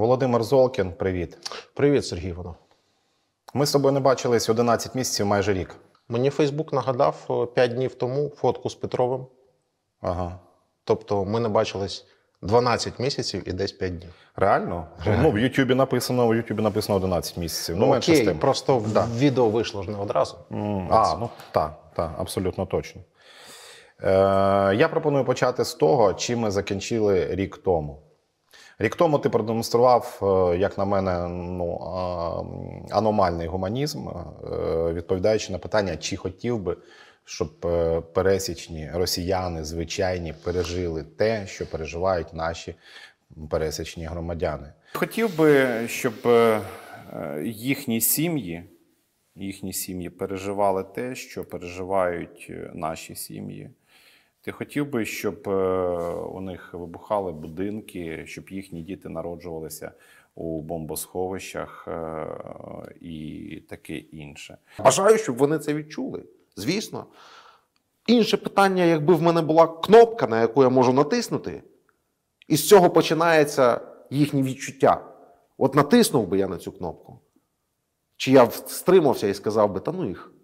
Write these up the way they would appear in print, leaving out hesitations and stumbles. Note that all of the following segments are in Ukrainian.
Володимир Золкін, привіт. Привіт, Сергій Іванов. Ми з тобою не бачились 11 місяців, майже рік. Мені Фейсбук нагадав 5 днів тому фотку з Петровим. Ага. Тобто ми не бачились 12 місяців і десь 5 днів. Реально? Ну, в Ютубі написано 11 місяців. Ну, менше окей, з тим. просто відео вийшло ж не одразу. Ну так, абсолютно точно. Я пропоную почати з того, чим ми закінчили рік тому. Рік тому ти продемонстрував, як на мене, аномальний гуманізм, відповідаючи на питання, чи хотів би, щоб пересічні росіяни, звичайні, пережили те, що переживають наші пересічні громадяни. Хотів би, щоб їхні сім'ї переживали те, що переживають наші сім'ї. Ти хотів би, щоб у них вибухали будинки, щоб їхні діти народжувалися у бомбосховищах і таке інше. Бажаю, щоб вони це відчули, звісно. Інше питання, якби в мене була кнопка, на яку я можу натиснути, і з цього починається їхні відчуття. От натиснув би я на цю кнопку. Чи я стримався і сказав би, та ну їх,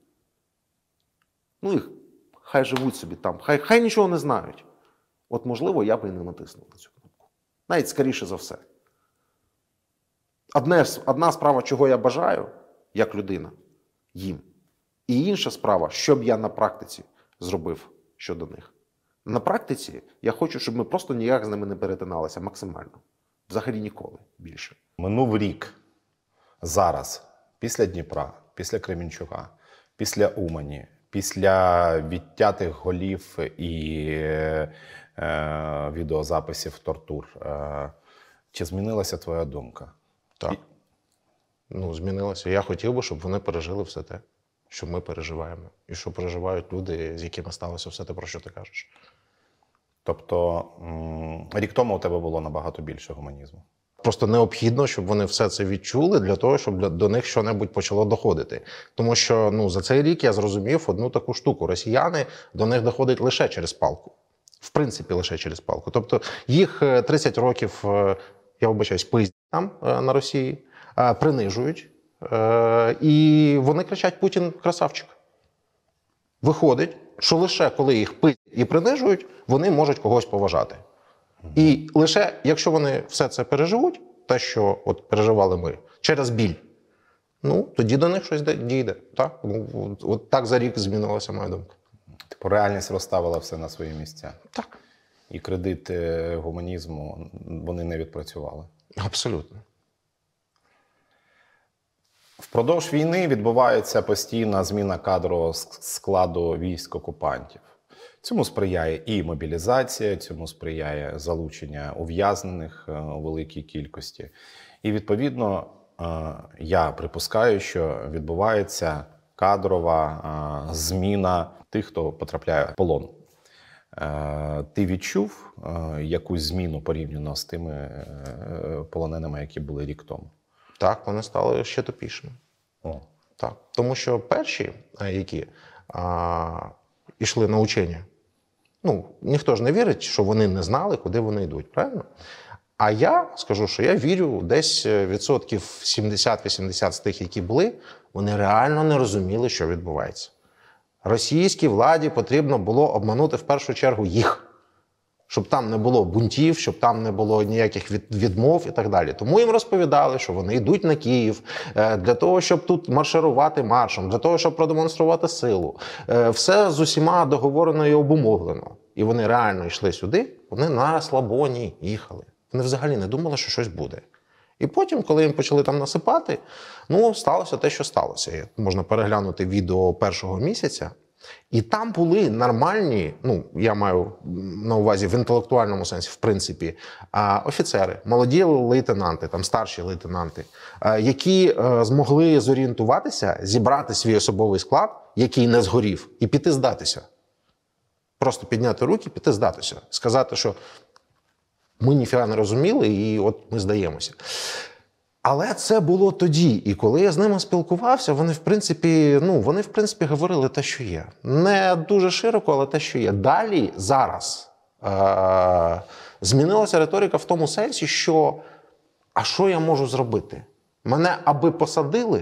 хай живуть собі там, хай нічого не знають. От, можливо, я би і не натиснув на цю кнопку. Навіть скоріше за все. Одна справа, чого я бажаю, як людина, їм. І інша справа, що б я на практиці зробив щодо них. На практиці я хочу, щоб ми просто ніяк з ними не перетиналися максимально. Взагалі ніколи більше. Минув рік. Зараз, після Дніпра, після Кременчука, після Умані, після відтятих голів і відеозаписів тортур. Чи змінилася твоя думка? Так. Змінилося. Я хотів би, щоб вони пережили все те, що ми переживаємо. І що переживають люди, з якими сталося все те, про що ти кажеш. Тобто рік тому у тебе було набагато більше гуманізму? Просто необхідно, щоб вони все це відчули для того, щоб до них щось почало доходити. Тому що за цей рік я зрозумів одну таку штуку. Росіяни до них доходять лише через палку. В принципі, лише через палку. Тобто їх 30 років, я вибачаюсь, пиздять там на Росії, принижують. І вони кричать: Путін красавчик. Виходить, що лише коли їх пиздять і принижують, вони можуть когось поважати. І лише якщо вони все це переживуть, те, що от переживали ми, через біль, тоді до них щось дійде. Так? От так за рік змінилася моя думка. Типу реальність розставила все на свої місця. Так. І кредити гуманізму вони не відпрацювали. Абсолютно. Впродовж війни відбувається постійна зміна кадрового складу військ окупантів. Цьому сприяє і мобілізація, цьому сприяє залучення ув'язнених у великій кількості. І, відповідно, я припускаю, що відбувається кадрова зміна тих, хто потрапляє в полон. Ти відчув якусь зміну порівняно з тими полоненими, які були рік тому? Так, вони стали ще тупішими. Так. Тому що перші, які йшли на учення, ніхто ж не вірить, що вони не знали, куди вони йдуть, правильно? А я скажу, що я вірю, десь відсотків 70-80 з тих, які були, вони реально не розуміли, що відбувається. Російській владі потрібно було обманути в першу чергу їх. Щоб там не було бунтів, щоб там не було ніяких відмов і так далі. Тому їм розповідали, що вони йдуть на Київ для того, щоб тут марширувати маршем, для того, щоб продемонструвати силу. Все з усіма договорено і обумовлено. І вони реально йшли сюди, вони на розслабоні їхали. Вони взагалі не думали, що щось буде. І потім, коли їм почали там насипати, сталося те, що сталося. Можна переглянути відео першого місяця. І там були нормальні, я маю на увазі в інтелектуальному сенсі, в принципі, офіцери, молоді лейтенанти, там старші лейтенанти, які змогли зорієнтуватися, зібрати свій особовий склад, який не згорів, і піти здатися. Просто підняти руки, піти здатися. Сказати, що ми ніфіга не розуміли, і от ми здаємося. Але це було тоді. І коли я з ними спілкувався, вони в принципі говорили те, що є. Не дуже широко, але те, що є. Далі, зараз, змінилася риторика в тому сенсі, що а що я можу зробити? Мене аби посадили,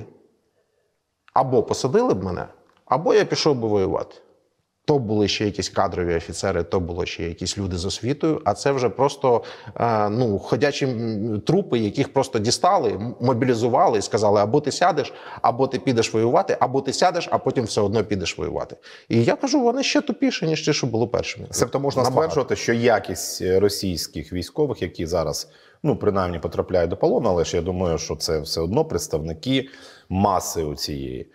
або посадили б мене, або я пішов би воювати. То були ще якісь кадрові офіцери, то було ще якісь люди з освітою, а це вже просто ходячі трупи, яких просто дістали, мобілізували і сказали, або ти сядеш, або ти підеш воювати, або ти сядеш, а потім все одно підеш воювати. І я кажу, вони ще тупіші, ніж ті, що були першими. Себто можна стверджувати, що якість російських військових, які зараз, принаймні, потрапляють до полону, але ж я думаю, що це все одно представники маси у цієї.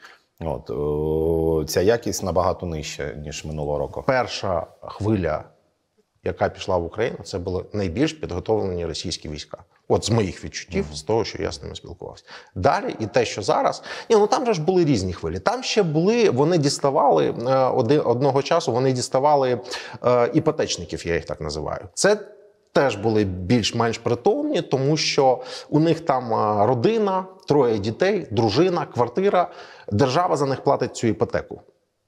Ця якість набагато нижча, ніж минулого року. Перша хвиля, яка пішла в Україну, це були найбільш підготовлені російські війська. От з моїх відчуттів, з того, що я з ними спілкувався. Далі, і те, що зараз, там же ж були різні хвилі. Там ще були, вони діставали, одного часу вони діставали іпотечників, я їх так називаю. Це теж були більш-менш притомні, тому що у них там родина, 3 дітей, дружина, квартира. Держава за них платить цю іпотеку.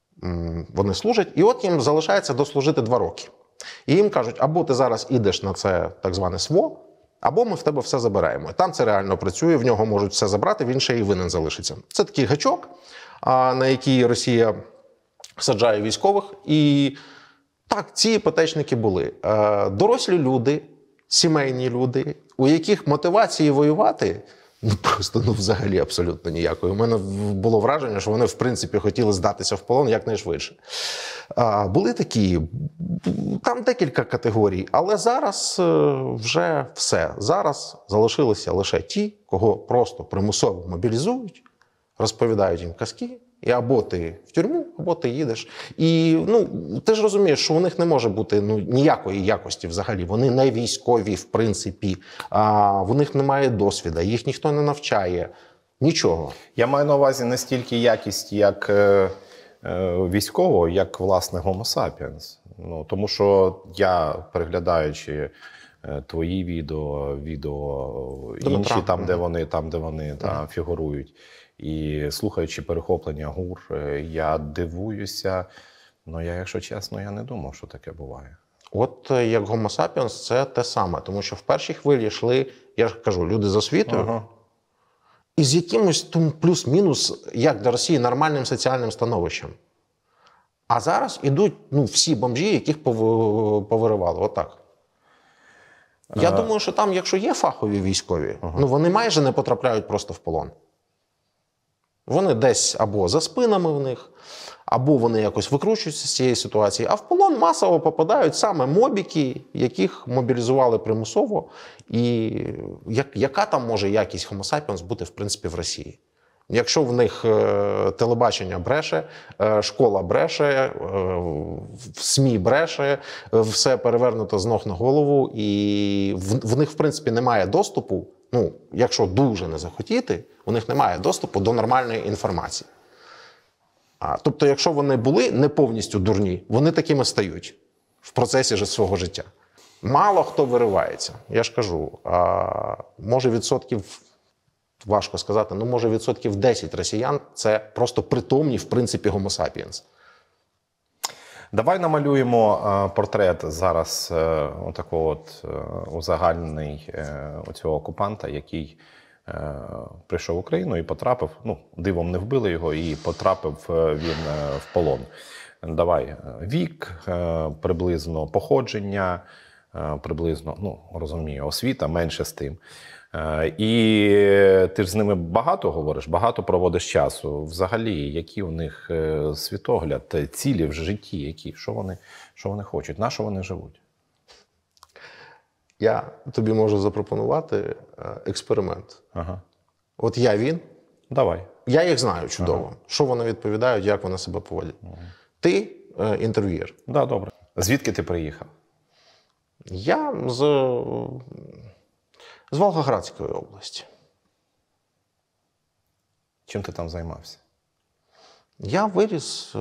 Вони служать, і от їм залишається дослужити 2 роки. І їм кажуть, або ти зараз ідеш на це так зване СВО, або ми в тебе все забираємо. Там це реально працює, в нього можуть все забрати, він ще і винен залишиться. Це такий гачок, на який Росія саджає військових. І так, ці іпотечники були. Дорослі люди, сімейні люди, у яких мотивації воювати просто взагалі абсолютно ніякої. У мене було враження, що вони в принципі хотіли здатися в полон якнайшвидше. Були такі, там декілька категорій, але зараз вже все. Зараз залишилися лише ті, кого просто примусово мобілізують, розповідають їм казки, і або ти в тюрму, або ти їдеш. І ти ж розумієш, що у них не може бути ніякої якості взагалі. Вони не військові, в принципі. В них немає досвіду, їх ніхто не навчає. Нічого. Я маю на увазі не стільки якість, як військового, як, власне, Homo sapiens. Тому що я, переглядаючи твої відео інші, там, де вони фігурують, і слухаючи перехоплення ГУР, я дивуюся. Я, якщо чесно, я не думав, що таке буває. От як Homo sapiens це те саме. Тому що в першій хвилі йшли, я ж кажу, люди з освітою, і з якимось плюс-мінус, як для Росії, нормальним соціальним становищем. А зараз ідуть всі бомжі, яких повиривали. Отак. Я думаю, що там, якщо є фахові військові, вони майже не потрапляють просто в полон. Вони десь або за спинами в них, або вони якось викручуються з цієї ситуації, а в полон масово попадають саме мобіки, яких мобілізували примусово. І яка там може якість Homo sapiens бути, в принципі, в Росії? Якщо в них телебачення бреше, школа бреше, СМІ бреше, все перевернуто з ног на голову, і в них, в принципі, немає доступу, якщо дуже не захотіти, у них немає доступу до нормальної інформації. Тобто, якщо вони були не повністю дурні, вони такими стають в процесі свого життя. Мало хто виривається. Я ж кажу, може відсотків, важко сказати, може відсотків 10 росіян – це просто притомні, в принципі, Homo sapiens. Давай намалюємо портрет зараз отакого узагальнений цього окупанта, який прийшов в Україну і потрапив, дивом не вбили його, і потрапив він в полон. Давай вік, приблизно походження, приблизно, розумію, освіта, менше з тим. І ти ж з ними багато говориш, багато проводиш часу. Взагалі, які у них світогляд, цілі в житті, які, що вони хочуть, на що вони живуть? Я тобі можу запропонувати експеримент. От він. Давай. Я їх знаю чудово. Що вони відповідають, як вони себе поводять. Ти інтерв'юєр. Да, добре. Звідки ти приїхав? Я з Волгоградської області. Чим ти там займався? Я виріс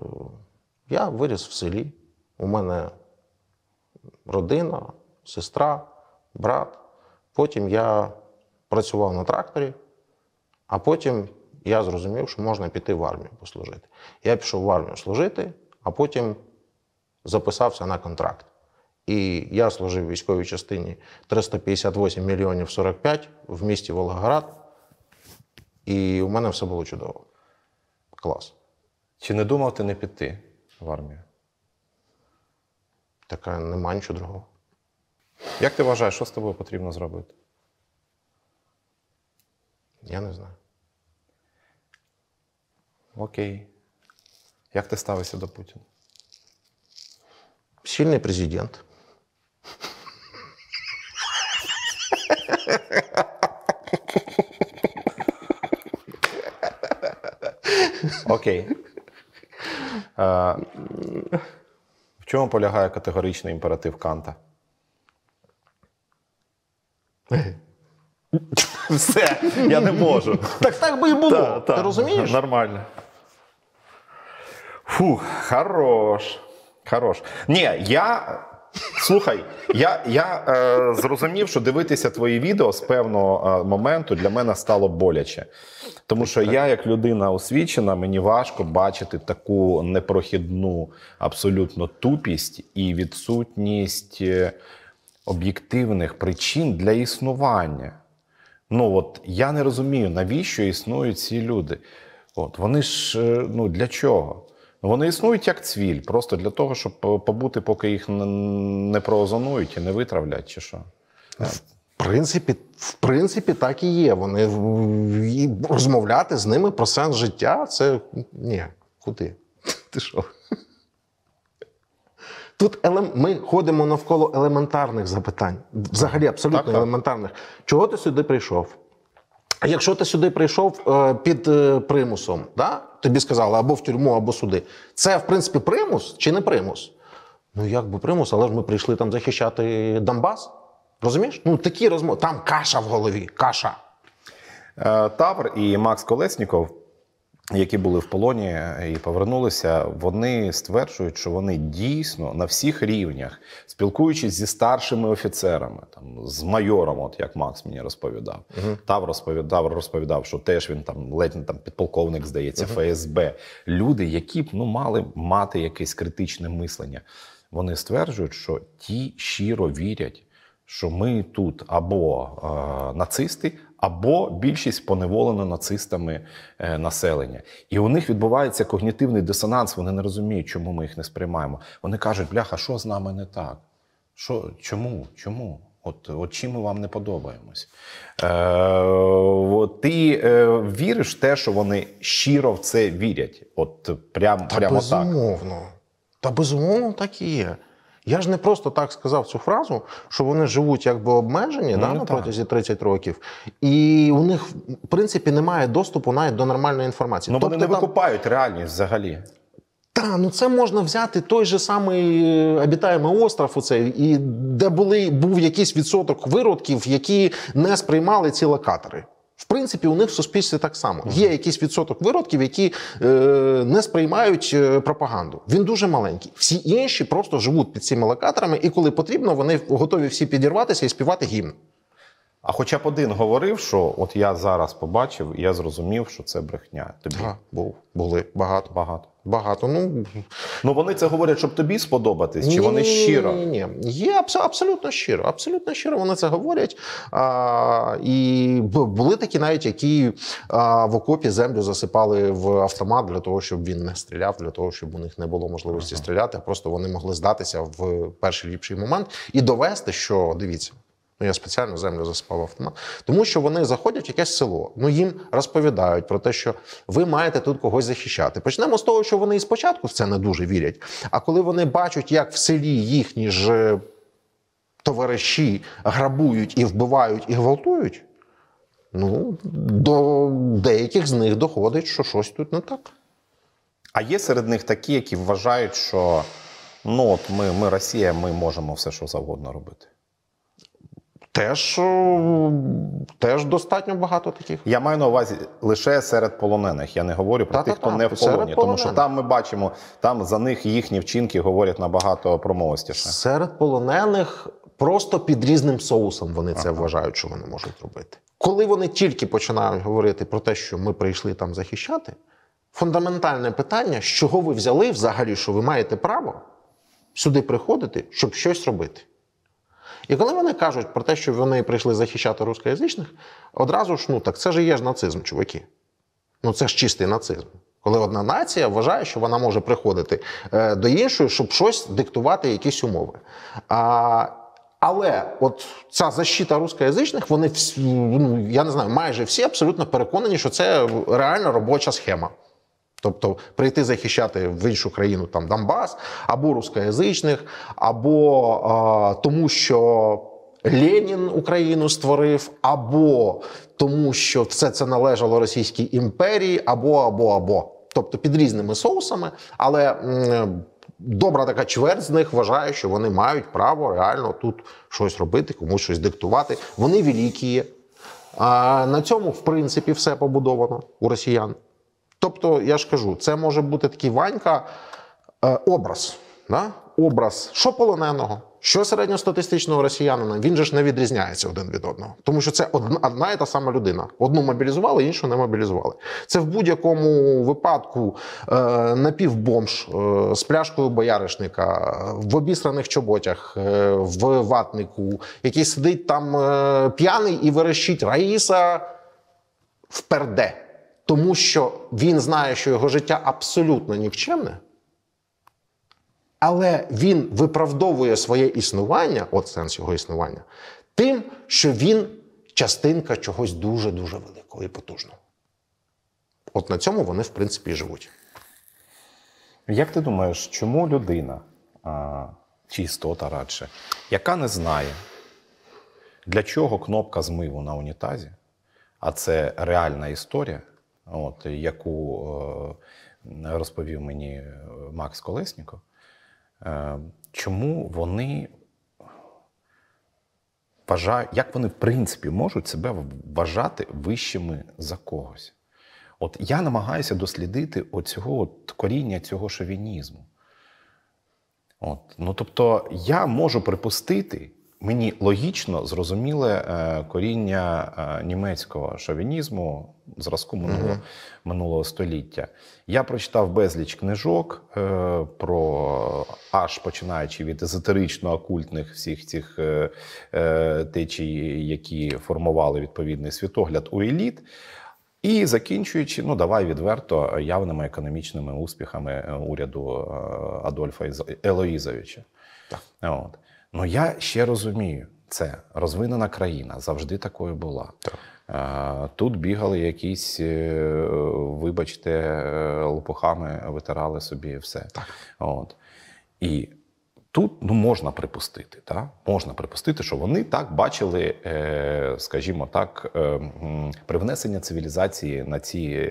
в селі. У мене родина, сестра, брат. Потім я працював на тракторі, а потім я зрозумів, що можна піти в армію послужити. Я пішов в армію служити, а потім записався на контракт. І я служив в військовій частині 358 мільйонів 45 в місті Волгоград. І у мене все було чудово. Клас. Чи не думав ти не піти в армію? Така нема нічого другого. Як ти вважаєш, що з тобою потрібно зробити? Я не знаю. Окей. Як ти ставишся до Путіна? Сильний президент. Окей. В чому полягає категоричний імператив Канта? Все, я не можу. Так би і було. Ти розумієш? Нормально. Фух, хорош. Хорош. Ні, слухай, я зрозумів, що дивитися твої відео з певного моменту для мене стало боляче. Тому що я, як людина освічена, мені важко бачити таку непрохідну абсолютно тупість і відсутність об'єктивних причин для існування. Ну от я не розумію, навіщо існують ці люди. От вони ж, для чого? Вони існують як цвіль, просто для того, щоб побути, поки їх не проозонують і не витравлять, чи що? В принципі, так і є. Вони і розмовляти з ними про сенс життя, це ні, куди? Ти що? Тут ми ходимо навколо елементарних запитань. Взагалі абсолютно Так. елементарних. Чого ти сюди прийшов? А якщо ти сюди прийшов під примусом, да? Тобі сказали або в тюрму, або сюди. Це, в принципі, примус чи не примус? Ну, як би примус, але ж ми прийшли там захищати Донбас. Розумієш? Ну, такі розмови. Там каша в голові, каша. Тавр і Макс Колесніков, які були в полоні і повернулися, вони стверджують, що вони дійсно на всіх рівнях, спілкуючись зі старшими офіцерами, там, з майором, от як Макс мені розповідав. Тавр розповідав, що теж він там ледь не там підполковник, здається, ФСБ. Люди, які б мали мати якесь критичне мислення, вони стверджують, що ті щиро вірять, що ми тут або нацисти, або більшість поневолено нацистами населення. І у них відбувається когнітивний дисонанс, вони не розуміють, чому ми їх не сприймаємо. Вони кажуть, бляха, що з нами не так? Чому? От чим ми вам не подобаємось? Ти віриш в те, що вони щиро в це вірять? От прямо так. Та безумовно так і є. Я ж не просто так сказав цю фразу, що вони живуть якби обмежені на протязі 30 років, і у них, в принципі, немає доступу навіть до нормальної інформації. Ну, вони не викупають реальність взагалі. Так, це можна взяти той же самий обітаємий остров, і де був якийсь відсоток виродків, які не сприймали ці локатори. В принципі, у них в суспільстві так само. Є якийсь відсоток виродків, які не сприймають пропаганду. Він дуже маленький. Всі інші просто живуть під цими локаторами, і коли потрібно, вони готові всі підірватися і співати гімн. А хоча б один говорив, що от я зараз побачив, і я зрозумів, що це брехня. Тобі? Були. Багато. Ну вони це говорять, щоб тобі сподобатись, чи вони щиро? Ні. Є абсолютно щиро. Абсолютно щиро вони це говорять. І були такі навіть, які в окопі землю засипали в автомат для того, щоб він не стріляв, для того, щоб у них не було можливості стріляти, а просто вони могли здатися в перший ліпший момент і довести, що, дивіться, я спеціально землю засипав автомат. Тому що вони заходять в якесь село, їм розповідають про те, що ви маєте тут когось захищати. Почнемо з того, що вони і спочатку в це не дуже вірять. А коли вони бачать, як в селі їхні ж товариші грабують і вбивають і гвалтують, до деяких з них доходить, що щось тут не так. А є серед них такі, які вважають, що ми Росія, ми можемо все, що завгодно робити? Теж достатньо багато таких. Я маю на увазі лише серед полонених. Я не говорю про тих, хто не в полоні. Тому що там ми бачимо, там за них їхні вчинки говорять набагато промовистіше. Серед полонених просто під різним соусом вони це вважають, що вони можуть робити. Коли вони тільки починають говорити про те, що ми прийшли там захищати, фундаментальне питання, з чого ви взяли взагалі, що ви маєте право сюди приходити, щоб щось робити. І коли вони кажуть про те, що вони прийшли захищати рускоязичних, одразу ж, так це ж і є ж нацизм, чуваки. Це ж чистий нацизм. Коли одна нація вважає, що вона може приходити до іншої, щоб щось диктувати, якісь умови. Але от ця защита рускоязичних, вони, я не знаю, майже всі абсолютно переконані, що це реально робоча схема. Тобто прийти захищати в іншу країну там Донбас, або рускоязичних, або тому, що Ленін Україну створив, або тому, що все це належало Російській імперії, або. Тобто під різними соусами, але добра така чверть з них вважає, що вони мають право реально тут щось робити, комусь щось диктувати. Вони великі. На цьому, в принципі, все побудовано у росіян. Тобто, я ж кажу, це може бути такий Ванька образ. Да? Образ що полоненого, що середньостатистичного росіянина, він же ж не відрізняється один від одного. Тому що це одна і та сама людина. Одну мобілізували, іншу не мобілізували. Це в будь-якому випадку напівбомж з пляшкою бояришника, в обісраних чоботях, в ватнику, який сидить там п'яний і верещить «Раїса» вперде. Тому що він знає, що його життя абсолютно нікчемне, але він виправдовує своє існування, от сенс його існування, тим, що він частинка чогось дуже-дуже великого і потужного. От на цьому вони, в принципі, і живуть. Як ти думаєш, чому людина, чи істота радше, яка не знає, для чого кнопка змиву на унітазі, а це реальна історія, яку розповів мені Макс Колесніков, чому вони вважають, як вони в принципі можуть себе вважати вищими за когось? От я намагаюся дослідити оцього коріння цього шовінізму. Тобто я можу припустити, мені логічно зрозуміле коріння німецького шовінізму зразку минулого століття. Я прочитав безліч книжок про, аж починаючи від езотерично-окультних всіх цих течій, які формували відповідний світогляд у еліт, і закінчуючи, давай відверто, явними економічними успіхами уряду Адольфа Елоїзовича. Я ще розумію, це розвинена країна, завжди такою була. Тут бігали якісь, вибачте, лопухами витирали собі все. І тут можна припустити, можна припустити, що вони так бачили, скажімо так, привнесення цивілізації на ці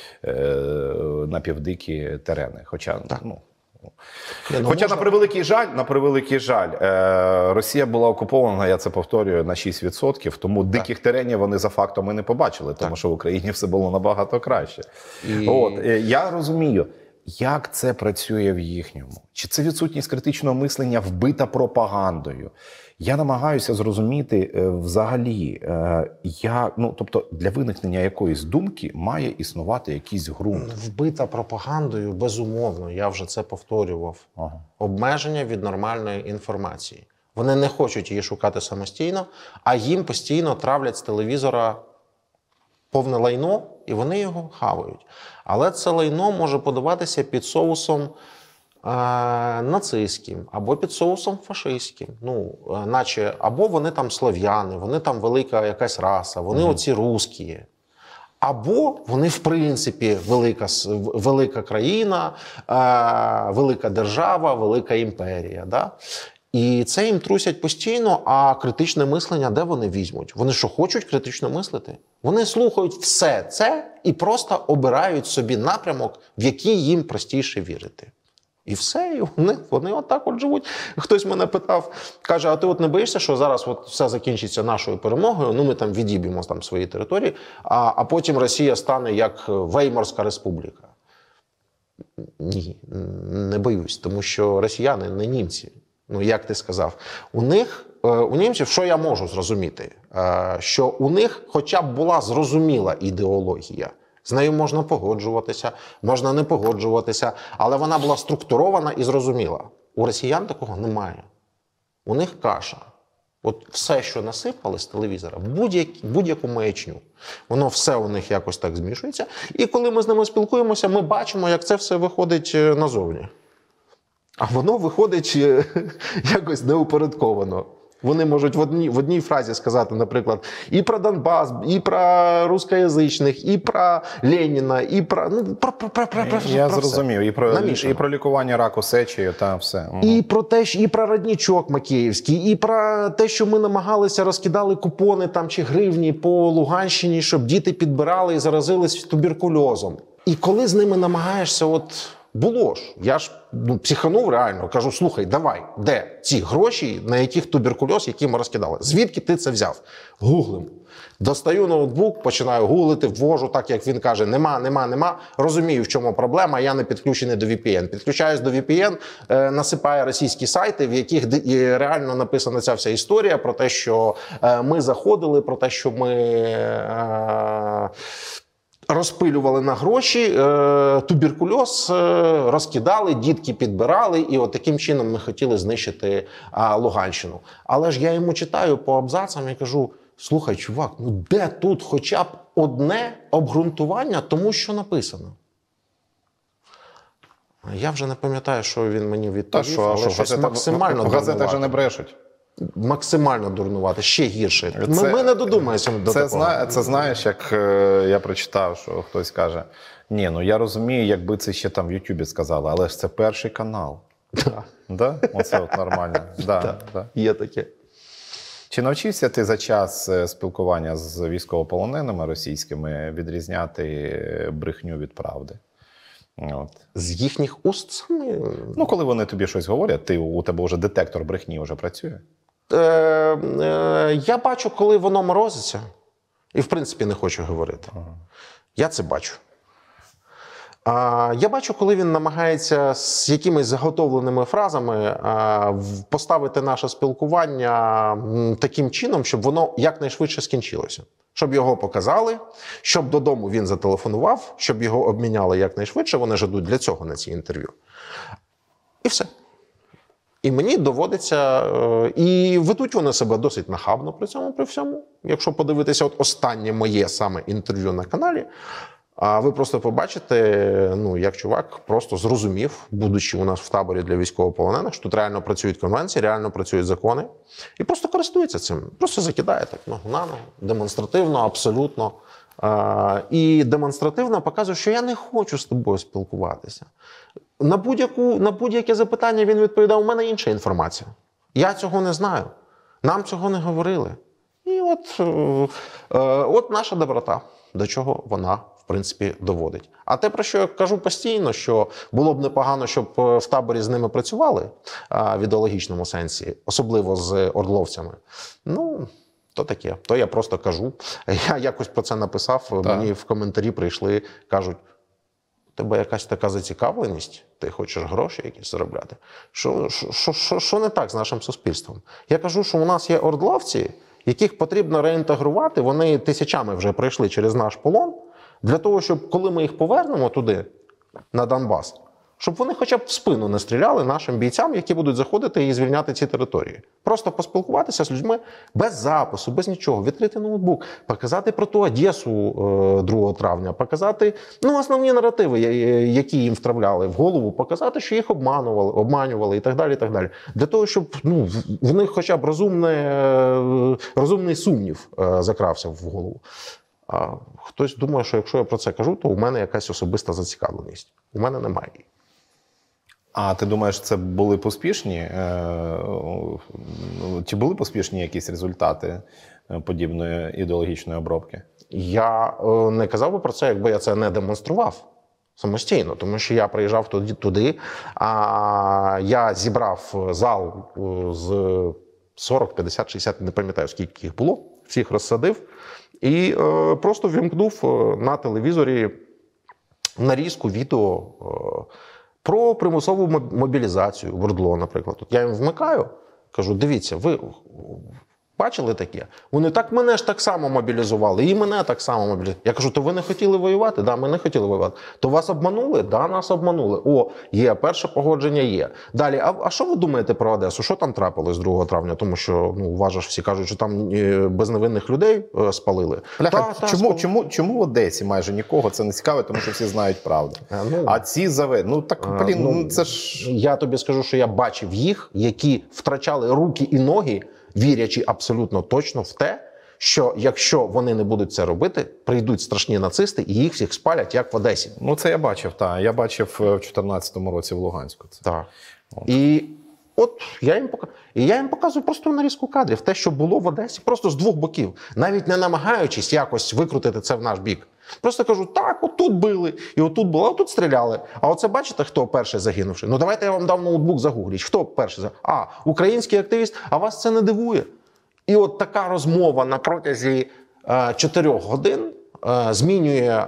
напівдикі терени. Хоча, на превеликий жаль, Росія була окупована, я це повторюю, на 6%, тому диких теренів вони за фактом і не побачили, тому що в Україні все було набагато краще. Я розумію, як це працює в їхньому. Чи це відсутність критичного мислення вбита пропагандою? Я намагаюся зрозуміти взагалі, тобто для виникнення якоїсь думки має існувати якийсь ґрунт. Вбита пропагандою, безумовно, я вже це повторював. Обмеження від нормальної інформації. Вони не хочуть її шукати самостійно, а їм постійно травлять з телевізора повне лайно, і вони його хавають. Але це лайно може подаватися під соусом нацистським, або під соусом фашистським. Наче, або вони там слов'яни, вони там велика якась раса, вони оці русські. Або вони, в принципі, велика країна, велика держава, велика імперія. Да? І це їм трусять постійно, а критичне мислення де вони візьмуть? Вони що, хочуть критично мислити? Вони слухають все це і просто обирають собі напрямок, в який їм простіше вірити. І все, і вони отак от живуть. Хтось мене питав, каже, а ти от не боїшся, що зараз от все закінчиться нашою перемогою, ми там відіб'ємо там свої території, а потім Росія стане як Веймарська республіка? Ні, не боюсь, тому що росіяни не німці. Як ти сказав, у німців, що я можу зрозуміти? Що у них хоча б була зрозуміла ідеологія. З нею можна погоджуватися, можна не погоджуватися, але вона була структурована і зрозуміла. У росіян такого немає. У них каша. От все, що насипали з телевізора, будь-яку маячню, воно все у них якось так змішується. І коли ми з ними спілкуємося, ми бачимо, як це все виходить назовні. А воно виходить якось неупорядковано. Вони можуть в одній фразі сказати, наприклад, і про Донбас, і про рускоязичних, і про Леніна, і про... Ну, Я про зрозумів. все. І про лікування раку сечі, та все. І про те, і про родничок Макеївський, і про те, що ми намагалися, розкидали купони там чи гривні по Луганщині, щоб діти підбирали і заразились туберкульозом. І коли з ними намагаєшся, от було ж, я ж психанув реально, кажу, слухай, давай, де ці гроші, на яких туберкульоз, які ми розкидали? Звідки ти це взяв? Гуглим. Достаю ноутбук, починаю гуглити, ввожу, так як він каже, нема. Розумію, в чому проблема, я не підключений до VPN. Підключаюсь до VPN, насипаю російські сайти, в яких реально написана ця вся історія про те, що ми заходили, про те, що ми розпилювали на гроші, туберкульоз розкидали, дітки підбирали, і от таким чином ми хотіли знищити Луганщину. Але ж я йому читаю по абзацам і кажу, слухай, чувак, ну де тут хоча б одне обґрунтування тому, що написано? Я вже не пам'ятаю, що він мені відповів, але щось максимально в газетах же не брешуть. Максимально дурнувати, ще гірше. Ми не додумаємося до такого. Це знаєш, як я прочитав, що хтось каже, ні, ну я розумію, якби це ще там в Ютубі сказали, але ж це перший канал. Да. Да? Оце от нормально. Да. Є таке. Чи навчився ти за час спілкування з військовополоненими російськими відрізняти брехню від правди? От. З їхніх уст саме? Ну, коли вони тобі щось говорять, у тебе вже детектор брехні вже працює? Я бачу, коли воно морозиться, і в принципі не хочу говорити. Я це бачу. Я бачу, коли він намагається з якимись заготовленими фразами поставити наше спілкування таким чином, щоб воно якнайшвидше скінчилося. Щоб його показали, щоб додому він зателефонував, щоб його обміняли якнайшвидше, вони ж ідуть для цього на ці інтерв'ю. І все. І мені доводиться, і ведуть вони себе досить нахабно при всьому. Якщо подивитися от останнє моє саме інтерв'ю на каналі, ви просто побачите, ну, як чувак просто зрозумів, будучи у нас в таборі для військовополонених, що тут реально працюють конвенції, реально працюють закони, і просто користується цим. Просто закидає так ногу на ногу, демонстративно, абсолютно. І демонстративно показує, що я не хочу з тобою спілкуватися. На будь-яке запитання він відповідав, у мене інша інформація. Я цього не знаю. Нам цього не говорили. І от наша доброта, до чого вона, в принципі, доводить. А те, про що я кажу постійно, що було б непогано, щоб в таборі з ними працювали в ідеологічному сенсі, особливо з ордловцями, ну, то таке. То я просто кажу. Я якось про це написав, мені в коментарі прийшли, кажуть, у тебе якась така зацікавленість, ти хочеш гроші якісь заробляти. Що не так з нашим суспільством? Я кажу, що у нас є ордловці, яких потрібно реінтегрувати, вони тисячами вже пройшли через наш полон, для того, щоб коли ми їх повернемо туди, на Донбас, щоб вони хоча б в спину не стріляли нашим бійцям, які будуть заходити і звільняти ці території. Просто поспілкуватися з людьми без запису, без нічого, відкрити ноутбук, показати про ту Одесу 2 травня, показати основні наративи, які їм втравляли в голову, показати, що їх обманювали і так далі, і так далі. Для того, щоб в них хоча б розумний сумнів закрався в голову. А хтось думає, що якщо я про це кажу, то у мене якась особиста зацікавленість. У мене немає її. А ти думаєш, це були поспішні? Чи були поспішні якісь результати подібної ідеологічної обробки? Я не казав би про це, якби я це не демонстрував самостійно. Тому що я приїжджав туди, а я зібрав зал з 40, 50, 60, не пам'ятаю, скільки їх було, всіх розсадив. І просто вімкнув на телевізорі нарізку відео про примусову мобілізацію в ОРДЛО, наприклад. От я їм вмикаю, кажу, дивіться, ви Бачили таке? Вони так мене ж так само мобілізували, і мене так само мобілізували. Я кажу, то ви не хотіли воювати? Да, ми не хотіли воювати. То вас обманули? Да, нас обманули. О, є, перше погодження є. Далі, а що ви думаєте про Одесу? Що там трапилось 2 травня? Тому що, ну, вважаєш, всі кажуть, що там безневинних людей спалили. Бляха, чому в Одесі майже нікого це не цікаво, тому що всі знають правду. А ці ну так, блін, це ж... Я тобі скажу, що я бачив їх, які втрачали руки і ноги, вірячи абсолютно точно в те, що якщо вони не будуть це робити, прийдуть страшні нацисти і їх всіх спалять, як в Одесі. Ну, це я бачив, так. Я бачив в 2014 році в Луганську. Це. Так. І от я їм показую просто нарізку кадрів. Те, що було в Одесі, просто з 2 боків. Навіть не намагаючись якось викрутити це в наш бік. Просто кажу, так, отут били, і отут було, а отут стріляли. А оце бачите, хто перший загинувший? Ну давайте я вам дам ноутбук, загугліть. Хто перший загинувший? Український активіст, а вас це не дивує? І от така розмова на протязі 4 годин змінює...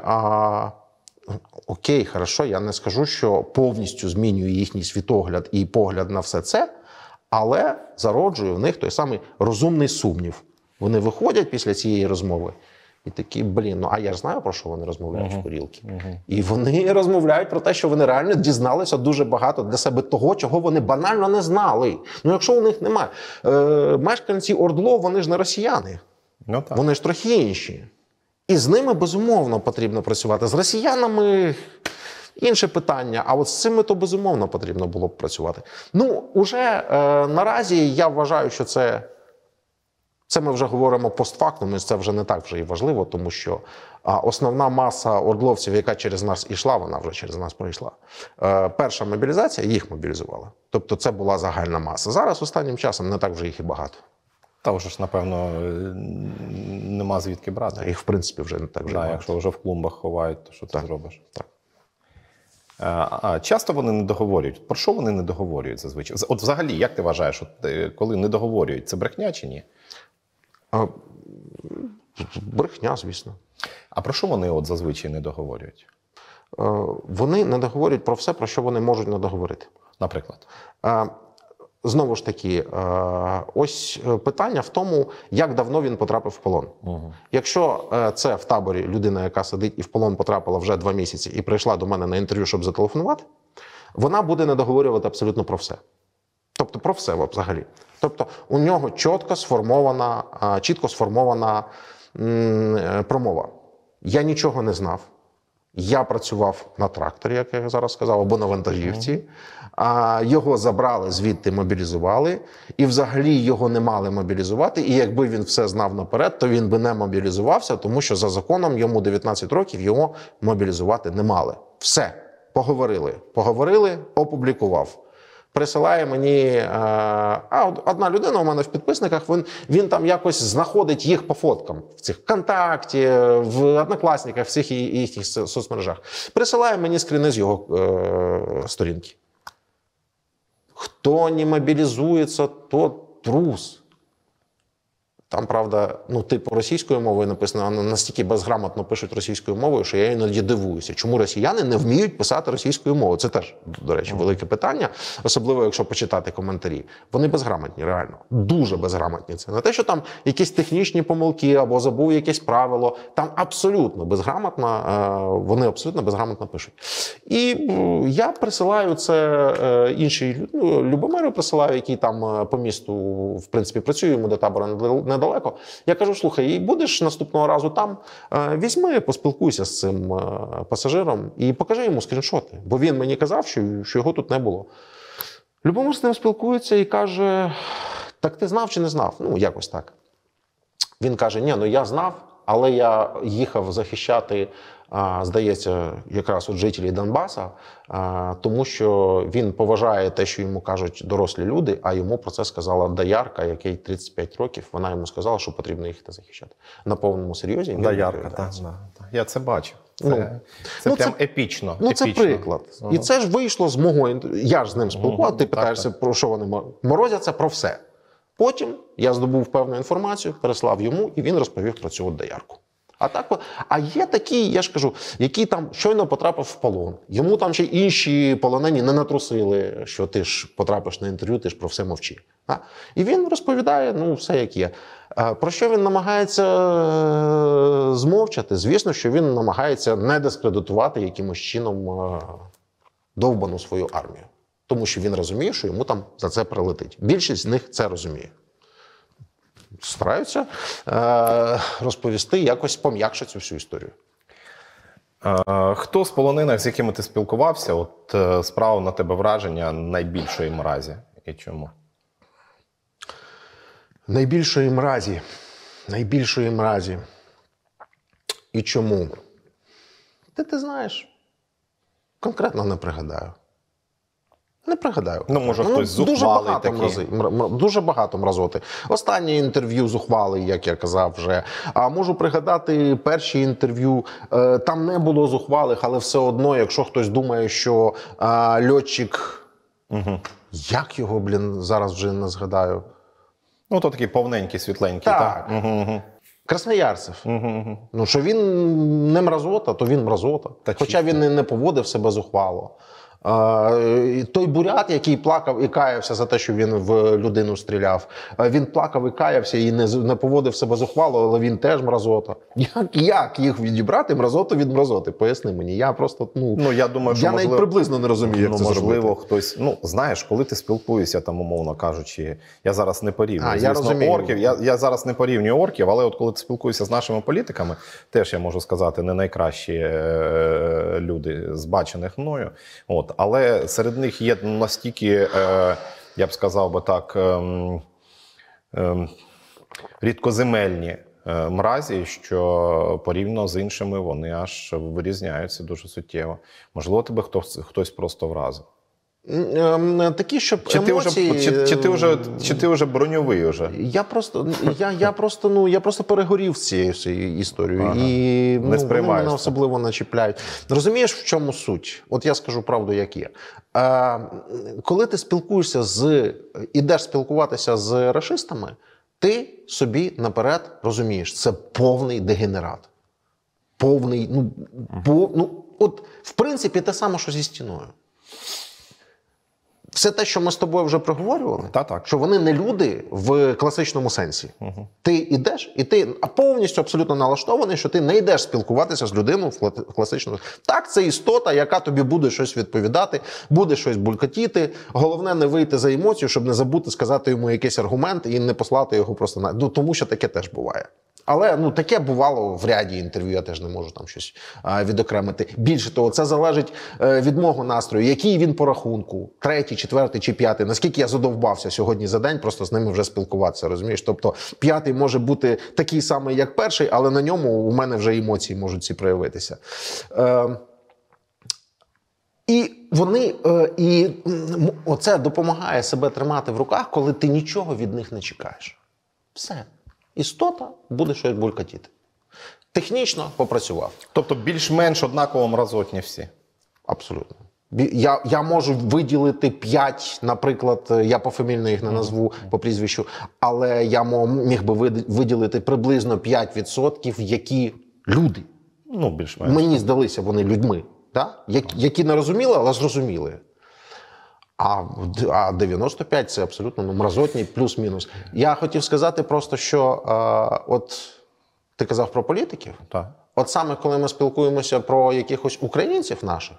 Окей, хорошо, я не скажу, що повністю змінює їхній світогляд і погляд на все це, але зароджує в них той самий розумний сумнів. Вони виходять після цієї розмови і такі, блін, ну а я ж знаю, про що вони розмовляють в курілки. І вони розмовляють про те, що вони реально дізналися дуже багато для себе того, чого вони банально не знали. Ну якщо у них немає. Мешканці ОРДЛО, вони ж не росіяни. Ну, так. Вони ж трохи інші. І з ними, безумовно, потрібно працювати. З росіянами інше питання, а от з цими то, безумовно, потрібно було б працювати. Ну, уже наразі я вважаю, що це ми вже говоримо постфактум, і це вже не так вже і важливо, тому що основна маса ордловців, яка через нас ішла, вона вже через нас пройшла. Перша мобілізація, їх мобілізувала. Тобто це була загальна маса. Зараз останнім часом не так вже їх і багато. Та вже ж, напевно, нема звідки брати. Їх, в принципі, вже не так вже багато. Якщо вже в клумбах ховають, то що ти зробиш? Так. Часто вони не договорюють. Про що вони не договорюють зазвичай? От взагалі, як ти вважаєш, коли не договорюють, це брехня чи ні? Брехня, звісно. А про що вони от зазвичай не договорюють? Вони не договорюють про все, про що вони можуть не договорити. Наприклад? Знову ж таки, ось питання в тому, як давно він потрапив в полон. Якщо це в таборі людина, яка сидить і в полон потрапила вже 2 місяці і прийшла до мене на інтерв'ю, щоб зателефонувати, вона буде не договорювати абсолютно про все. Тобто про все взагалі. Тобто у нього чітко сформована промова. Я нічого не знав. Я працював на тракторі, як я зараз сказав, або на вантажівці. Його забрали, звідти мобілізували. І взагалі його не мали мобілізувати. І якби він все знав наперед, то він би не мобілізувався, тому що за законом йому 19 років, його мобілізувати не мали. Все. Поговорили, опублікував. Присилає мені, одна людина у мене в підписниках, він там якось знаходить їх по фоткам в цих ВКонтакті, в Однокласниках, в всіх їхніх соцмережах. Присилає мені скріни з його сторінки. Хто не мобілізується, тот трус. Там, правда, російською мовою написано, настільки безграмотно пишуть російською мовою, що я іноді дивуюся, чому росіяни не вміють писати російською мовою. Це теж, до речі, велике питання, особливо, якщо почитати коментарі. Вони безграмотні, реально. Дуже безграмотні. Це не те, що там якісь технічні помилки або забув якесь правило. Там абсолютно безграмотно, вони абсолютно безграмотно пишуть. І я присилаю це іншій, Любомиру присилаю, який там по місту, в принципі, працює, йому до табору недалеко. Я кажу, слухай, будеш наступного разу там, візьми, поспілкуйся з цим пасажиром і покажи йому скріншоти. Бо він мені казав, що його тут не було. Любомир з ним спілкується і каже, так ти знав чи не знав? Якось так. Він каже, ні, я знав, але я їхав захищати, здається, якраз от жителі Донбаса, тому що він поважає те, що йому кажуть дорослі люди, а йому про це сказала доярка, який 35 років. Вона йому сказала, що потрібно їхати захищати. На повному серйозі. Доярка, так. Я це бачив. Це прям епічно. Це приклад. І це ж вийшло з мого... Я ж з ним спілкував, ти питаєшся, про що вони морозяться, про все. Потім я здобув певну інформацію, переслав йому, і він розповів про цю доярку. А є такі, я ж кажу, який там щойно потрапив в полон. Йому там ще інші полонені не натрусили, що ти ж потрапиш на інтерв'ю, ти ж про все мовчи. І він розповідає, все як є. Про що він намагається змовчати? Звісно, що він намагається не дискредитувати якимось чином довбану свою армію. Тому що він розуміє, що йому там за це прилетить. Більшість з них це розуміє. Стараються розповісти, якось пом'якшити цю всю історію. Хто з полонених, з якими ти спілкувався, от справив на тебе враження найбільшої мразі? І чому? Найбільшої мразі. І чому? Ти знаєш, конкретно не пригадаю. Не пригадаю. Ну, може, хтось зухвалий такий. Дуже багато мразоти. Останнє інтерв'ю зухвалий, як я казав вже. А можу пригадати перші інтерв'ю. Там не було зухвалих, але все одно, якщо хтось думає, що льотчик... Як його, зараз вже не згадаю. Ну, то такий повненький, світленький. Так. Красноярцев. Ну, що він не мразота, то він мразота. Хоча він не поводив себе зухвало. Той бурят, який плакав і каявся за те, що він в людину стріляв, він плакав і каявся і не поводив себе зухвало, але він теж мразота. Як їх відібрати мразоту від мразоти? Поясни мені. Я просто, я думаю, що навіть приблизно не розумію, як це зробити. Можливо, хтось, знаєш, коли ти спілкуєшся, там, умовно кажучи, я зараз не порівнюю, орків, я зараз не порівнюю орків, але от коли ти спілкуєшся з нашими політиками, теж я можу сказати, не найкращі люди, збачених мною, але серед них є настільки, я б сказав би так, рідкоземельні мразі, що порівняно з іншими вони аж вирізняються дуже суттєво. Можливо, тебе хтось просто вразив. Такі, щоб емоції... Чи ти вже броньовий уже? Я просто перегорів з цією історією. І вони мене особливо начіпляють. Розумієш, в чому суть? От я скажу правду, як є. Коли ти ідеш спілкуватися з рашистами, ти собі наперед розумієш, це повний дегенерат. Повний, в принципі, те саме, що зі стіною. Все те, що ми з тобою вже проговорювали, що вони не люди в класичному сенсі. Ти йдеш, і ти повністю абсолютно налаштований, що ти не йдеш спілкуватися з людиною в класичному сенсі. Так, це істота, яка тобі буде щось відповідати, буде щось булькотіти. Головне не вийти за емоцію, щоб не забути сказати йому якийсь аргумент і не послати його просто на... тому що таке теж буває. Але таке бувало в ряді інтерв'ю, я теж не можу там щось відокремити. Більше того, це залежить від мого настрою, який він по рахунку, 3-й, 4-й чи 5-й. Наскільки я задовбався сьогодні за день просто з ними вже спілкуватися, розумієш? Тобто 5-й може бути такий самий, як перший, але на ньому у мене вже емоції можуть ці проявитися. І оце допомагає себе тримати в руках, коли ти нічого від них не чекаєш. Все. Істота буде щось булькотіти. Технічно попрацював. Тобто більш-менш однаково мразотні всі? Абсолютно. Я можу виділити 5, наприклад, я пофамільно їх не назву по прізвищу, але я міг би виділити приблизно 5%, які люди. Більш-менш. Мені здалися вони людьми, які не розуміли, але зрозуміли. А 95 – це абсолютно мразотні, плюс-мінус. Я хотів сказати просто, що от ти казав про політиків. Так. От саме коли ми спілкуємося про якихось українців наших,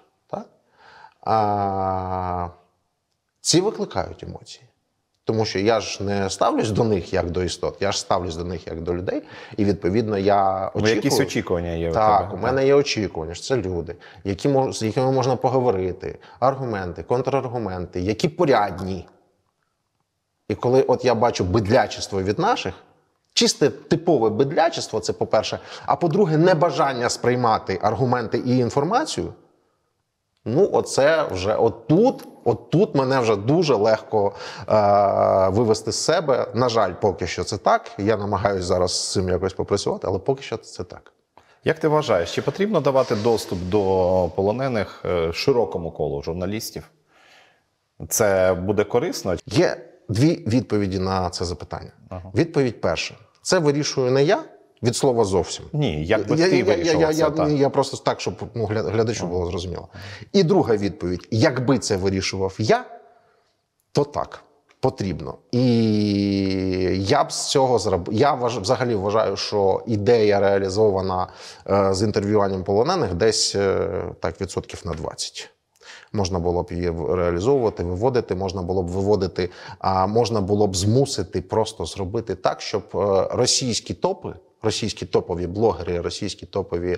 ці викликають емоції. Тому що я ж не ставлюсь до них як до істот, я ж ставлюсь до них як до людей. І, відповідно, я очікую... Якісь очікування є у тебе? Так, у мене є очікування, що це люди, з якими можна поговорити, аргументи, контраргументи, які порядні. І коли от я бачу бидлячество від наших, чисте типове бидлячество, це по-перше, а по-друге, небажання сприймати аргументи і інформацію, оце вже отут мене вже дуже легко вивести з себе. На жаль, поки що це так. Я намагаюся зараз з цим якось попрацювати, але поки що це так. Як ти вважаєш, чи потрібно давати доступ до полонених широкому колу журналістів? Це буде корисно? Є 2 відповіді на це запитання. Відповідь перша. Це вирішую не я, від слова зовсім. Ні, як би ти вирішував це? Я просто так, щоб глядачу було зрозуміло. І друга відповідь. Якби це вирішував я, то так. Потрібно. І я б з цього зробив. Взагалі вважаю, що ідея реалізована з інтерв'юванням полонених десь так відсотків на 20. Можна було б її реалізовувати, виводити, можна було б виводити, а можна було б змусити просто зробити так, щоб російські топи, російські топові блогери, російські топові,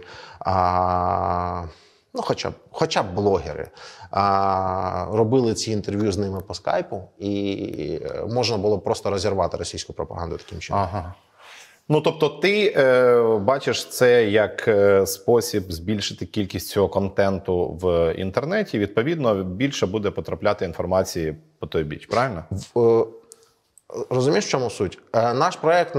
ну хоча б блогери, робили ці інтерв'ю з ними по скайпу, і можна було б просто розірвати російську пропаганду таким чином. Ага. Ну, тобто ти бачиш це як спосіб збільшити кількість цього контенту в інтернеті, відповідно, більше буде потрапляти інформації по той біч, правильно? Розумієш, в чому суть? Наш проект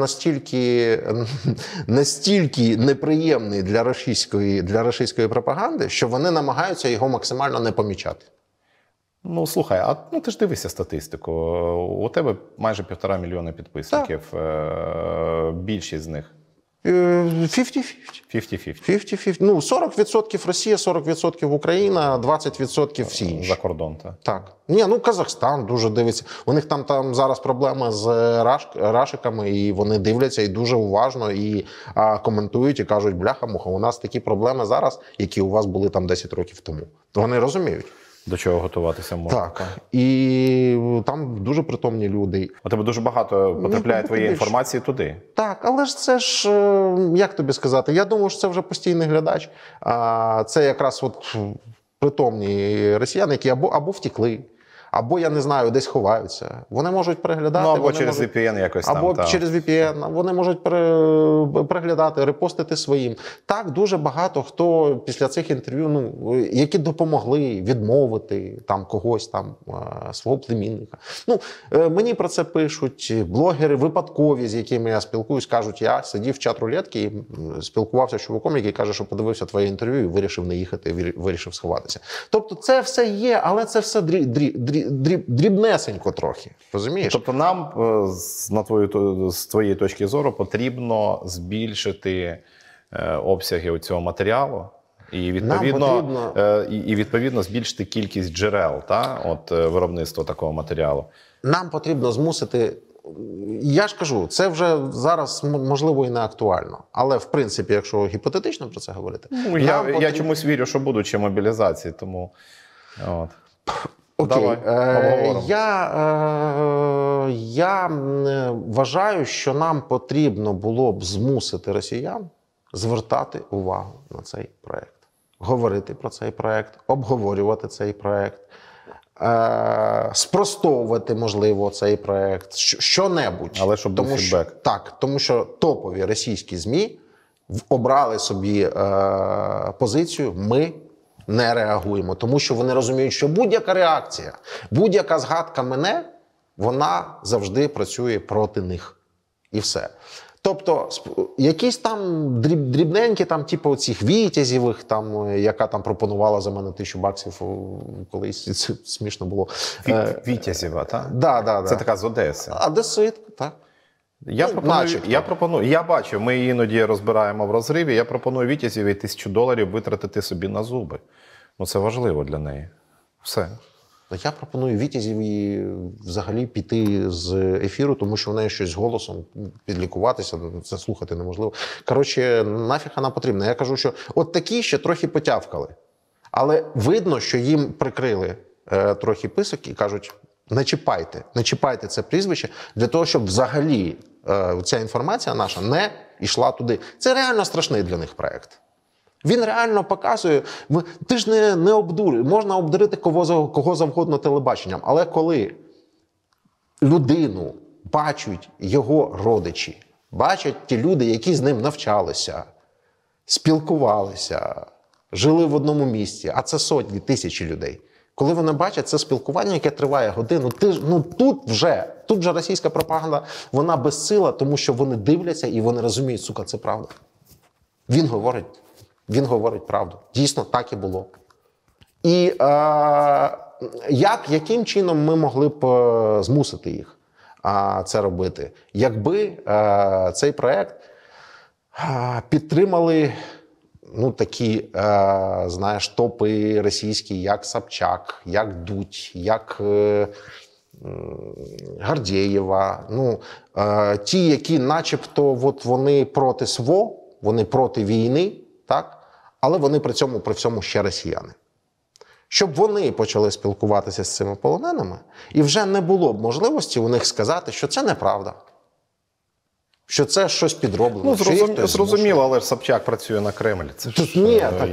настільки неприємний для російської пропаганди, що вони намагаються його максимально не помічати. Ну, слухай, ти ж дивишся статистику. У тебе майже 1,5 мільйона підписників. Більшість з них. 50-50. 50-50. 50-50. Ну, 40% Росія, 40% Україна, 20% всі інші. За кордон, так? Так. Ні, ну Казахстан дуже дивиться. У них там зараз проблеми з рашиками, і вони дивляться і дуже уважно, і коментують, і кажуть, бляха-муха, у нас такі проблеми зараз, які у вас були там 10 років тому. Вони розуміють. До чого готуватися можна. Так. І там дуже притомні люди. У тебе дуже багато потрапляє твоєї інформації туди. Так, але ж це ж, як тобі сказати, я думаю, що це вже постійний глядач. Це якраз от притомні росіяни, які або втекли, або, я не знаю, десь ховаються. Вони можуть переглядати. Ну, або через VPN якось там. Або через VPN. Вони можуть переглядати, репостити своїм. Так, дуже багато хто після цих інтерв'ю, які допомогли відмовити там когось, там, свого племінника. Мені про це пишуть блогери випадкові, з якими я спілкуюсь, кажуть, я сидів в чат-рулетки і спілкувався з чуваком, який каже, що подивився твоє інтерв'ю і вирішив не їхати, вирішив сховатися. Тобто це все є, але це все дрібнесенько трохи, розумієш? Тобто нам, з твоєї точки зору, потрібно збільшити обсяги цього матеріалу і відповідно збільшити кількість джерел виробництва такого матеріалу. Нам потрібно змусити, я ж кажу, це вже зараз можливо і не актуально, але в принципі, якщо гіпотетично про це говорити. Я чомусь вірю, що будуть ще мобілізації, тому... Окей. Давай, обговоримо. Я вважаю, що нам потрібно було б змусити росіян звертати увагу на цей проект, говорити про цей проект, обговорювати цей проект, спростовувати, можливо, цей проект, що-небудь. Але щоб був фідбек. Так, тому що топові російські ЗМІ обрали собі позицію «ми не реагуємо», тому що вони розуміють, що будь-яка реакція, будь-яка згадка мене, вона завжди працює проти них. І все. Тобто, якісь там дрібненькі, там, типу цих Вітязєвих, там, яка там пропонувала за мене $1000 колись, це смішно було. Вітязєва, так? Да. Це така з Одеси. Одесит, так. Я бачу, ми іноді розбираємо в розриві, я пропоную Вітязєві $1000 витратити собі на зуби. Це важливо для неї. Все. Я пропоную Вітязєві взагалі піти з ефіру, тому що в неї щось з голосом, підлікуватися, це слухати неможливо. Коротше, нафіг вона потрібна. Я кажу, що от такі ще трохи потявкали. Але видно, що їм прикрили трохи писок і кажуть, не чіпайте це прізвище, для того, щоб взагалі ця інформація наша не йшла туди. Це реально страшний для них проект. Він реально показує, ти ж не обдуриш, можна обдурити кого завгодно телебаченням, але коли людину бачать його родичі, бачать ті люди, які з ним навчалися, спілкувалися, жили в одному місці, а це сотні, тисячі людей. Коли вони бачать це спілкування, яке триває годину, тут вже російська пропаганда, вона безсила, тому що вони дивляться і вони розуміють, сука, це правда. Він говорить правду. Дійсно, так і було. І яким чином ми могли б змусити їх це робити? Якби цей проект підтримали такі, топи російські, як Собчак, як Дудь, як Гордєєва, ті, які начебто от вони проти СВО, вони проти війни, так? Але вони при всьому ще росіяни. Щоб вони почали спілкуватися з цими полоненими, і вже не було б можливості у них сказати, що це неправда, що це щось підроблено. Зрозуміло, але ж Собчак працює на Кремль. Це ж, ні, так,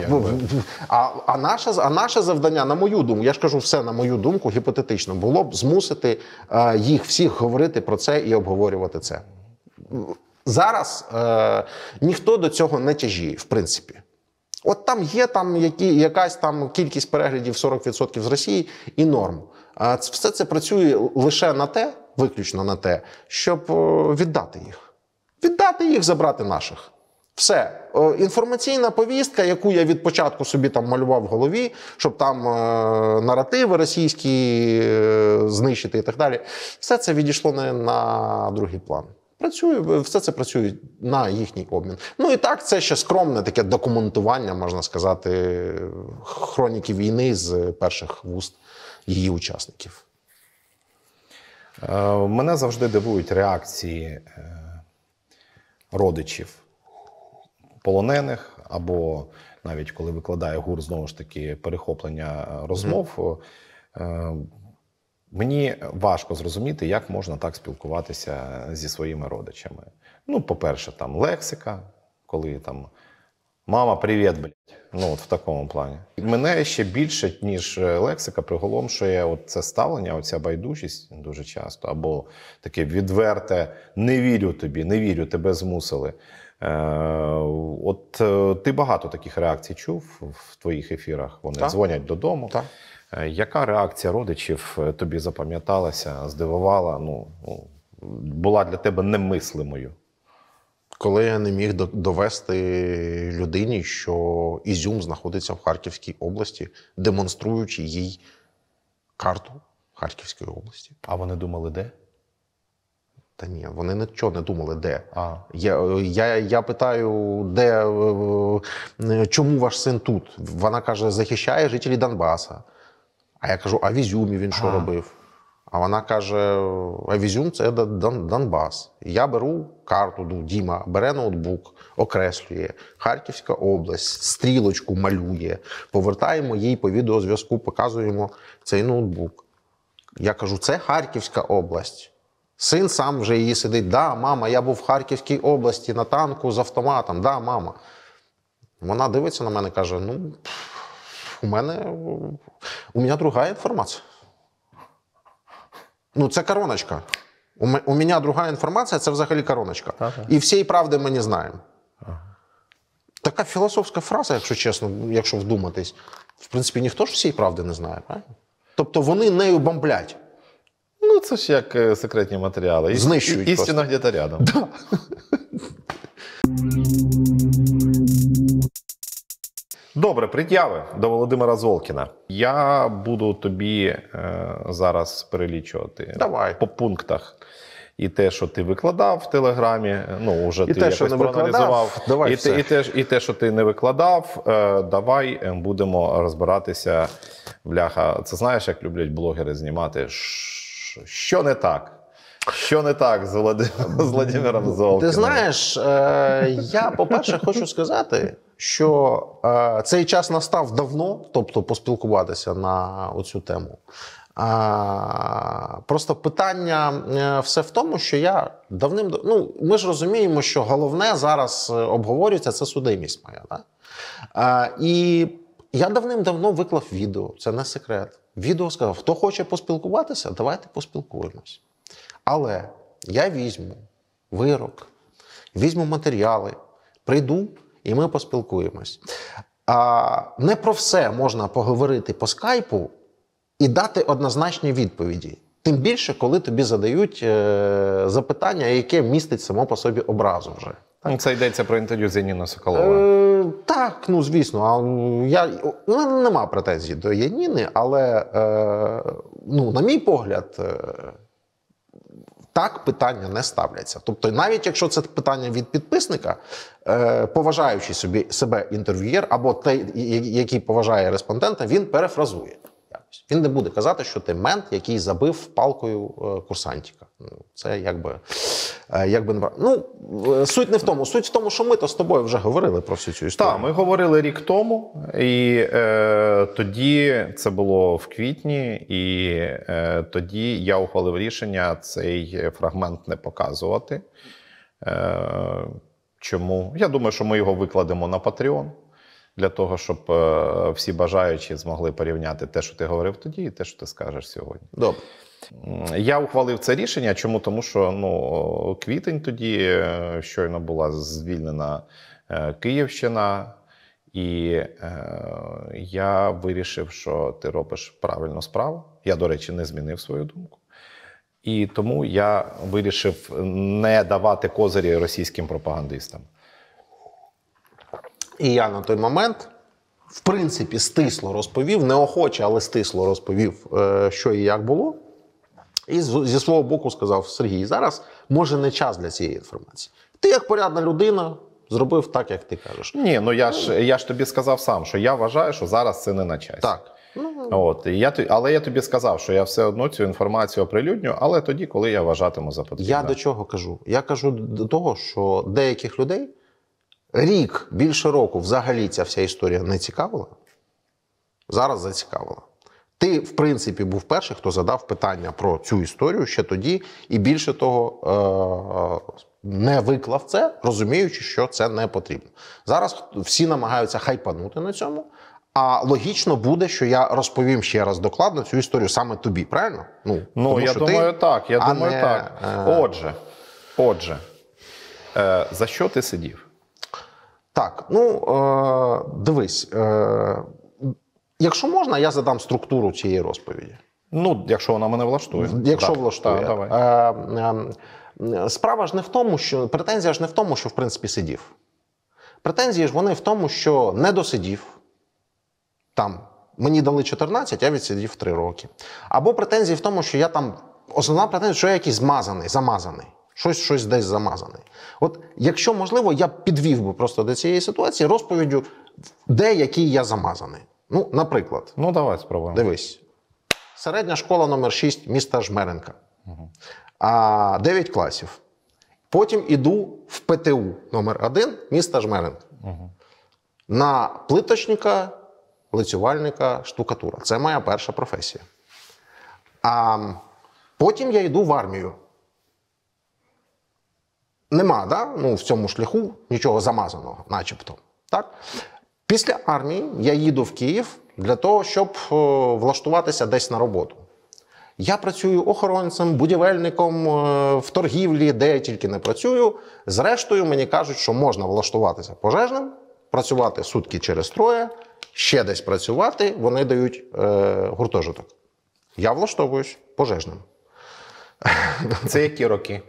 а наше завдання, на мою думку, я ж кажу все на мою думку, гіпотетично, було б змусити їх всіх говорити про це і обговорювати це. Зараз ніхто до цього не тяжіє, в принципі. От там є якась кількість переглядів 40% з Росії і норм. Все це працює лише на те, виключно на те, щоб віддати їх. Віддати їх, забрати наших. Все. Інформаційна повістка, яку я від початку собі там малював в голові, щоб там наративи російські знищити і так далі, все це відійшло на другий план. Все це працює на їхній обмін. І так, це ще скромне таке документування, можна сказати, хроніки війни з перших вуст її учасників. Мене завжди дивують реакції родичів полонених, або навіть коли викладає ГУР, знову ж таки, перехоплення розмов. Мені важко зрозуміти, як можна так спілкуватися зі своїми родичами. По-перше, там лексика, коли там «мама, привіт, блядь», от в такому плані. Мене ще більше, ніж лексика, приголомшує це ставлення, оця байдужість дуже часто, або таке відверте «не вірю тобі, не вірю, тебе змусили». Ти багато таких реакцій чув в твоїх ефірах, вони дзвонять додому. Так. Яка реакція родичів тобі запам'яталася, здивувала, була для тебе немислимою? Коли я не міг довести людині, що Ізюм знаходиться в Харківській області, демонструючи їй карту Харківської області. А вони думали, де? Та ні, вони нічого не думали, де. Я питаю, чому ваш син тут? Вона каже, захищає жителів Донбаса. А я кажу, а в Ізюмі він що робив? А вона каже, а в Ізюм – це Донбас. Я беру карту, Діма бере ноутбук, окреслює, Харківська область, стрілочку малює, повертаємо їй по відеозв'язку, показуємо цей ноутбук. Я кажу, це Харківська область. Син сам вже її сидить, да, мама, я був в Харківській області на танку з автоматом, да, мама. Вона дивиться на мене і каже, у мене друга інформація. Це короночка. У мене друга інформація, це взагалі короночка. І всієї правди ми не знаємо. Така філософська фраза, якщо чесно, якщо вдуматись. В принципі, ніхто ж всієї правди не знає, правильно? Тобто вони нею бомблять. Це ж як секретні матеріали. Знищують істина где-то рядом. Да. Добре, пред'яви до Володимира Золкіна. Я буду тобі зараз перелічувати по пунктах. І те, що ти викладав в Телеграмі, вже ти якось проаналізував. І те, що ти не викладав, давай будемо розбиратися. Бляха, це знаєш, як люблять блогери знімати? Що не так? Що не так з Володимиром Золкіним? Ти знаєш, я, по-перше, хочу сказати, що цей час настав давно, тобто поспілкуватися на оцю тему. Просто питання все в тому, що я ми ж розуміємо, що головне зараз обговорюється, це судимість моя. Так? І я давним-давно виклав відео, це не секрет. Відео сказав, хто хоче поспілкуватися, давайте поспілкуємось. Але я візьму вирок, візьму матеріали, прийду і ми поспілкуємось. Не про все можна поговорити по скайпу і дати однозначні відповіді. Тим більше, коли тобі задають запитання, яке містить само по собі образу вже. Це йдеться про інтерв'ю з Яніною Соколовою. Так, звісно. Нема претензій до Яніни, але, на мій погляд, так питання не ставляться. Тобто, навіть якщо це питання від підписника, поважаючи себе інтерв'юєр, або той, який поважає респондента, він перефразує. Він не буде казати, що ти мент, який забив палкою курсантика. Це якби не... Ну, суть не в тому. Суть в тому, що ми то з тобою вже говорили про всю цю історію. Так, ми говорили рік тому, і тоді це було в квітні, і тоді я ухвалив рішення цей фрагмент не показувати. Чому? Я думаю, що ми його викладемо на Patreon, для того, щоб всі бажаючі змогли порівняти те, що ти говорив тоді, і те, що ти скажеш сьогодні. Добре. Я ухвалив це рішення. Чому? Тому що квітень тоді щойно була звільнена Київщина, і я вирішив, що ти робиш правильну справу. Я, до речі, не змінив свою думку. І тому я вирішив не давати козирі російським пропагандистам. І я на той момент, в принципі, стисло розповів, неохоче, але стисло розповів, що і як було. І зі свого боку сказав: Сергій, зараз може не час для цієї інформації. Ти, як порядна людина, зробив так, як ти кажеш. Ні, ну я ж тобі сказав сам, що я вважаю, що зараз це не на часі. Так. От, але я тобі сказав, що я все одно цю інформацію оприлюдню, але тоді, коли я вважатиму за потрібне. Я до чого кажу? Я кажу до того, що деяких людей рік, більше року взагалі ця вся історія не цікавила. Зараз зацікавила. Ти, в принципі, був перший, хто задав питання про цю історію ще тоді, і більше того, не виклав це, розуміючи, що це не потрібно. Зараз всі намагаються хайпанути на цьому, а логічно буде, що я розповім ще раз докладно цю історію саме тобі, правильно? Ну я думаю, так. Отже, за що ти сидів? Так, дивись, якщо можна, я задам структуру цієї розповіді. Ну, якщо вона мене влаштує. Якщо влаштує. Так, давай. Справа ж не в тому, що претензія ж не в тому, що в принципі сидів. Претензії ж вони в тому, що не досидів. Там мені дали 14, я відсидів 3 роки. Або претензії в тому, що я там основна претензія, що я якийсь замазаний. Щось десь замазаний. От, якщо можливо, я підвів би просто до цієї ситуації розповіддю, де який я замазаний. Ну, наприклад. Ну, давай спробуємо. Дивись. Середня школа номер 6 міста Жмеренка. 9 класів. Потім іду в ПТУ номер 1 міста Жмеренка. На плиточника, лицювальника, штукатура. Це моя перша професія. А потім я йду в армію. Нема, да? В цьому шляху нічого замазаного, начебто. Так? Після армії я їду в Київ для того, щоб влаштуватися десь на роботу. Я працюю охоронцем, будівельником, в торгівлі, де я тільки не працюю. Зрештою, мені кажуть, що можна влаштуватися пожежним, працювати сутки через 3, ще десь працювати, вони дають гуртожиток. Я влаштовуюсь пожежним. Це які роки?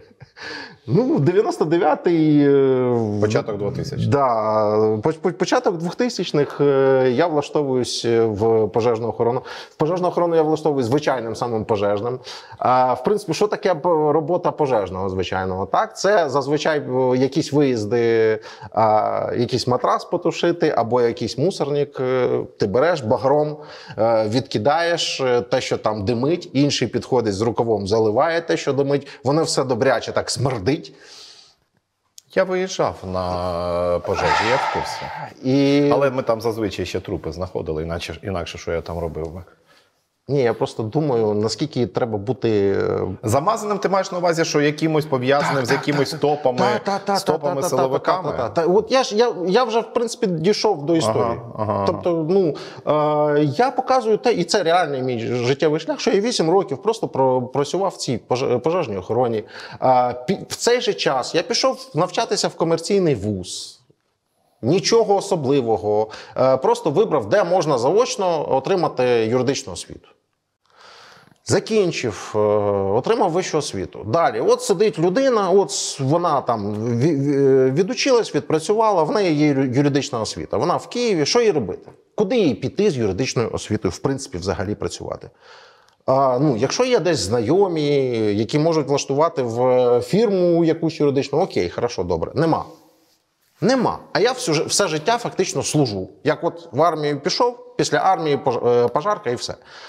99-й... Початок 2000-х. Да, початок 2000-х я влаштовуюсь в пожежну охорону. В пожежну охорону я влаштовуюсь звичайним самим пожежним. В принципі, що таке робота пожежного звичайного? Так, це зазвичай якісь виїзди, якийсь матрас потушити або якийсь мусорник. Ти береш багром, відкидаєш те, що там димить, інший підходить з рукавом, заливає те, що димить. Воно все добряче так смердить. Я виїжджав на пожежі, я в курсі. Але ми там зазвичай ще трупи знаходили, інакше що я там робив би. Ні, я просто думаю, наскільки треба бути... Замазаним ти маєш на увазі, що якимось пов'язаним з якимись топами, силовиками? От я вже, в принципі, дійшов до історії. Тобто, я показую те, і це реальний мій життєвий шлях, що я 8 років просто працював в цій пожежній охороні. В цей же час я пішов навчатися в комерційний вуз. Нічого особливого. Просто вибрав, де можна заочно отримати юридичну освіту. Закінчив, отримав вищу освіту. Далі, от сидить людина, от вона там відучилась, відпрацювала, в неї є юридична освіта. Вона в Києві, що їй робити? Куди їй піти з юридичною освітою, в принципі, взагалі працювати? Якщо є десь знайомі, які можуть влаштувати в фірму якусь юридичну, окей, хорошо, добре. Нема. А я все життя фактично служу. Як от в армію пішов, після армії пожарка і все.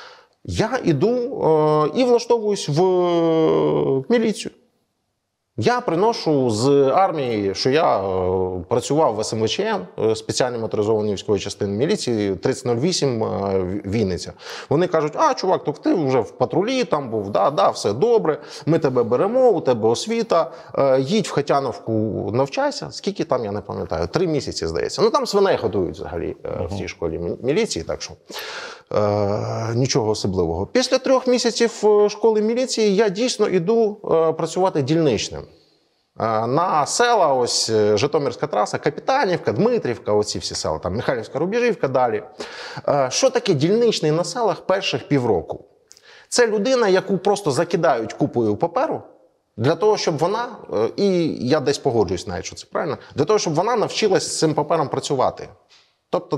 Я іду і влаштовуюсь в міліцію. Я приношу з армії, що я працював в СМВЧМ, спеціальній моторизованій військовій частині міліції, 3008 Вінниця. Вони кажуть, чувак, так ти вже в патрулі там був, да, все добре, ми тебе беремо, у тебе освіта, їдь в Хатяновку, навчайся. Скільки там, я не пам'ятаю, 3 місяці, здається. Ну там свиней годують взагалі в цій школі міліції, так що нічого особливого. Після 3 місяців школи міліції я дійсно іду працювати дільничним. На села, ось Житомирська траса, Капітанівка, Дмитрівка, оці всі села, там Михайлівська Рубіжівка, далі. Що таке дільничний на селах перших півроку? Це людина, яку просто закидають купою паперу, для того, щоб вона, і я десь погоджуюсь навіть, що це правильно, для того, щоб вона навчилась з цим папером працювати. Тобто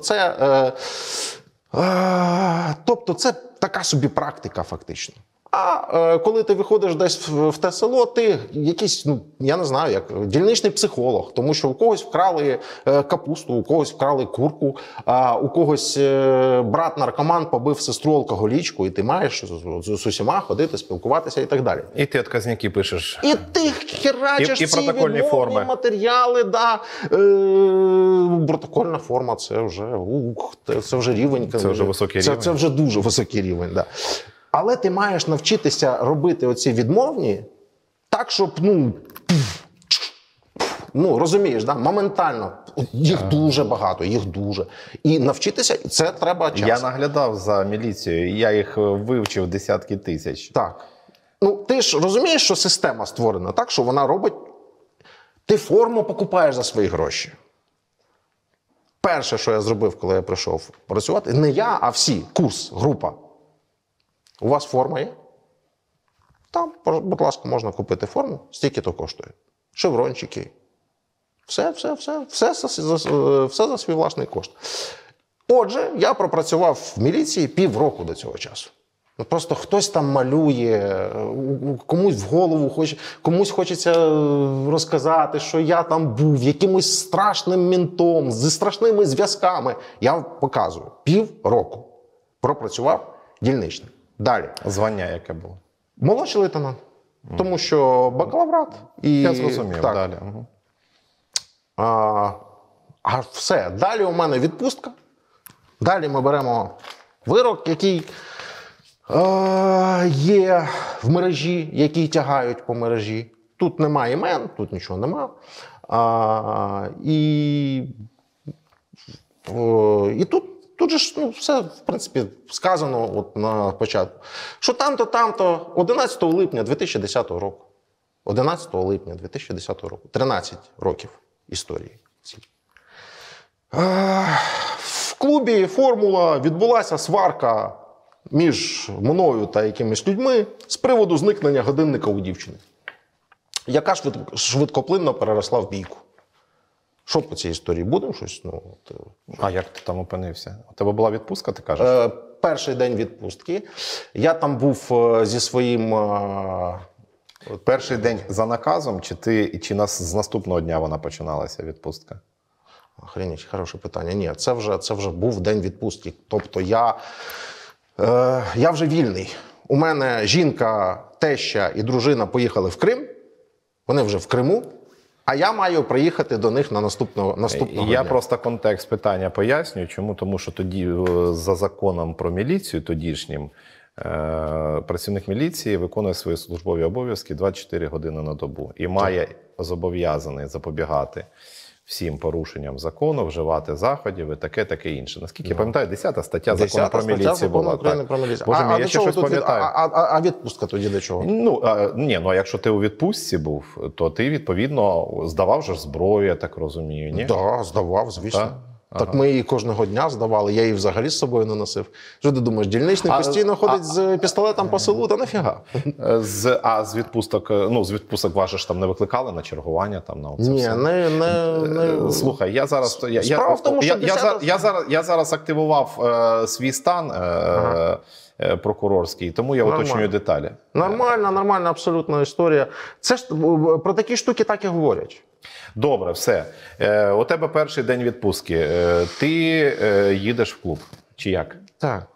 це така собі практика фактично. А коли ти виходиш десь в те село, ти якийсь, я не знаю, як дільничний психолог, тому що у когось вкрали капусту, у когось вкрали курку, а у когось брат-наркоман побив сестру алкоголічку, і ти маєш з усіма ходити, спілкуватися і так далі. І ти отказники пишеш. І ти херачиш і ці протокольні форми. Матеріали, да. Протокольна форма, це вже рівень. Це вже високий рівень. Це вже дуже високий рівень, да. Але ти маєш навчитися робити оці відмовні так, щоб, розумієш, да? Моментально. Їх дуже багато, їх дуже. І навчитися, це треба час. Я наглядав за міліцією, я їх вивчив десятки тисяч. Так. Ти ж розумієш, що система створена так, що вона робить... Ти форму покупаєш за свої гроші. Перше, що я зробив, коли я прийшов працювати, не я, а всі, курс, група. У вас форма є? Там, будь ласка, можна купити форму, стільки то коштує. Шеврончики. Все за свій власний кошт. Отже, я пропрацював в міліції півроку до цього часу. Просто хтось там малює, комусь в голову комусь хочеться розказати, що я там був якимось страшним ментом, зі страшними зв'язками. Я показую. Півроку пропрацював дільничним. Далі. Звання яке було? Молодший лейтенант. Тому що бакалаврат. Я зрозумів. Так. Далі. Все. Далі у мене відпустка. Далі ми беремо вирок, який є в мережі, який тягають по мережі. Тут немає імен, тут нічого нема. І тут же ж все, в принципі, сказано на початку. Що там-то, 11 липня 2010 року. 11 липня 2010 року. 13 років історії. В клубі «Формула» відбулася сварка між мною та якимись людьми з приводу зникнення годинника у дівчини, яка швидкоплинно переросла в бійку. Що по цій історії? Будемо щось? А як ти там опинився? У тебе була відпустка, ти кажеш? Перший день відпустки. Я там був зі своїм... Перший день за наказом, чи з наступного дня вона починалася, відпустка? Охренеть, хороше питання. Ні, це вже був день відпустки. Тобто я вже вільний. У мене жінка, теща і дружина поїхали в Крим. Вони вже в Криму. А я маю приїхати до них на наступного Я дня. просто контекст питання пояснюю. Чому? Тому що тоді за законом про міліцію тодішнім працівник міліції виконує свої службові обов'язки 24 години на добу. І має зобов'язаний запобігати всім порушенням закону, вживати заходів і таке інше. Наскільки я пам'ятаю, 10 стаття закону про міліцію була. Боже мій, я ще щось пам'ятаю. А відпустка тоді до чого? А якщо ти у відпустці був, то ти, відповідно, здавав же зброю, я так розумію, ні? Так, здавав, звісно. Так ми її кожного дня здавали, я її взагалі з собою не носив. Що ти думаєш, дільничний постійно ходить з пістолетом по селу? Та нафіга? З відпусток ваші там не викликали на чергування? Там, на оце Ні, все? не... Слухай, я зараз... Справа в тому, що я зараз активував свій стан прокурорський, тому я уточнюю деталі. Нормальна абсолютно історія. Це ж про такі штуки так і говорять. Добре, все. У тебе перший день відпустки. Ти їдеш в клуб. Чи як? Так.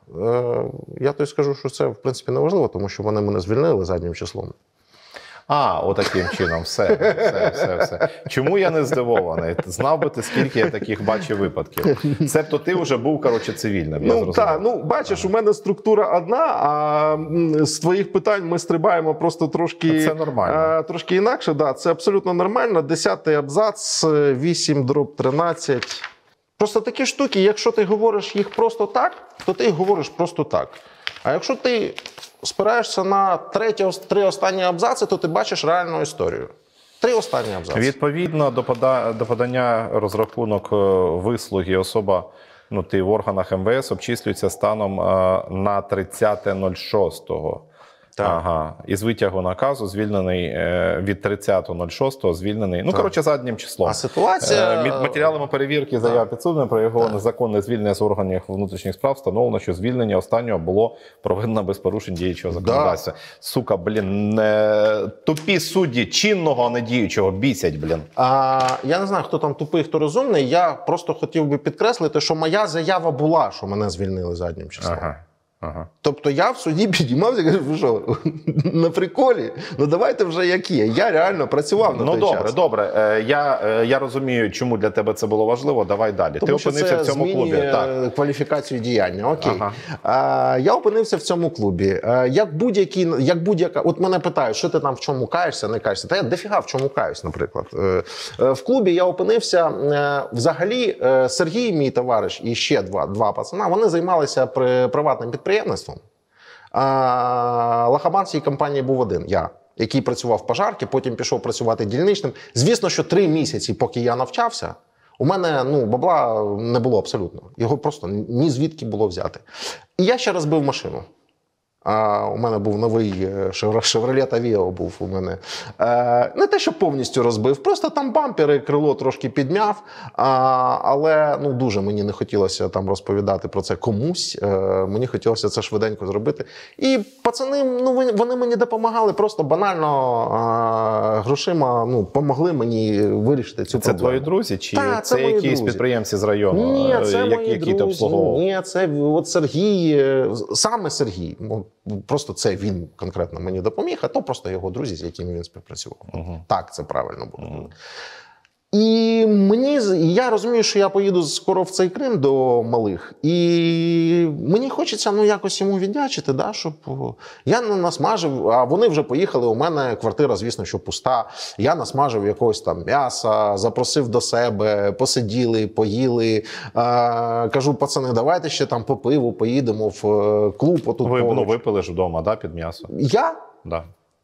Я тобі скажу, що це, в принципі, не важливо, тому що вони мене звільнили заднім числом. Отаким чином, все. Чому я не здивований? Знав би ти, скільки я таких бачив випадків. Себто ти вже був, цивільним, я зрозумів. Так, бачиш, у мене структура одна, а з твоїх питань ми стрибаємо просто трошки, це нормально. Трошки інакше. Да, це абсолютно нормально. 10-й абзац, 8/13. Просто такі штуки, якщо ти говориш їх просто так, то ти їх говориш просто так. А якщо ти спираєшся на три останні абзаци, то ти бачиш реальну історію. 3 останні абзаци. Відповідно до подання розрахунок вислуги особа, ти в органах МВС обчислюється станом на 30.06. Так. Із витягу наказу звільнений від 30.06 звільнений, заднім числом. А ситуація... Матеріалами перевірки заяв підсудним про його незаконне звільнення з органів внутрішніх справ встановлено, що звільнення останнього було проведено без порушень діючого законодавства. Сука, тупі судді чинного, а не діючого, бісять, Я не знаю, хто там тупий, хто розумний. Я просто хотів би підкреслити, що моя заява була, що мене звільнили заднім числом. Тобто я в суді підіймався і кажу, ви що, на приколі? Давайте вже як є. Я реально працював на той час. Добре. Я розумію, чому для тебе це було важливо. Давай далі. Тому ти опинився в цьому клубі. Так. Кваліфікацію діяння. Окей. Я опинився в цьому клубі. Як будь-яка... От мене питають, що ти там в чому каєшся, не каєшся. Та я дофіга в чому каюсь, наприклад. В клубі я опинився... Взагалі, Сергій, мій товариш, і ще два пацана, вони займалися приватним підприємством. Лахабан в цій компанії був один, я, який працював в пожарці, потім пішов працювати дільничним. Звісно, що 3 місяці, поки я навчався, у мене бабла не було абсолютно. Його просто ні звідки було взяти. І я ще розбив машину. У мене був новий Chevrolet Aveo був у мене. Не те, що повністю розбив, просто там бампери, крило трошки підмяв. Але дуже мені не хотілося там розповідати про це комусь. Мені хотілося це швиденько зробити. І пацани, вони мені допомагали просто банально грошима, помогли мені вирішити цю проблему. Це твої друзі? Чи це якісь друзі. Підприємці з району, Ні, це мої які ти обслуговував? Ні, це от Сергій, саме Сергій. Просто це він конкретно мені допоміг, а то просто його друзі, з якими він співпрацював. Так, це правильно було. І я розумію, що я поїду скоро в цей Крим до малих, і мені хочеться якось йому віддячити, щоб я не насмажив, а вони вже поїхали, у мене квартира, звісно, що пуста, я насмажив якогось там м'яса, запросив до себе, посиділи, поїли, кажу, пацани, давайте ще там по пиву поїдемо в клуб отут. Ви випили ж вдома, під м'ясо? Я? Да.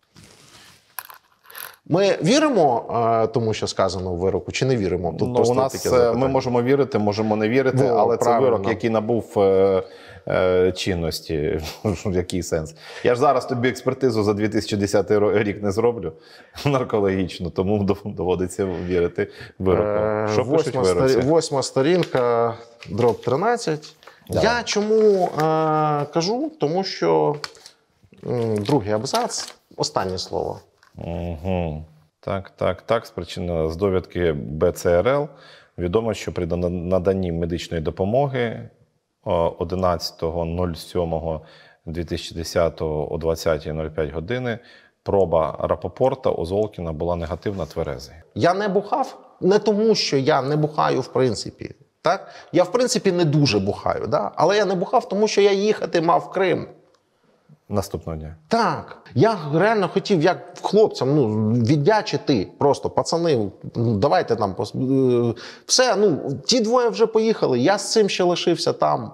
Ми віримо тому, що сказано в вироку, чи не віримо? Тут у нас ми можемо вірити, можемо не вірити, але правильно. Це вирок, який набув чинності. Який сенс? Я ж зараз тобі експертизу за 2010 рік не зроблю наркологічну, тому доводиться вірити вироку. Що пишуть вироці? 8 сторінка, дроб 13. Да. Я чому кажу? Тому що другий абзац, останнє слово. Так, спричинено з довідки БЦРЛ. Відомо, що при наданні медичної допомоги 11.07.2010 о 20.05 години проба Рапопорта у Золкіна була негативна, тверезий. Я не бухав не тому, що я не бухаю в принципі. Так? Я в принципі не дуже бухаю, але я не бухав, тому що я їхати мав в Крим. Наступного дня. Так. Я реально хотів, як хлопцям, віддячити просто. Пацани, давайте там. Все, ті двоє вже поїхали, я з цим ще лишився там.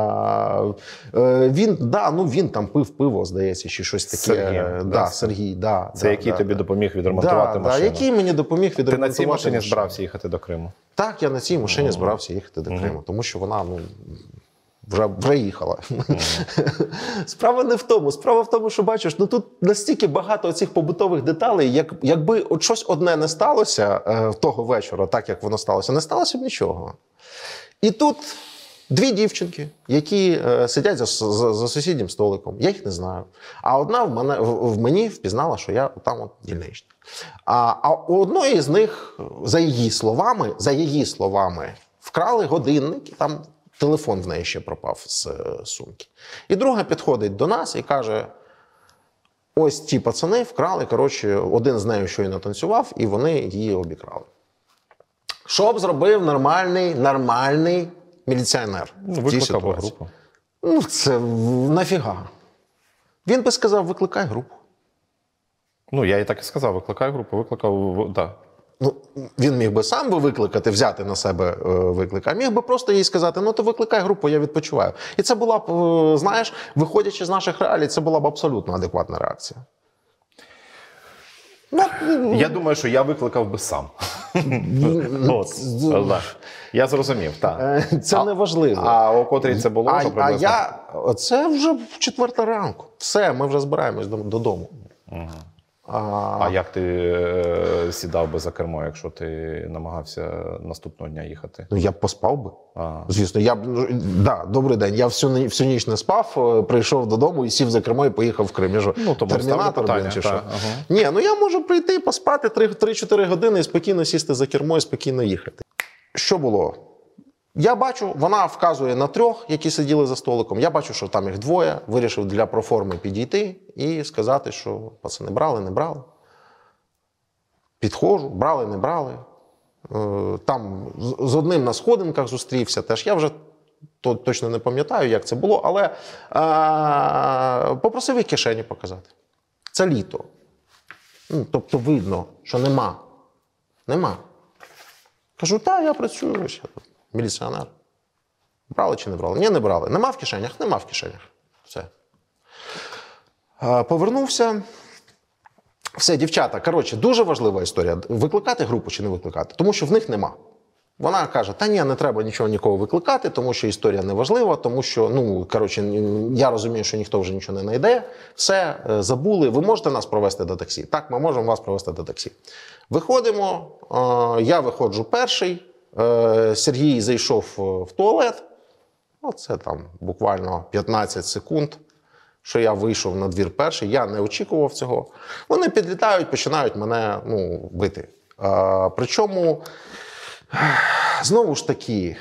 Він там пив пиво, здається, чи щось таке. Сергій. Це який тобі допоміг відремонтувати машину? Який мені допоміг відремонтувати машину? Ти на цій машині збирався їхати до Криму? Так, я на цій машині збирався їхати до Криму, тому що вона, вже їхала. Справа не в тому. Справа в тому, що, бачиш, тут настільки багато цих побутових деталей, якби от щось одне не сталося того вечора, так, як воно сталося, не сталося б нічого. І тут 2 дівчинки, які сидять за сусіднім столиком. Я їх не знаю. А одна в мені впізнала, що я там дільничний. А у одної з них, за її словами, вкрали годинник, там Телефон в неї ще пропав з сумки. І друга підходить до нас і каже: ось ті пацани вкрали, коротше, один з нею щойно танцював, і вони її обікрали. Що б зробив нормальний міліціонер в цій Викликав ситуації? групу. Ну, це нафіга. Він би сказав, викликай групу. Ну, я і так і сказав, викликай групу, викликав, так. Ну, він міг би сам би викликати, взяти на себе виклик, а міг би просто їй сказати, ну то викликай групу, я відпочиваю. І це була б, знаєш, виходячи з наших реалій, це була б абсолютно адекватна реакція. Я думаю, що я викликав би сам. От, так. Я зрозумів, так. Це неважливо. А о котрій це було? Що приблизно? Це вже 4 ранку. Все, ми вже збираємось додому. А як ти сідав би за кермо, якщо ти намагався наступного дня їхати? Ну, я б поспав би. Звісно, я б, добрий день. Я всю ніч не спав, прийшов додому і сів за кермо і поїхав в Крим. Я ж термінатор, питання, чи що? ага. Ні, ну я можу прийти, поспати 3-4 години і спокійно сісти за кермо і спокійно їхати. Що було? Я бачу, вона вказує на 3, які сиділи за столиком. Я бачу, що там їх 2. Вирішив для проформи підійти і сказати, що пацани брали, не брали. Підходжу, брали, не брали. Там з одним на сходинках зустрівся теж. Я вже точно не пам'ятаю, як це було, але попросив їх кишені показати. Це літо. Тобто видно, що нема. Нема. Кажу, так, я працюю, ось я тут. Міліціонер. Брали чи не брали? Ні, не брали. Нема в кишенях? Нема в кишенях. Все. Повернувся. Все, дівчата, коротше, дуже важлива історія. Викликати групу чи не викликати? Тому що в них нема. Вона каже, та ні, не треба нічого нікого викликати, тому що історія не важлива, тому що, я розумію, що ніхто вже нічого не знайде. Все, забули, ви можете нас провести до таксі? Так, ми можемо вас провести до таксі. Виходимо, я виходжу перший, Сергій зайшов в туалет, це там буквально 15 секунд, що я вийшов на двір перший, я не очікував цього. Вони підлітають, починають мене бити. Причому, знову ж таки,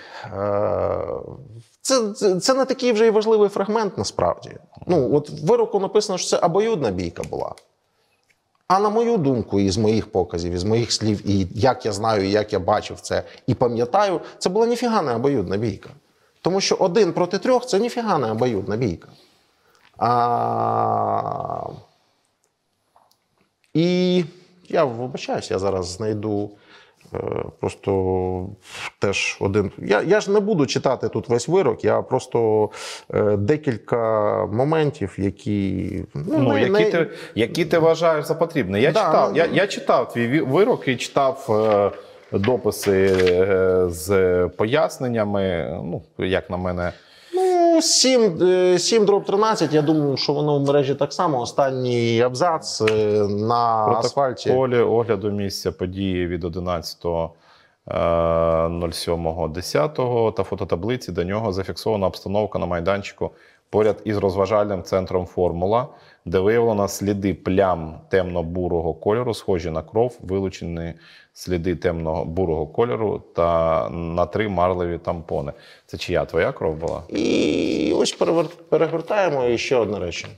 це не такий вже і важливий фрагмент насправді. От в вироку написано, що це обоюдна бійка була. А на мою думку, із моїх показів, із моїх слів, і як я знаю, і як я бачив це, і пам'ятаю, це була ніфіга не обоюдна бійка. Тому що 1 проти 3 – це ніфіга не обоюдна бійка. І я вибачаюсь, я зараз знайду просто теж один... Я ж не буду читати тут весь вирок, я просто декілька моментів, які... Які ти вважаєш за потрібне. Я читав твій вирок і читав дописи з поясненнями, як на мене... 7/13, я думаю, що воно в мережі так само. Останній абзац на асфальті. В протоколі огляду місця події від 11.07.10 та фототаблиці до нього зафіксована обстановка на майданчику поряд із розважальним центром «Формула», де виявлено сліди плям темно-бурого кольору, схожі на кров, вилучені сліди темно-бурого кольору та на 3 марливі тампони. Це чия? Твоя кров була? І ось перегортаємо і ще одне речення.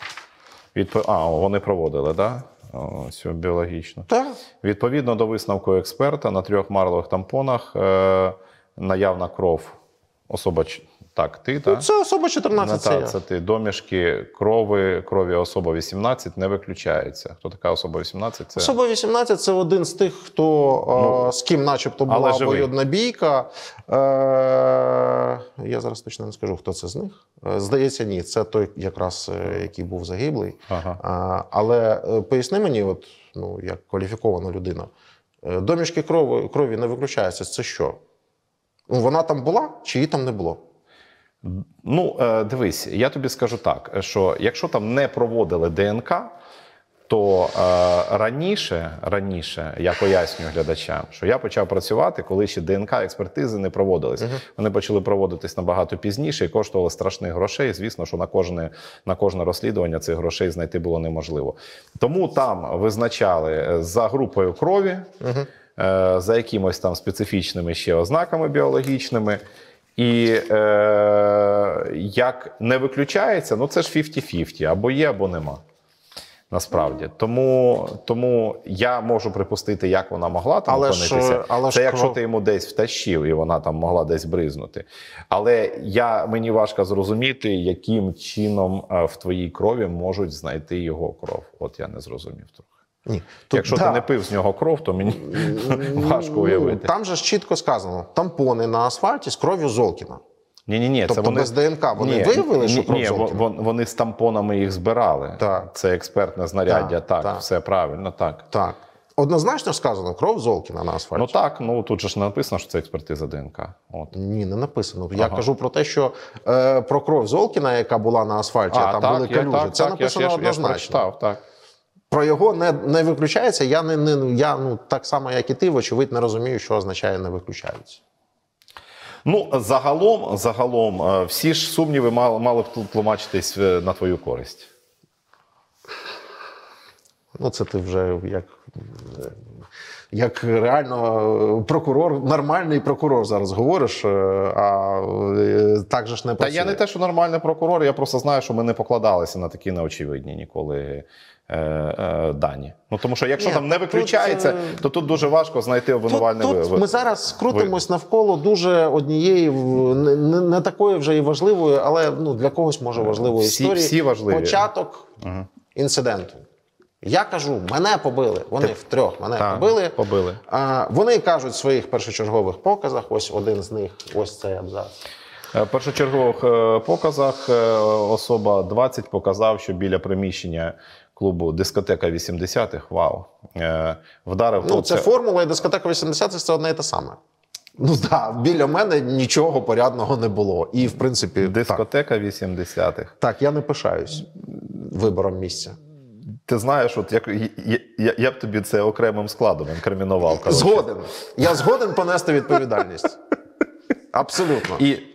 Вони проводили, так? Ось біологічно. Так. Відповідно до висновку експерта, на 3 марлевих тампонах наявна кров особа... Так, ти, так? Це особа 14, це я. Це ти. Домішки крові особа 18 не виключається. Хто така особа 18? Це... Особа 18 – це один з тих, хто, з ким начебто була обоюдна бійка. Я зараз точно не скажу, хто це з них. Здається, ні. Це той, якраз, який був загиблий. Ага. Але поясни мені, як кваліфікована людина, домішки крові не виключаються. Це що? Вона там була чи її там не було? Дивись, я тобі скажу так, що якщо там не проводили ДНК, то раніше, я пояснюю глядачам, що я почав працювати, коли ще ДНК-експертизи не проводились. Вони почали проводитись набагато пізніше і коштували страшних грошей. Звісно, що на кожне розслідування цих грошей знайти було неможливо. Тому там визначали за групою крові, за якимось там специфічними ще ознаками біологічними. І як не виключається, ну це ж 50-50, або є, або нема. Насправді. Тому я можу припустити, як вона могла там опинитися. Це якщо ти йому десь втащив, і вона там могла десь бризнути. Але мені важко зрозуміти, яким чином в твоїй крові можуть знайти його кров. От я не зрозумів трохи. Ні. Якщо ти не пив з нього кров, то мені важко уявити. Там же ж чітко сказано, тампони на асфальті з кров'ю Золкіна. Ні, тобто це вони без ДНК вони виявили, що кров Золкіна? Вони з тампонами їх збирали. Так. Це експертне знаряддя, так, все правильно, так. Так. Однозначно сказано, кров Золкіна на асфальті. Ну так, тут же ж не написано, що це експертиза ДНК. От. Ні, не написано. Я кажу про те, що про кров Золкіна, яка була на асфальті, а там були калюжі, це написано однозначно. Я прочитав, так. Про його не виключається, я так само, як і ти, вочевидь, не розумію, що означає не виключаються. Загалом, всі ж сумніви мали б тлумачитись на твою користь. Це ти вже як реально прокурор, нормальний прокурор зараз говориш, а так же ж не працює. Та я не те, що нормальний прокурор, я просто знаю, що ми не покладалися на такі неочевидні ніколи дані. Тому що якщо там не виключається, то тут дуже важко знайти обвинувальний вивод. Ми зараз крутимось навколо дуже однієї, не такої вже і важливої, але для когось може важливої історії. Всі важливі. Початок інциденту. Я кажу, мене побили. Вони втрьох мене побили. Вони кажуть в своїх першочергових показах, ось один з них, ось цей абзац. В першочергових показах особа 20 показав, що біля приміщення клубу «Дискотека 80-х», вау, вдарив хлопця. Це формула і «Дискотека 80-х» – це одне і те саме. Біля мене нічого порядного не було. І, в принципі, «Дискотека 80-х». Так, я не пишаюсь вибором місця. Ти знаєш, я б тобі це окремим складом інкримінував. Згоден. Я згоден понести відповідальність. Абсолютно.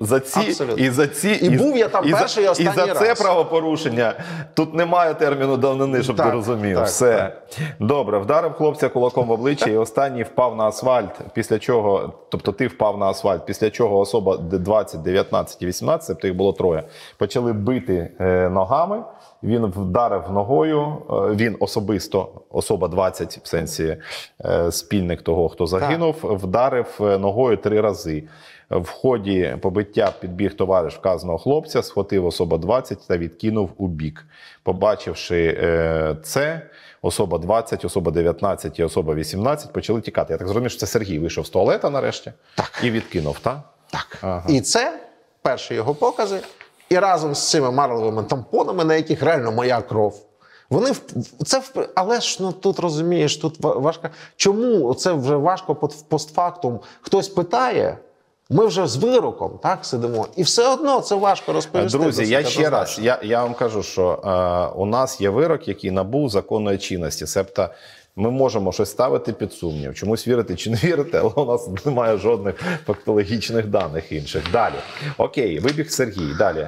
І був я там перший і останній раз. І за це правопорушення тут немає терміну давнини, щоб ти розумів. Все. Добре, вдарив хлопця кулаком в обличчя і останній впав на асфальт, після чого, тобто ти впав на асфальт, після чого особа 20, 19 і 18, тобто їх було троє, почали бити ногами. Він вдарив ногою, він особисто, особа 20, в сенсі спільник того, хто загинув, вдарив ногою 3 рази. В ході побиття підбіг товариш вказаного хлопця, схватив особа 20 та відкинув у бік. Побачивши це, особа 20, особа 19 і особа 18 почали тікати. Я так зрозумів, що це Сергій вийшов з туалета нарешті і відкинув, так? Так. Ага. І це перші його покази. І разом з цими марлевими тампонами, на яких реально моя кров. Але ж тут розумієш, тут важко. Чому це вже важко постфактум? Хтось питає, ми вже з вироком сидимо, і все одно це важко розповісти. Друзі, я ще раз, я вам кажу, що у нас є вирок, який набув законної чинності. Себто ми можемо щось ставити під сумнів, чомусь вірити чи не вірити, але у нас немає жодних фактологічних даних інших. Далі. Окей, вибіг Сергій. Далі.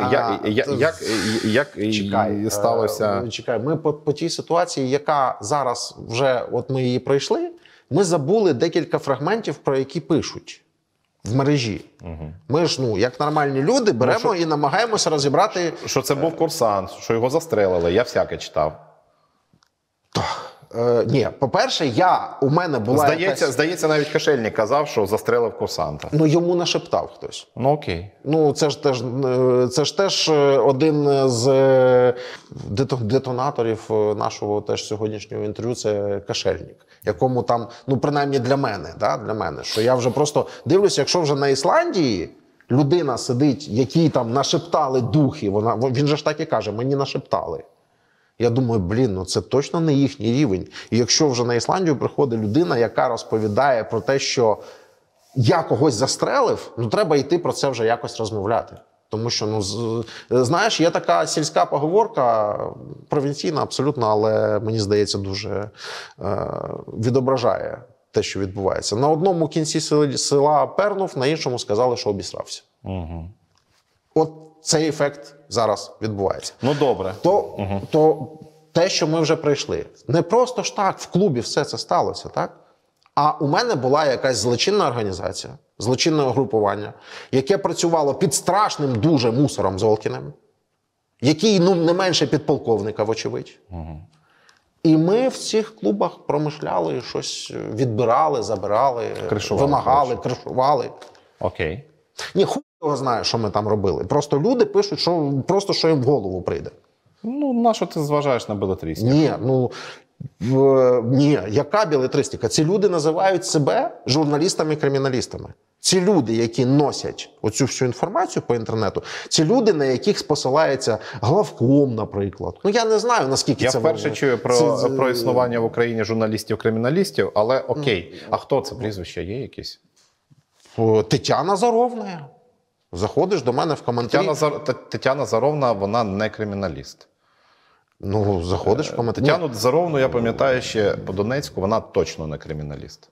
Як сталося? Чекай, ми по тій ситуації, яка зараз вже, от ми її пройшли, ми забули декілька фрагментів, про які пишуть в мережі. Ми ж, як нормальні люди, беремо і намагаємося розібрати... Що це був курсант, що його застрелили, я всяке читав. Ні, по-перше, у мене була Здається, навіть Кошельник казав, що застрелив курсанта. Йому нашептав хтось. Окей. Це ж теж один з детонаторів нашого теж сьогоднішнього інтерв'ю, це Кошельник. Якому там, принаймні для мене, що я вже просто дивлюся, якщо вже на Ісландії людина сидить, якій там нашептали духи, він же ж так і каже, мені нашептали. Я думаю, це точно не їхній рівень. І якщо вже на Ісландію приходить людина, яка розповідає про те, що я когось застрелив, треба йти про це вже якось розмовляти. Тому що, знаєш, є така сільська поговорка, провінційна абсолютно, але, мені здається, дуже відображає те, що відбувається. На одному кінці села пернув, на іншому сказали, що обісрався. Угу. От цей ефект зараз відбувається. Добре. То те, що ми вже пройшли. Не просто ж так в клубі все це сталося, так? А у мене була якась злочинна організація, злочинне угрупування, яке працювало під страшним дуже мусором Золкіним, який, ну, не менше підполковника, вочевидь. І ми в цих клубах промишляли, щось відбирали, забирали, Кришували, вимагали, кришували. Окей. Ні, хуй його знає, що ми там робили. Просто люди пишуть, що їм в голову прийде. Ну, на що ти зважаєш на белетристику? Ні, яка білетристика? Ці люди називають себе журналістами-криміналістами. Ці люди, які носять оцю всю інформацію по інтернету, ці люди, на яких посилається главком, наприклад. Ну, я не знаю, наскільки Я це... вперше чую про існування в Україні журналістів-криміналістів, але окей. А хто це прізвище? Є якісь? Тетяна Заровна. Заходиш до мене в коментарі. Тетяна Заровна, вона не криміналіст. Ну, заходиш в коментарі. Тетяну Заровну, я пам'ятаю ще по Донецьку, вона точно не криміналіст.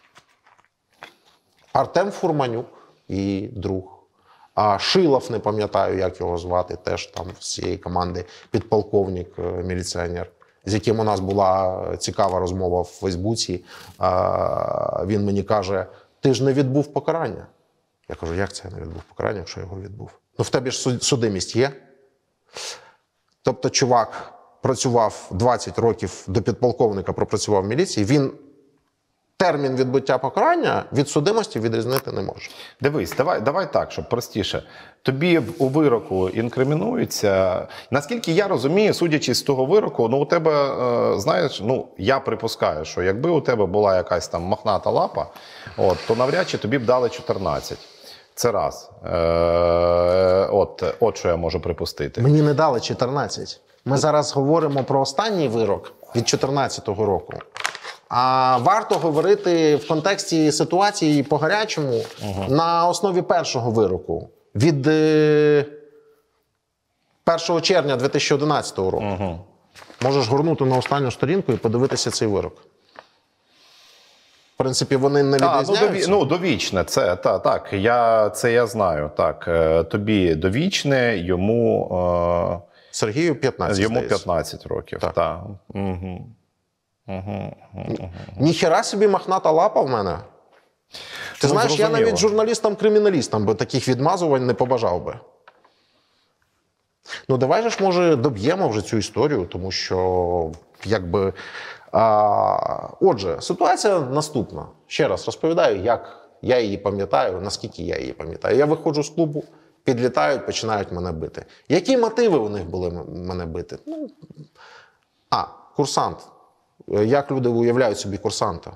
Артем Фурманюк, її друг. А Шилов, не пам'ятаю, як його звати, теж там з цієї команди підполковник, міліціонер, з яким у нас була цікава розмова в Фейсбуці. Він мені каже, ти ж не відбув покарання. Я кажу, як це я не відбув покарання, якщо я його відбув? Ну, в тебе ж судимість є. Тобто чувак працював 20 років, до підполковника пропрацював в міліції, він термін відбуття покарання від судимості відрізнити не може. Дивись, давай так, щоб простіше. Тобі у вироку інкримінується. Наскільки я розумію, судячи з того вироку, ну у тебе, знаєш, ну я припускаю, що якби у тебе була якась там мохната лапа, то навряд чи тобі б дали 14. Це раз. От що я можу припустити. Мені не дали 14. Ми зараз говоримо про останній вирок від 2014 року. А варто говорити в контексті ситуації по гарячому на основі першого вироку від 1 червня 2011 року. Можеш горнути на останню сторінку і подивитися цей вирок. В принципі, вони не відрізняються. Довічне, це так. Я знаю. Так, тобі довічне, йому Сергію 15. Йому 15 років. Так. Ніхера собі мохната лапа в мене. Ти знаєш, зрозуміло. Я навіть журналістам-криміналістам би таких відмазувань не побажав би. Ну, давай же ж, може, доб'ємо вже цю історію, тому що, якби... Отже, ситуація наступна. Ще раз розповідаю, як я її пам'ятаю, наскільки я її пам'ятаю. Я виходжу з клубу, підлітають, починають мене бити. Які мотиви у них були мене бити? Курсант. Як люди уявляють собі курсанта?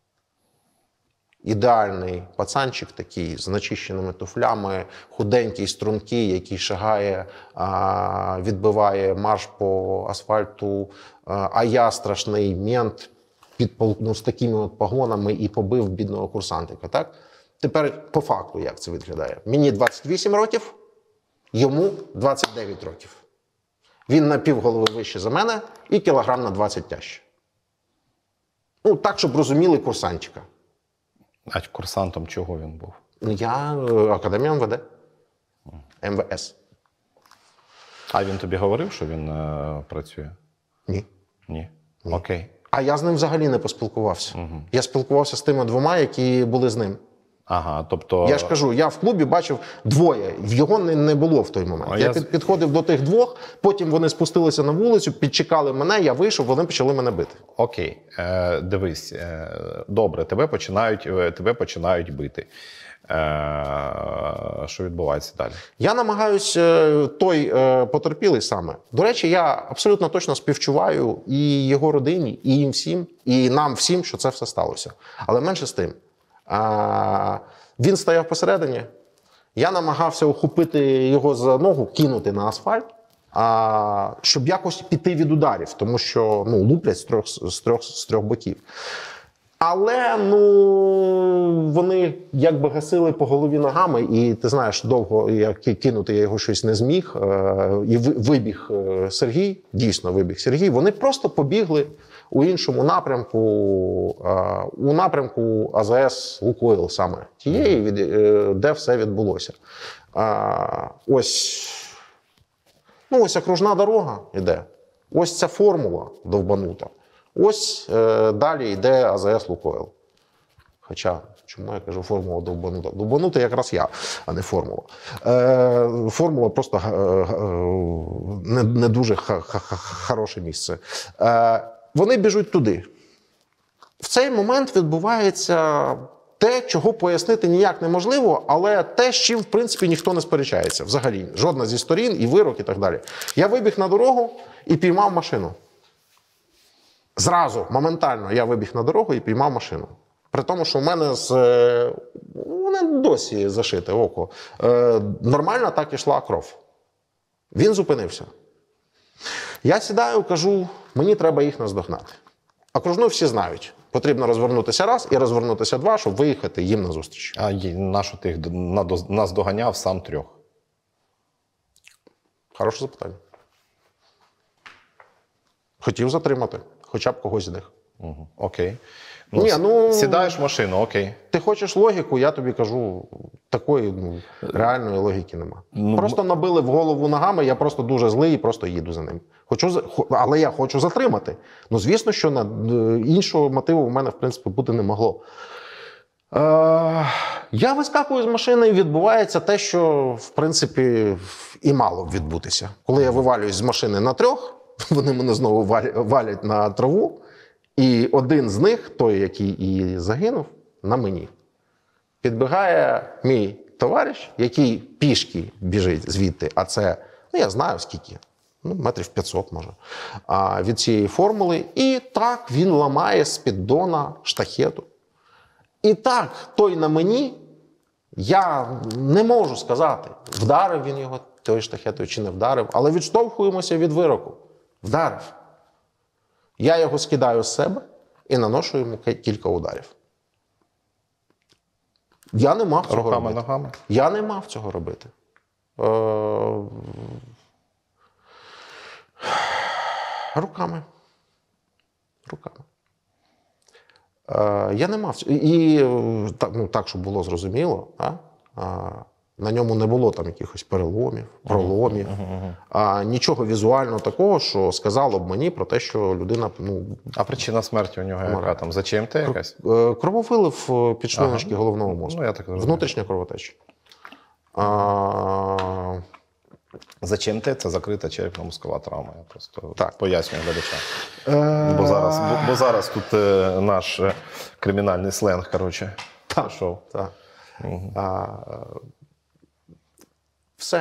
Ідеальний пацанчик такий, з начищеними туфлями, худенький, стрункий, який шагає, відбиває марш по асфальту, а я страшний мент, з такими от погонами і побив бідного курсантика. Так? Тепер по факту, як це виглядає. Мені 28 років, йому 29 років. Він на півголови вище за мене і кілограм на 20 тяжче. Ну, так, щоб розуміли курсантчика. А курсантом чого він був? Я Академія МВД. МВС. А він тобі говорив, що він працює? Ні. Ні. Окей. А я з ним взагалі не поспілкувався. Я спілкувався з тими двома, які були з ним. Ага, тобто... Я ж кажу, я в клубі бачив двоє, його не було в той момент. Я підходив до тих двох, потім вони спустилися на вулицю, підчекали мене, я вийшов, вони почали мене бити. Окей, дивись, добре, тебе починають бити. Що відбувається далі? Я намагаюсь, той потерпілий саме. До речі, я абсолютно точно співчуваю і його родині, і їм всім, і нам всім, що це все сталося. Але менше з тим. Він стояв посередині, я намагався ухопити його за ногу, кинути на асфальт, щоб якось піти від ударів, тому що луплять з трьох боків. Але вони якби гасили по голові ногами, і ти знаєш, довго кинути я його щось не зміг. І вибіг Сергій, дійсно вибіг Сергій. Вони просто побігли у іншому напрямку, у напрямку АЗС «Лукойл» саме тієї, де все відбулося. Ось окружна дорога йде. Ось ця формула довбанута. Ось далі йде АЗС «Лукойл». Хоча Чому я кажу формула довбанута? Довбанута якраз я, а не формула. Формула просто не дуже хороше місце. Вони біжуть туди. В цей момент відбувається те, чого пояснити ніяк неможливо, але те, з чим, в принципі, ніхто не сперечається. Взагалі, жодна зі сторін, і вирок, і так далі. Я вибіг на дорогу і піймав машину. Зразу, моментально, я вибіг на дорогу і піймав машину. При тому, що в мене мене досі зашите око. Нормально так ішла кров. Він зупинився. Я сідаю, кажу, мені треба їх наздогнати. Окружну всі знають. Потрібно розвернутися раз і розвернутися два, щоб виїхати їм назустріч. А нащо ти їх наздоганяв сам 3? Хороше запитання. Хотів затримати, хоча б когось з них. Угу. Окей. Сідаєш в машину, окей. Ти хочеш логіку, я тобі кажу, такої реальної логіки нема. Просто набили в голову ногами, я просто дуже злий і просто їду за ним. Але я хочу затримати. Звісно, що іншого мотиву в мене, в принципі, бути не могло. Я вискакую з машини, і відбувається те, що, в принципі, і мало б відбутися. Коли я вивалююсь з машини на 3, вони мене знову валять на траву, і один з них, той, який і загинув, на мені. Підбігає мій товариш, який пішки біжить звідти, а це, я знаю скільки, метрів 500 може, від цієї формули. І так він ламає з піддона штахету. І так, той на мені, я не можу сказати, вдарив він його тою штахетою чи не вдарив, але відштовхуємося від вироку. Вдарив. Я його скидаю з себе і наношу йому кілька ударів. Я не мав цього робити. Ногами? Я не мав цього робити. Руками. Я не мав цього. І так, щоб було зрозуміло, на ньому не було там якихось переломів, проломів, нічого візуального такого, що сказало б мені про те, що людина... А причина смерті у нього яка там? За ЧМТ якась? Крововилив підшлуночки головного мозку. Я так розумію. Внутрішня кровотеча. За ЧМТ це закрита черепно-мозкова травма. Я просто пояснюю глядачам. Бо зараз тут наш кримінальний сленг, коротше, пішов. Так. Все.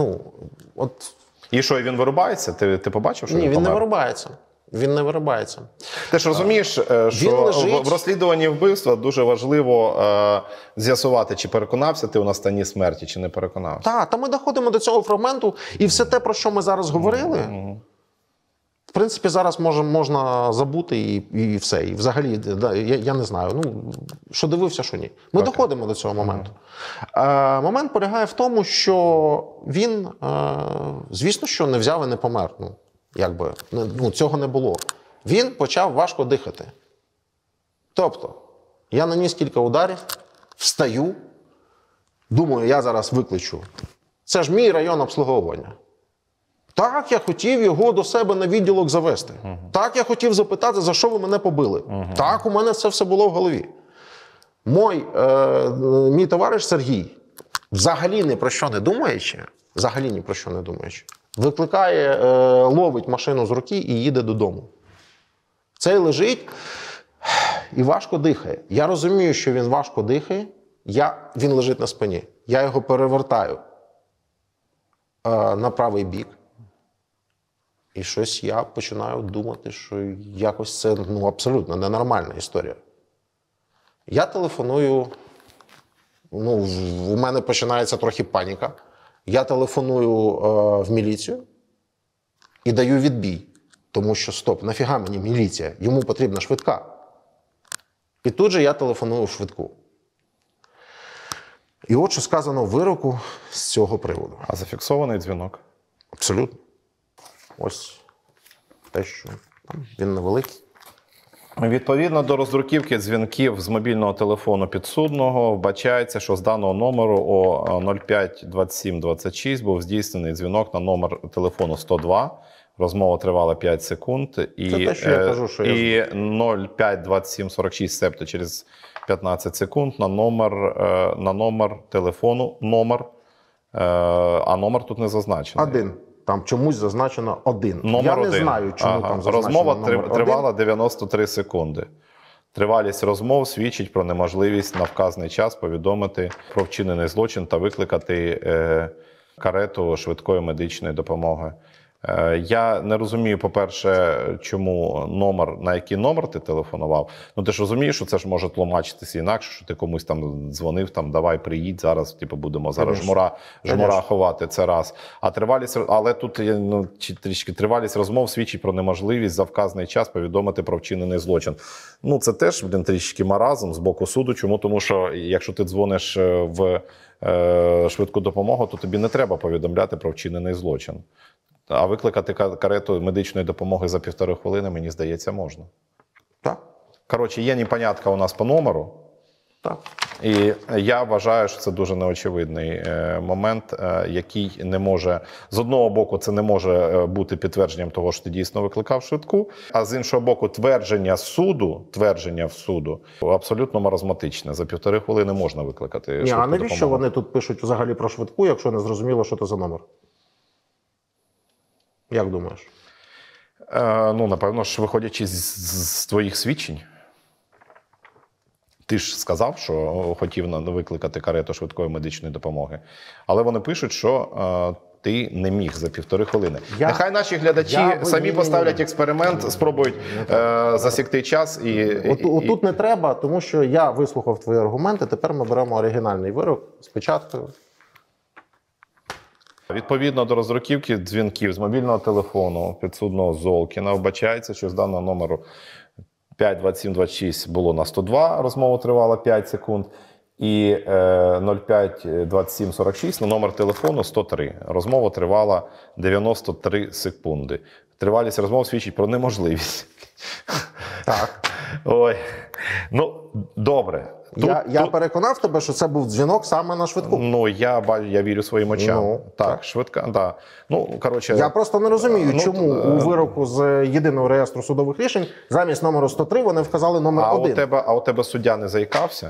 І що, він вирубається? Ти побачив, що Ні, він помер? не вирубається. Він не вирубається. Ти ж розумієш, що в розслідуванні вбивства дуже важливо з'ясувати, чи переконався ти у настанні смерті, чи не переконався. Так, та ми доходимо до цього фрагменту, і все те, про що ми зараз говорили, в принципі, зараз можна забути і все. І взагалі, я не знаю, що дивився, що ні. Ми доходимо до цього моменту. Момент полягає в тому, що він, звісно, що не взяв і не помер. Цього не було. Він почав важко дихати. Тобто, я наніс кілька ударів, встаю, думаю, я зараз викличу. Це ж мій район обслуговування. Так, я хотів його до себе на відділок завести. Так, я хотів запитати, за що ви мене побили. Так, у мене це все було в голові. Мій товариш Сергій, взагалі ні про що не думаючи, викликає, ловить машину з руки і їде додому. Цей лежить і важко дихає. Я розумію, що він важко дихає, він лежить на спині. Я його перевертаю на правий бік. І щось я починаю думати, що якось це абсолютно ненормальна історія. Я телефоную, у мене починається трохи паніка. Я телефоную в міліцію і даю відбій. Тому що, стоп, нафіга мені міліція? Йому потрібна швидка. І тут же я телефоную в швидку. І от що сказано в вироку з цього приводу. А зафіксований дзвінок? Абсолютно. Ось те, що він невеликий. Відповідно до роздруківки дзвінків з мобільного телефону підсудного, вбачається, що з даного номеру о 05:27:26 був здійснений дзвінок на номер телефону 102. Розмова тривала 5 секунд. І 05:27:46, себто через 15 секунд на номер телефону, а номер тут не зазначений. Один. Там чомусь зазначено один. Номер Я не один. знаю, чому там зазначено Розмова номер тривала 93 секунди. Тривалість розмов свідчить про неможливість на вказаний час повідомити про вчинений злочин та викликати карету швидкої медичної допомоги. Я не розумію, по-перше, чому на який номер ти телефонував. Ну ти ж розумієш, що це ж може тлумачитися інакше, що ти комусь там дзвонив, давай приїдь зараз, будемо зараз жмура ховати, це раз. Але тут трішки тривалість розмов свідчить про неможливість за вказаний час повідомити про вчинений злочин. Ну це теж, трішки маразм з боку суду. Чому? Тому що якщо ти дзвониш в швидку допомогу, то тобі не треба повідомляти про вчинений злочин. А викликати карету медичної допомоги за 1,5 хвилини, мені здається, можна. Так. Коротше, є непонятка у нас по номеру. Так. І я вважаю, що це дуже неочевидний момент, який не може... З одного боку, це не може бути підтвердженням того, що ти дійсно викликав швидку, а з іншого боку, твердження в суду абсолютно маразматичне. За 1,5 хвилини можна викликати швидку допомогу. А навіщо вони тут пишуть взагалі про швидку, якщо не зрозуміло, що це за номер? Як думаєш? Напевно ж, виходячи з твоїх свідчень. Ти ж сказав, що хотів викликати карету швидкої медичної допомоги. Але вони пишуть, що ти не міг за 1,5 хвилини. Нехай наші глядачі самі поставлять експеримент, спробують засікти час. Отут не треба, тому що я вислухав твої аргументи, тепер ми беремо оригінальний вирок з печаткою. Відповідно до роздруківки дзвінків з мобільного телефону підсудного Золкіна вбачається, що з даного номеру 52726 було на 102, розмова тривала 5 секунд, і 052746 на номер телефону 103. Розмова тривала 93 секунди. Тривалість розмов свідчить про неможливість. Так. Ой, добре. Я переконав тебе, що це був дзвінок саме на швидку. Я вірю своїм очам. Так, швидка, да. Я просто не розумію, чому у вироку з єдиного реєстру судових рішень замість номеру 103 вони вказали номер 1. А у тебе суддя не заїкався?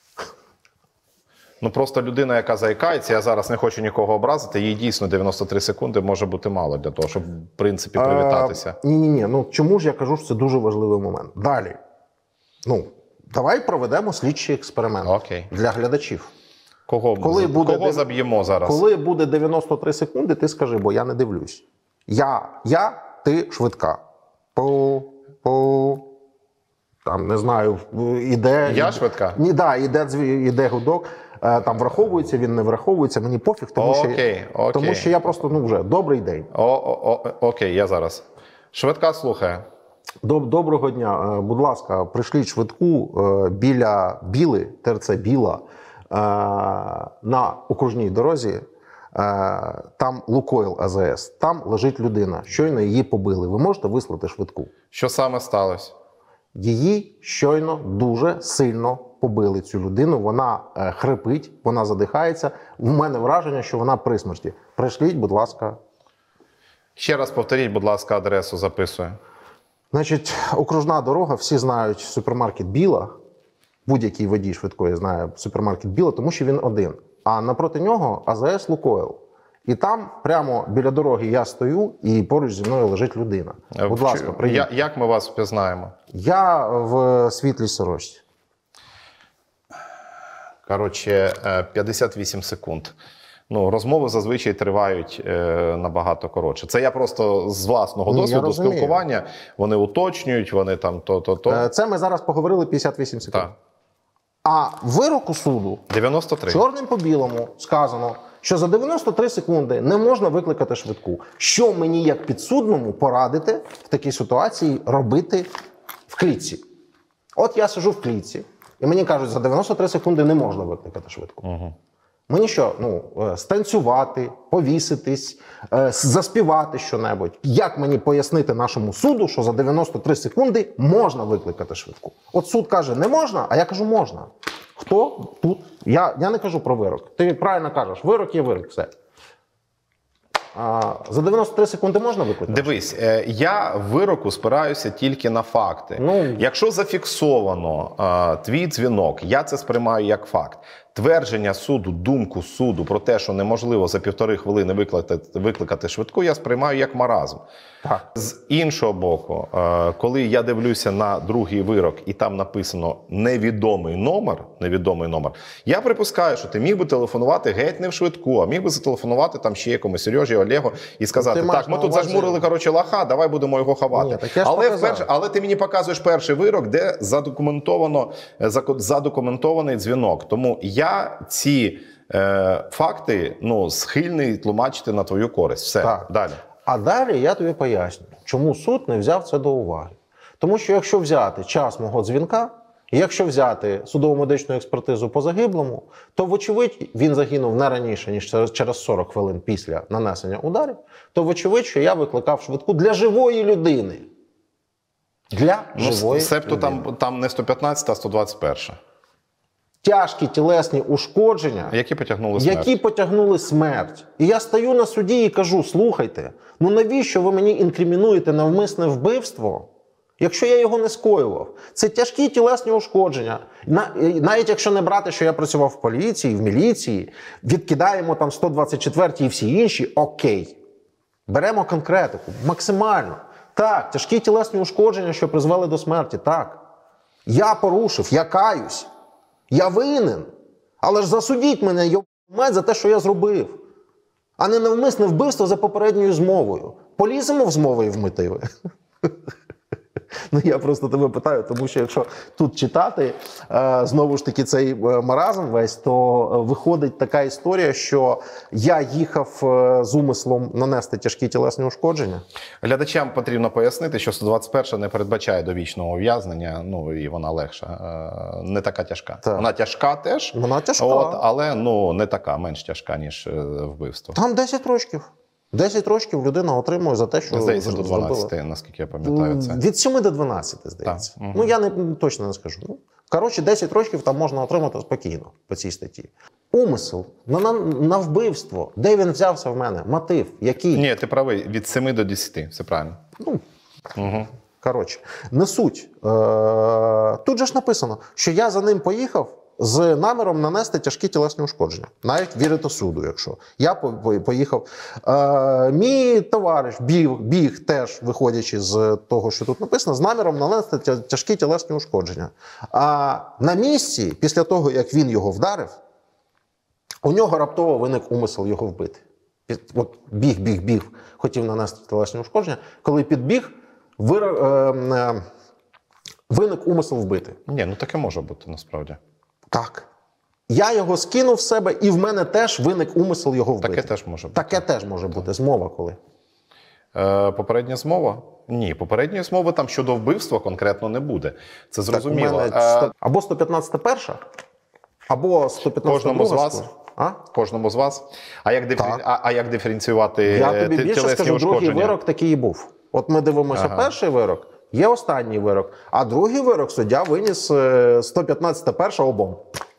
Просто людина, яка заїкається, я зараз не хочу нікого образити, їй дійсно 93 секунди може бути мало для того, щоб, в принципі, привітатися. Ні. Чому ж я кажу, що це дуже важливий момент? Далі. Давай проведемо слідчий експеримент. Окей. Для глядачів. Кого заб'ємо зараз? Коли буде 93 секунди, ти скажи, бо я не дивлюсь. Ти швидка. Там, не знаю, іде... Я швидка? Ні, іде гудок. Там враховується, він не враховується. Мені пофіг, тому що я просто, вже, добрий день. Окей, я зараз. Швидка слухає. Доброго дня. Будь ласка, прийшліть швидку біля Біли, ТРЦ Біла, на окружній дорозі. Там Лукойл АЗС. Там лежить людина. Щойно її побили. Ви можете вислати швидку? Що саме сталося? Її щойно дуже сильно побили, цю людину. Вона хрипить, вона задихається. У мене враження, що вона при смерті. Прийшліть, будь ласка. Ще раз повторіть, будь ласка, адресу записую. Значить, окружна дорога, всі знають супермаркет Біла. Будь-який водій швидкої знає супермаркет Біла, тому що він один. А напроти нього АЗС Лукойл. І там прямо біля дороги я стою, і поруч зі мною лежить людина. Будь ласка, приїдь. Як ми вас впізнаємо? Я в світлій сорочці. 58 секунд. Розмови зазвичай тривають набагато коротше. Це я просто з власного досвіду спілкування. Вони уточнюють, вони там то. Це ми зараз поговорили 58 секунд. Так. А в вироку суду 93. Чорним по білому сказано, що за 93 секунди не можна викликати швидку. Що мені як підсудному порадити в такій ситуації робити в клітці? От я сиджу в клітці, і мені кажуть, за 93 секунди не можна викликати швидку. Угу. Мені що, станцювати, повіситись, заспівати щонебудь? Як мені пояснити нашому суду, що за 93 секунди можна викликати швидку? От суд каже, не можна, а я кажу, можна. Хто тут? Я не кажу про вирок. Ти правильно кажеш, вирок є вирок, все. За 93 секунди можна викликати? Дивись, я в вироку спираюся тільки на факти. Ну, Якщо зафіксовано твій дзвінок, я це сприймаю як факт. Твердження суду, думку суду про те, що неможливо за 1,5 хвилини викликати швидку, я сприймаю як маразм. так. З іншого боку, коли я дивлюся на другий вирок і там написано невідомий номер, я припускаю, що ти міг би телефонувати геть не в швидку, а міг би зателефонувати там ще якомусь Сережі, Олегу і сказати, так, ми тут зажмурили, коротше, лоха, давай будемо його ховати. Ні, так я ж але ти мені показуєш перший вирок, де задокументований дзвінок. Тому я ці факти схильний тлумачити на твою користь. Все, Так. далі. А далі я тобі поясню, чому суд не взяв це до уваги. Тому що якщо взяти час мого дзвінка, і якщо взяти судово-медичну експертизу по загиблому, то, вочевидь, він загинув не раніше, ніж через 40 хвилин після нанесення ударів, то, вочевидь, що я викликав швидку для живої людини. Для живої Себто людини. там не 115, а 121. Тяжкі тілесні ушкодження, Які потягнули смерть. які потягнули смерть. І я стою на суді і кажу, слухайте, навіщо ви мені інкримінуєте навмисне вбивство, якщо я його не скоював? Це тяжкі тілесні ушкодження. Навіть якщо не брати, що я працював в поліції, в міліції, відкидаємо там 124 і всі інші, окей. Беремо конкретику, максимально. Так, тяжкі тілесні ушкодження, що призвели до смерті, так. Я порушив, я каюсь. Я винен, але ж засудіть мене, йобать, за те, що я зробив. А не навмисне вбивство за попередньою змовою. Поліземо в змови і в мотиви? Я просто тебе питаю, тому що якщо тут читати, знову ж таки, цей маразм весь, то виходить така історія, що я їхав з умислом нанести тяжкі тілесні ушкодження. Глядачам потрібно пояснити, що 121 не передбачає довічного ув'язнення, і вона легша, не така тяжка. Так. Вона тяжка теж, Вона тяжка. але не така, менш тяжка, ніж вбивство. Там 10 років. 10 років людина отримує за те, що Здається, до 12, зробила. наскільки я пам'ятаю це. Від 7 до 12, здається. Так. Угу. Я точно не скажу. Коротше, 10 років там можна отримати спокійно по цій статті. Умисел на вбивство. Де він взявся в мене? Мотив? Який? Ні, ти правий, від 7 до 10, все правильно. Угу. Коротше, не суть. Тут же ж написано, що я за ним поїхав з наміром нанести тяжкі тілесні ушкодження. Навіть вірити суду, якщо. Я поїхав. Мій товариш біг теж, виходячи з того, що тут написано, з наміром нанести тяжкі тілесні ушкодження. А на місці, після того, як він його вдарив, у нього раптово виник умисел його вбити. От біг, хотів нанести тілесні ушкодження. Коли підбіг, виник умисел вбити. Ні, таке може бути насправді. Так. Я його скинув в себе, і в мене теж виник умисел його вбити. Таке теж може бути. Таке теж може бути. Змова коли? Попередня змова? Ні, попередньої змови там щодо вбивства конкретно не буде. Це зрозуміло. Так, у мене або 115 перша, або 115 Кожному з вас? А? Кожному з вас? А як диференціювати Я тобі більше тілесні скажу, другий ушкодження? вирок такий і був. От ми дивимося перший вирок, є останній вирок, а другий вирок суддя виніс 115 перша обом.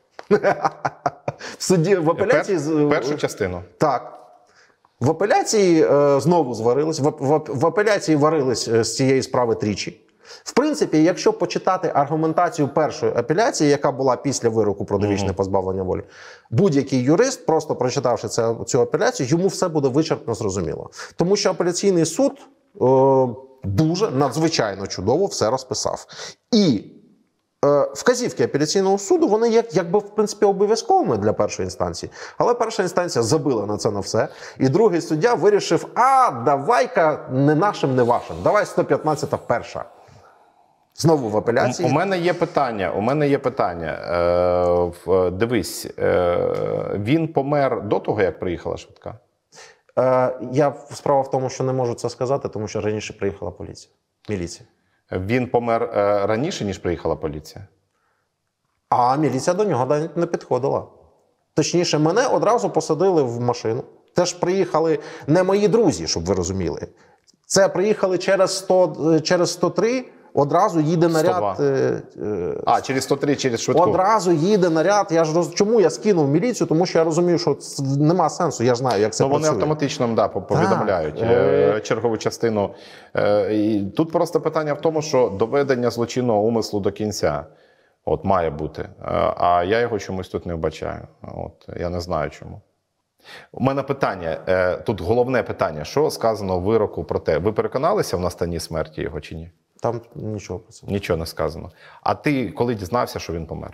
В суді в апеляції... Першу частину? Так. В апеляції знову зварились, в апеляції варились з цієї справи тричі. В принципі, якщо почитати аргументацію першої апеляції, яка була після вироку про довічне позбавлення волі, будь-який юрист, просто прочитавши цю апеляцію, йому все буде вичерпно зрозуміло. Тому що апеляційний суд дуже надзвичайно чудово все розписав. І вказівки апеляційного суду, вони якби, в принципі, обов'язковими для першої інстанції. Але перша інстанція забила на це на все. І другий суддя вирішив, давай-ка не нашим, не вашим. Давай 115 перша. Знову в апеляції. У мене є питання. Дивись, він помер до того, як приїхала швидка? Справа в тому, що не можу це сказати, тому що раніше приїхала міліція. Він помер раніше, ніж приїхала поліція? А міліція до нього не підходила. Точніше, мене одразу посадили в машину. Теж приїхали не мої друзі, щоб ви розуміли. Це приїхали через 103 одразу їде наряд. 102. Через 103, через швидку. Одразу їде наряд. Чому я скинув міліцію? Тому що я розумію, що нема сенсу. Я ж знаю, як це Вони працює. автоматично повідомляють чергову частину. І тут просто питання в тому, що доведення злочинного умислу до кінця має бути. А я його чомусь тут не вбачаю. Я не знаю чому. У мене питання, тут головне питання, що сказано в вироку про те, ви переконалися в настанні смерті його чи ні? Там нічого про це. Нічого не сказано. А ти коли дізнався, що він помер?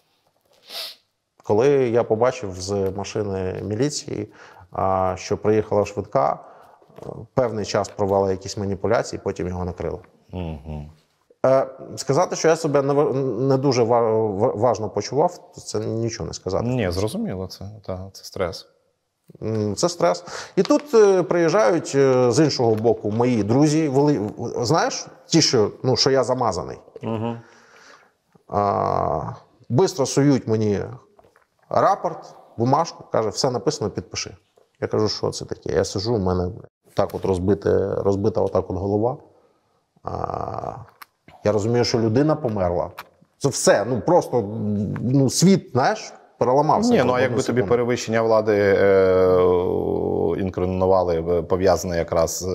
Коли я побачив з машини міліції, що приїхала швидка, певний час провела якісь маніпуляції, потім його накрили. Угу. Сказати, що я себе не дуже важно почував, це нічого не сказати. Ні, зрозуміло, це стрес. Це стрес. І тут приїжджають з іншого боку мої друзі. Знаєш, ті, що я замазаний. Угу. Бистро сують мені рапорт, бумажку, каже, все написано, підпиши. Я кажу, що це таке? Я сиджу, у мене так от розбита отак от голова. Я розумію, що людина померла. Це все, просто світ, знаєш, переламався. Ні, а якби тобі перевищення влади інкримінували, пов'язане якраз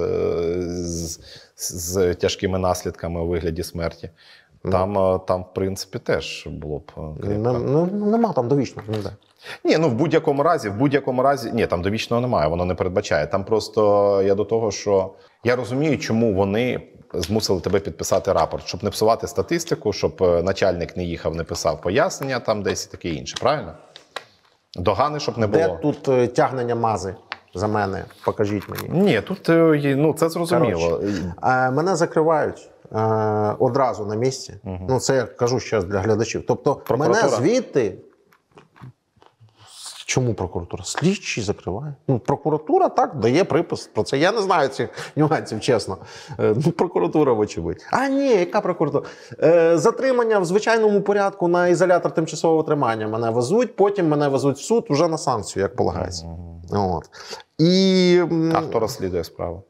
з тяжкими наслідками у вигляді смерті, там в принципі, теж було б кріпко. Нема там довічного ніде. Ні, в будь-якому разі, ні, там довічного немає, воно не передбачає. Там просто я до того, що я розумію, чому вони змусили тебе підписати рапорт, щоб не псувати статистику, щоб начальник не їхав, не писав пояснення там десь і таке інше, правильно? Догани, щоб не було. Де тут тягнення мази за мене? Покажіть мені. Ні, тут це зрозуміло. Мене закривають одразу на місці. Угу. Це я кажу ще для глядачів. Тобто мене звідти... Чому прокуратура? Слідчий закриває. Прокуратура так дає припис про це. Я не знаю цих нюансів, чесно. Прокуратура, вочевидь. Ні, яка прокуратура? Затримання в звичайному порядку на ізолятор тимчасового тримання мене везуть, потім мене везуть в суд вже на санкцію, як полагається. А хто розслідує справу?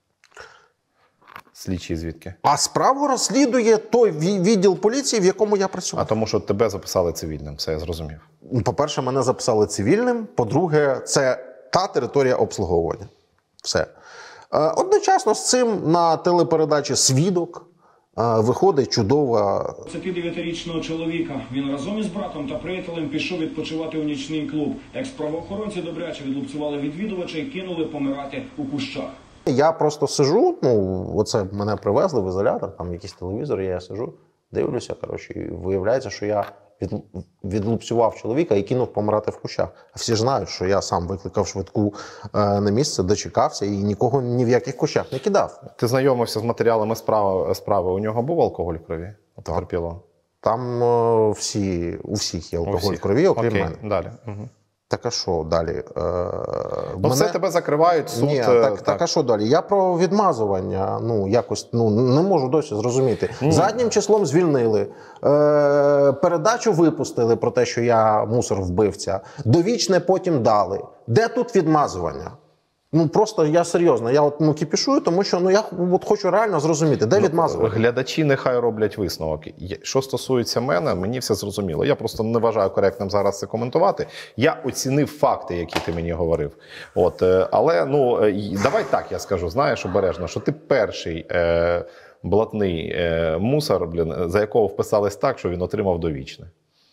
Слідчий звідки? А справу розслідує той відділ поліції, в якому я працюю. А тому, що тебе записали цивільним, все я зрозумів. По-перше, мене записали цивільним. По-друге, це та територія обслуговування. Все. Одночасно з цим на телепередачі «Свідок» виходить чудова... 29-річного чоловіка. Він разом із братом та приятелем пішов відпочивати у нічний клуб. Екс-правоохоронці добряче відлупцювали відвідувача і кинули помирати у кущах. Я просто сижу, оце мене привезли в ізолятор, там якийсь телевізор, я сижу, дивлюся, і виявляється, що я відлупцював чоловіка і кинув помирати в кущах. А всі ж знають, що я сам викликав швидку на місце, дочекався і нікого ні в яких кущах не кидав. Ти знайомився з матеріалами справи, у нього був алкоголь в крові? Потерпілого? Там у всіх є алкоголь в крові, окрім мене. Далі. Угу. Так а що далі? Все, тебе закривають, суд... Ні, так а що далі? Я про відмазування, якось, не можу досі зрозуміти. Заднім числом звільнили, передачу випустили про те, що я мусор-вбивця, довічне потім дали. Де тут відмазування? Просто я серйозно, я кипішую, тому що я хочу реально зрозуміти, де відмазування. Глядачі нехай роблять висновок. Що стосується мене, мені все зрозуміло. Я просто не вважаю коректним зараз це коментувати. Я оцінив факти, які ти мені говорив. Але, давай так я скажу, знаєш, обережно, що ти перший блатний мусор, за якого вписались так, що він отримав довічне.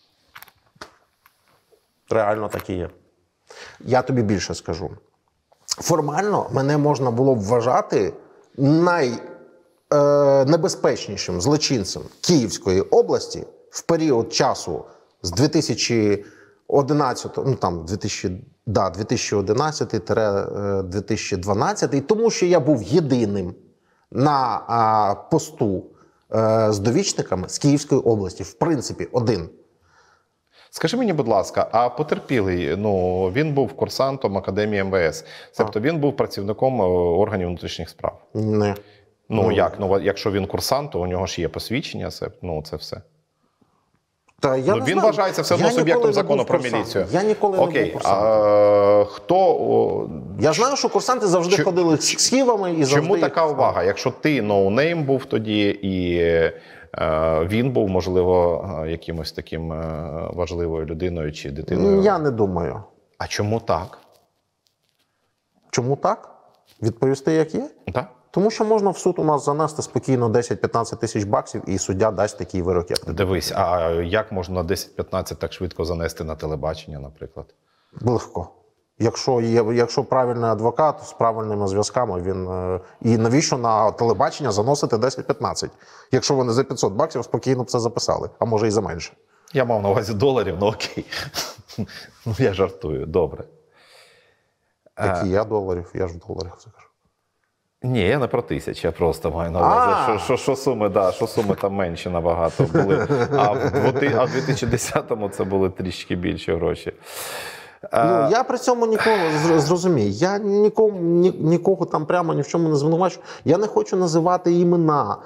Реально так і є. Я тобі більше скажу. Формально мене можна було б вважати найнебезпечнішим злочинцем Київської області в період часу з 2011-2012, тому що я був єдиним на посту з довічниками з Київської області. В принципі, один. Скажи мені, будь ласка, а потерпілий, він був курсантом Академії МВС. Тобто він був працівником органів внутрішніх справ? Не. Як? Якщо він курсант, то у нього ж є посвідчення, це все. Та я Ну, не він знаю. вважається все одно Я суб'єктом ніколи не закону був про курсантом. міліцію. Я ніколи не Окей, був курсантом. хто... Я знаю, що курсанти завжди ходили з схівами і завжди... Чому така їх- увага? Якщо ти ноунейм був тоді, і він був, можливо, якимось таким важливою людиною чи дитиною. Я не думаю. А чому так? Чому так? Відповісти, як є? Так? Тому що можна в суд у нас занести спокійно 10-15 тисяч баксів, і суддя дасть такий вирок, як тобі. Дивись, а як можна 10-15 так швидко занести на телебачення, наприклад? Легко. Якщо правильний адвокат з правильними зв'язками, він і навіщо на телебачення заносити 10-15? Якщо вони за 500 баксів спокійно б це записали, а може і за менше. Я мав на увазі доларів, ну окей. Ну, я жартую, добре. Які я доларів, я ж в доларах це кажу. Ні, я не про 1000, я просто маю на увазі, що суми там менші набагато були. А в 2010-му це були трішки більші гроші. Ну, я при цьому нікого зрозумію. Я нікого там прямо ні в чому не звинувачу. Я не хочу називати імена.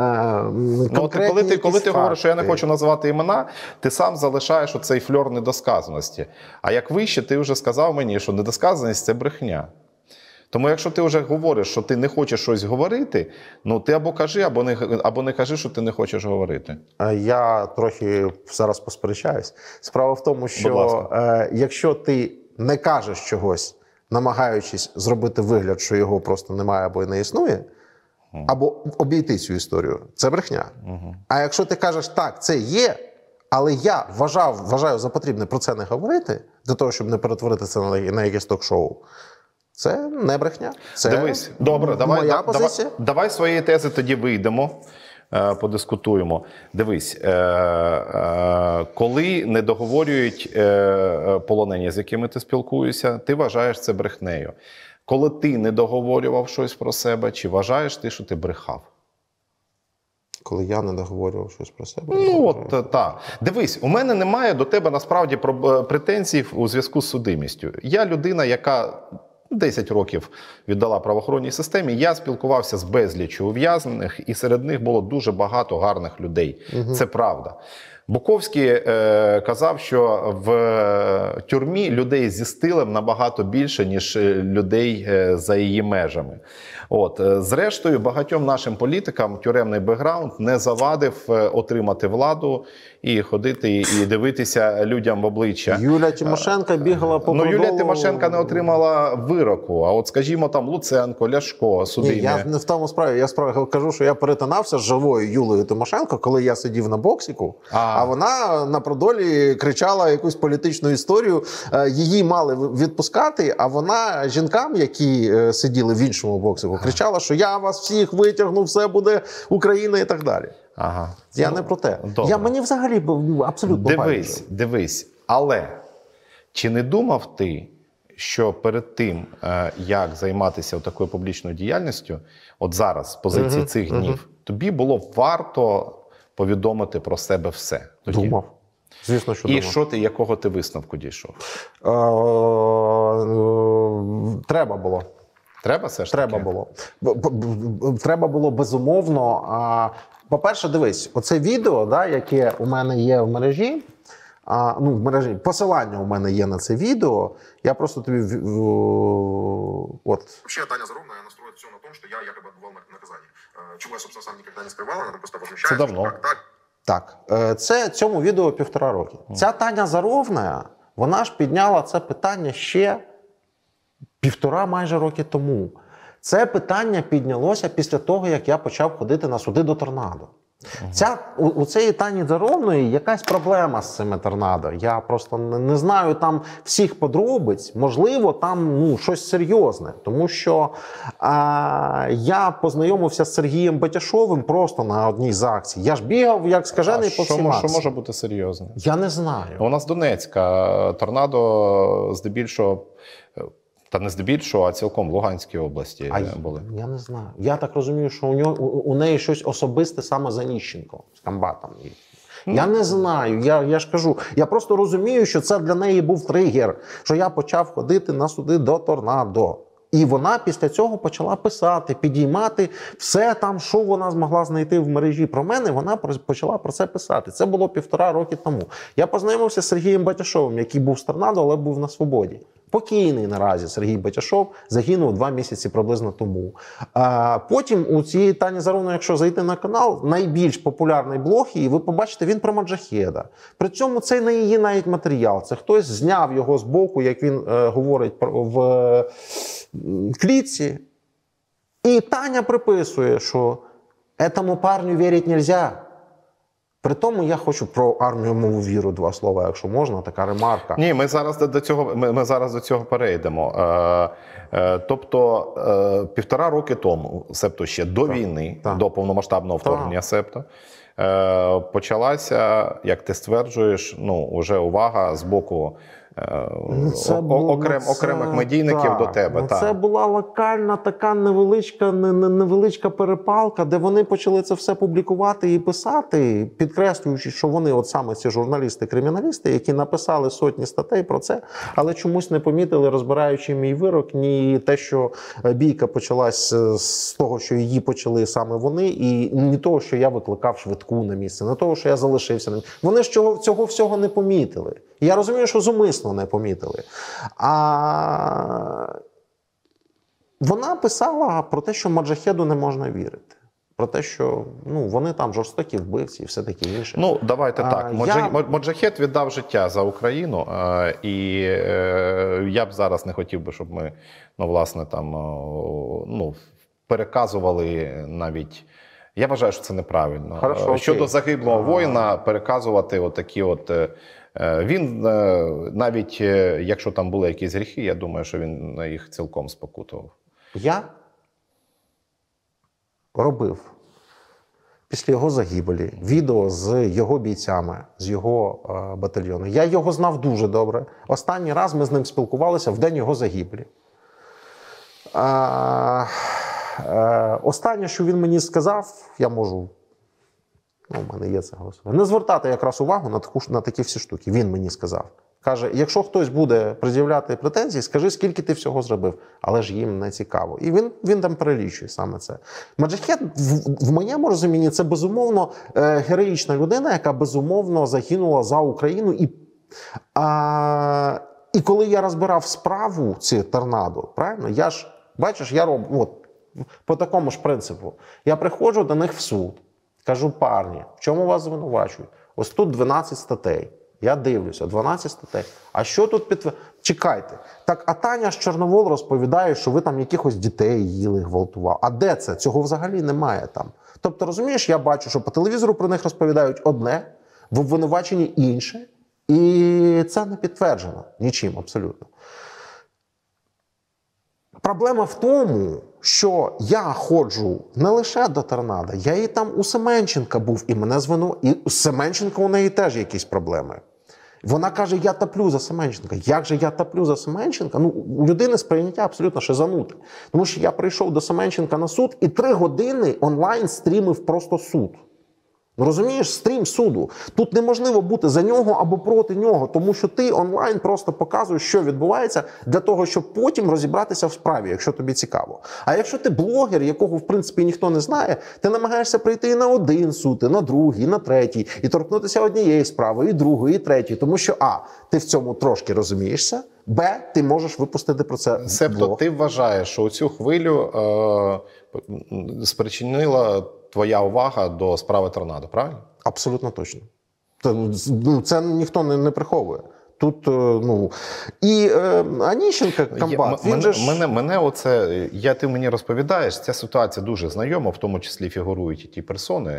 Коли ти говориш, що я не хочу називати імена, ти сам залишаєш оцей фльор недосказаності. А як вище, ти вже сказав мені, що недосказаність – це брехня. Тому якщо ти вже говориш, що ти не хочеш щось говорити, ну ти або кажи, або не кажи, що ти не хочеш говорити. Я трохи зараз посперечаюсь. Справа в тому, що якщо ти не кажеш чогось, намагаючись зробити вигляд, що його просто немає або не існує, або обійти цю історію, це брехня. А якщо ти кажеш, так, це є, але я вважаю за потрібне про це не говорити, для того, щоб не перетворити це на якесь ток-шоу, це не брехня. Це Дивись, добре, моя позиція. Давай своєї тези тоді вийдемо, подискутуємо. Дивись, коли не договорюють полонені, з якими ти спілкуєшся, ти вважаєш це брехнею. Коли ти не договорював щось про себе, чи вважаєш ти, що ти брехав? Коли я не договорював щось про себе. Ну, от так. Дивись, у мене немає до тебе насправді претензій у зв'язку з судимістю. Я людина, яка 10 років віддала правоохоронній системі, я спілкувався з безліччю ув'язнених, і серед них було дуже багато гарних людей. Це правда. Буковський казав, що в тюрмі людей зі стилем набагато більше, ніж людей за її межами. Зрештою, багатьом нашим політикам тюремний бекграунд не завадив отримати владу і ходити і дивитися людям в обличчя. Юлія Тимошенко бігала по Ну, Юлія Тимошенко не отримала вироку, а от, скажімо, там Луценко, Ляшко, судимі. Ні, я не в тому справі. Я справді кажу, що я перетинався з живою Юлією Тимошенко, коли я сидів на боксіку, а вона на продолі кричала якусь політичну історію. Її мали відпускати, а вона жінкам, які сиділи в іншому боксику, кричала, що я вас всіх витягну, все буде Україна і так далі. Ага. Я не про те. Добре. Мені взагалі абсолютно байдуже. Дивись. Але чи не думав ти, що перед тим, як займатися такою публічною діяльністю, от зараз, з позиції цих днів, тобі було варто повідомити про себе все? Тоді? Думав. Звісно, що І думав. що ти, якого ти висновку дійшов? Треба було. Треба все ж таки? Треба було. Треба було безумовно. По-перше, дивись, оце відео, да, яке у мене є в мережі, в мережі, посилання у мене є на це відео, я просто тобі... Вообще, Таня Заровна настроит все на том, что я якобы отбывал наказание. Чего я, собственно, сам никогда не скрывал, она просто возмущается. Це давно. Что как так? Так, це цьому відео 1,5 роки. Ця Таня Заровна, вона ж підняла це питання ще 1,5 майже роки тому. Це питання піднялося після того, як я почав ходити на суди до торнадо. У цієї Тані Заровної якась проблема з цими торнадо. Я просто не знаю там всіх подробиць. Можливо, там щось серйозне. Тому що я познайомився з Сергієм Батяшовим просто на одній з акцій. Я ж бігав, як скажений, по всім акціям. Що може бути серйозне? Я не знаю. У нас Донецька торнадо здебільшого, та не здебільшого, а цілком в Луганській області були. Я не знаю. Я так розумію, що у неї щось особисте саме за Ніщенко, з комбатом. Я не знаю, я ж кажу. Я просто розумію, що це для неї був тригер, що я почав ходити на суди до торнадо. І вона після цього почала писати, підіймати все там, що вона змогла знайти в мережі про мене, вона почала про це писати. Це було 1,5 роки тому. Я познайомився з Сергієм Батяшовим, який був з торнадо, але був на свободі. Покійний наразі Сергій Батяшов, загинув 2 місяці приблизно тому. Потім у цієї Тані Заровної, якщо зайти на канал, найбільш популярний блог, і ви побачите, він про Маджахеда. При цьому це не її навіть матеріал. Це хтось зняв його з боку, як він говорить в клітці. І Таня приписує, що «этому парню вірити нельзя». При тому я хочу про армію, мову, віру 2 слова, якщо можна, така ремарка. Ні, ми зараз до цього перейдемо. Тобто 1,5 роки тому, себто ще до війни, до повномасштабного вторгнення, себто, почалася, як ти стверджуєш, уже увага з боку окремих медійників до тебе. Це була локальна така невеличка перепалка, де вони почали це все публікувати і писати, підкреслюючи, що вони, от саме ці журналісти-криміналісти, які написали сотні статей про це, але чомусь не помітили, розбираючи мій вирок, ні те, що бійка почалась з того, що її почали саме вони, і не того, що я викликав швидку на місце, не того, що я залишився на місці. Вони ж цього всього не помітили. Я розумію, що зумисно не помітили. А вона писала про те, що Маджахеду не можна вірити. Про те, що вони там жорстокі вбивці і все таке інше. Давайте так. Моджахед віддав життя за Україну, і я б зараз не хотів би, щоб ми, власне, там, переказували навіть. Я вважаю, що це неправильно. Хорошо, щодо загиблого воїна, переказувати отакі от. Він навіть, якщо там були якісь гріхи, я думаю, що він їх цілком спокутував. Я робив після його загибелі відео з його бійцями, з його батальйону. Я його знав дуже добре. Останній раз ми з ним спілкувалися в день його загибелі. Останнє, що він мені сказав, я можу, в мене є це голосування, не звертати якраз увагу на такі всі штуки. Він мені сказав. Каже, якщо хтось буде пред'являти претензії, скажи, скільки ти всього зробив. Але ж їм не цікаво. І він там перелічує саме це. Маджахед, в моєму розумінні, це безумовно героїчна людина, яка безумовно загинула за Україну. І коли я розбирав справу ці торнадо, правильно, я роблю по такому ж принципу. Я приходжу до них в суд, кажу, парні, в чому вас звинувачують? Ось тут 12 статей. Я дивлюся, 12 статей. А що тут Чекайте. Так, а Таня з Чорновол розповідає, що ви там якихось дітей їли, гвалтували. А де це? Цього взагалі немає там. Тобто, розумієш, я бачу, що по телевізору про них розповідають одне, в обвинуваченні інше, і це не підтверджено нічим абсолютно. Проблема в тому, що я ходжу не лише до торнадо, я і там у Семенченка був, і мене звинувачують. І у Семенченка у неї теж якісь проблеми. Вона каже, я топлю за Семенченка. Як же я топлю за Семенченка? У людини сприйняття абсолютно шизануте. Тому що я прийшов до Семенченка на суд і 3 години онлайн стрімив просто суд. Розумієш, стрім суду. Тут неможливо бути за нього або проти нього, тому що ти онлайн просто показуєш, що відбувається, для того, щоб потім розібратися в справі, якщо тобі цікаво. А якщо ти блогер, якого, в принципі, ніхто не знає, ти намагаєшся прийти і на один суд, і на другий, і на третій, і торкнутися однієї справи, і другої, і третьої, тому що, а, ти в цьому трошки розумієшся, б, ти можеш випустити про це блог. Себто ти вважаєш, що цю хвилю спричинила твоя увага до справи торнадо, правильно? Абсолютно точно. Це ніхто не приховує. Тут, і Аніщенко, комбат, ти мені розповідаєш, ця ситуація дуже знайома, в тому числі фігурують і ті персони,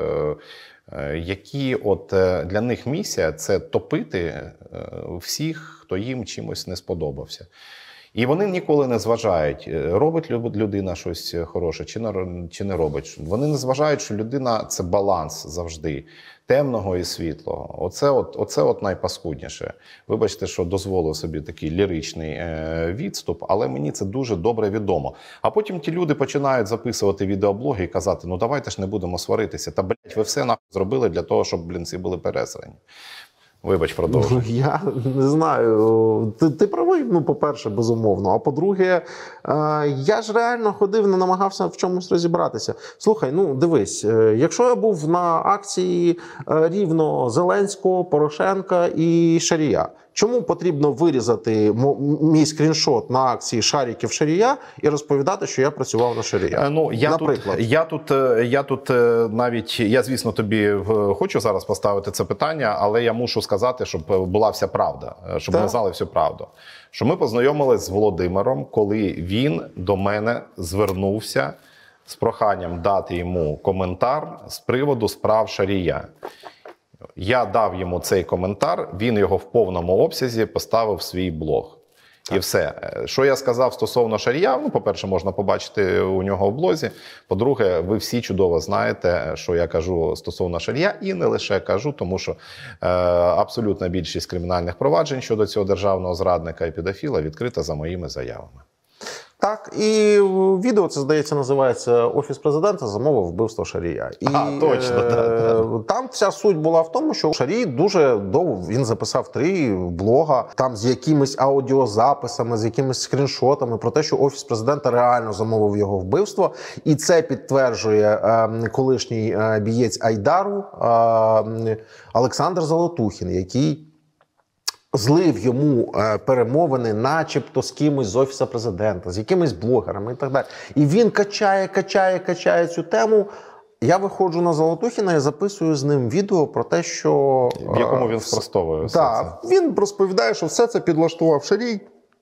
які для них місія – це топити всіх, хто їм чимось не сподобався. І вони ніколи не зважають, робить людина щось хороше чи не робить. Вони не зважають, що людина – це баланс завжди, темного і світлого. Оце найпаскудніше. Вибачте, що дозволив собі такий ліричний відступ, але мені це дуже добре відомо. А потім ті люди починають записувати відеоблоги і казати, давайте ж не будемо сваритися. Та, ви все нахуй зробили для того, щоб блінці були пересрані. Вибач, продовжуй. Я не знаю. Ти правий, ну, по-перше, безумовно. А по-друге, я ж реально ходив, не намагався в чомусь розібратися. Слухай, ну дивись, якщо я був на акції рівно Зеленського, Порошенка і Шарія, чому потрібно вирізати мій скріншот на акції Шаріків Шарія і розповідати, що я працював на Шарія? Ну, Наприклад. Я тут навіть, я, звісно, тобі хочу зараз поставити це питання, але я мушу сказати, щоб була вся правда, щоб ми знали всю правду. Що ми познайомилися з Володимиром, коли він до мене звернувся з проханням дати йому коментар з приводу справ Шарія. Я дав йому цей коментар, він його в повному обсязі поставив в свій блог. І все. Що я сказав стосовно Шарія, ну, по-перше, можна побачити у нього в блозі. По-друге, ви всі чудово знаєте, що я кажу стосовно Шарія, і не лише кажу, тому що абсолютна більшість кримінальних проваджень щодо цього державного зрадника і педофіла відкрита за моїми заявами. Так, і відео, це, здається, називається «Офіс президента замовив вбивство Шарія». І, точно, там вся суть була в тому, що Шарій дуже довго, він записав 3 блога, там з якимись аудіозаписами, з якимись скріншотами про те, що Офіс президента реально замовив його вбивство. І це підтверджує колишній бієць Айдару Олександр Золотухін, який злив йому перемовини начебто з кимось з Офісу президента, з якимись блогерами і так далі. І він качає цю тему. Я виходжу на Золотухіна і записую з ним відео про те, що... В якому він спростовує все це. Він розповідає, що все це підлаштував Шарій,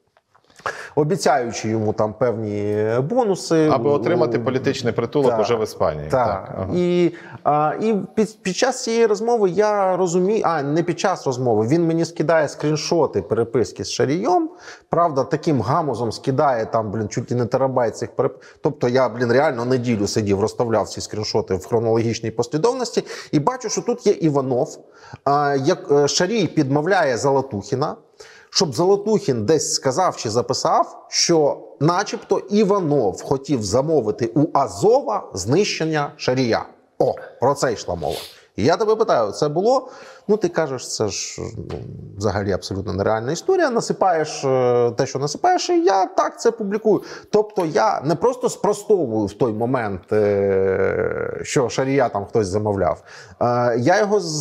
обіцяючи йому там певні бонуси. Аби отримати політичний притулок уже в Іспанії. Так. Ага. І під час цієї розмови я розумію, не під час розмови, він мені скидає скріншоти переписки з Шарієм, правда, таким гамузом скидає там, чуть ли не терабайт цих переписок. Тобто я, реально неділю сидів, розставляв ці скріншоти в хронологічній послідовності і бачу, що тут є Іванов, як Шарій підмовляє Золотухіна, щоб Золотухін десь сказав чи записав, що начебто Іванов хотів замовити у Азова знищення Шарія. О, про це йшла мова. І я тебе питаю, це було? Ну, ти кажеш, це ж взагалі абсолютно нереальна історія. Насипаєш те, що насипаєш, і я так це публікую. Тобто я не просто спростовую в той момент, що Шарія там хтось замовляв. Я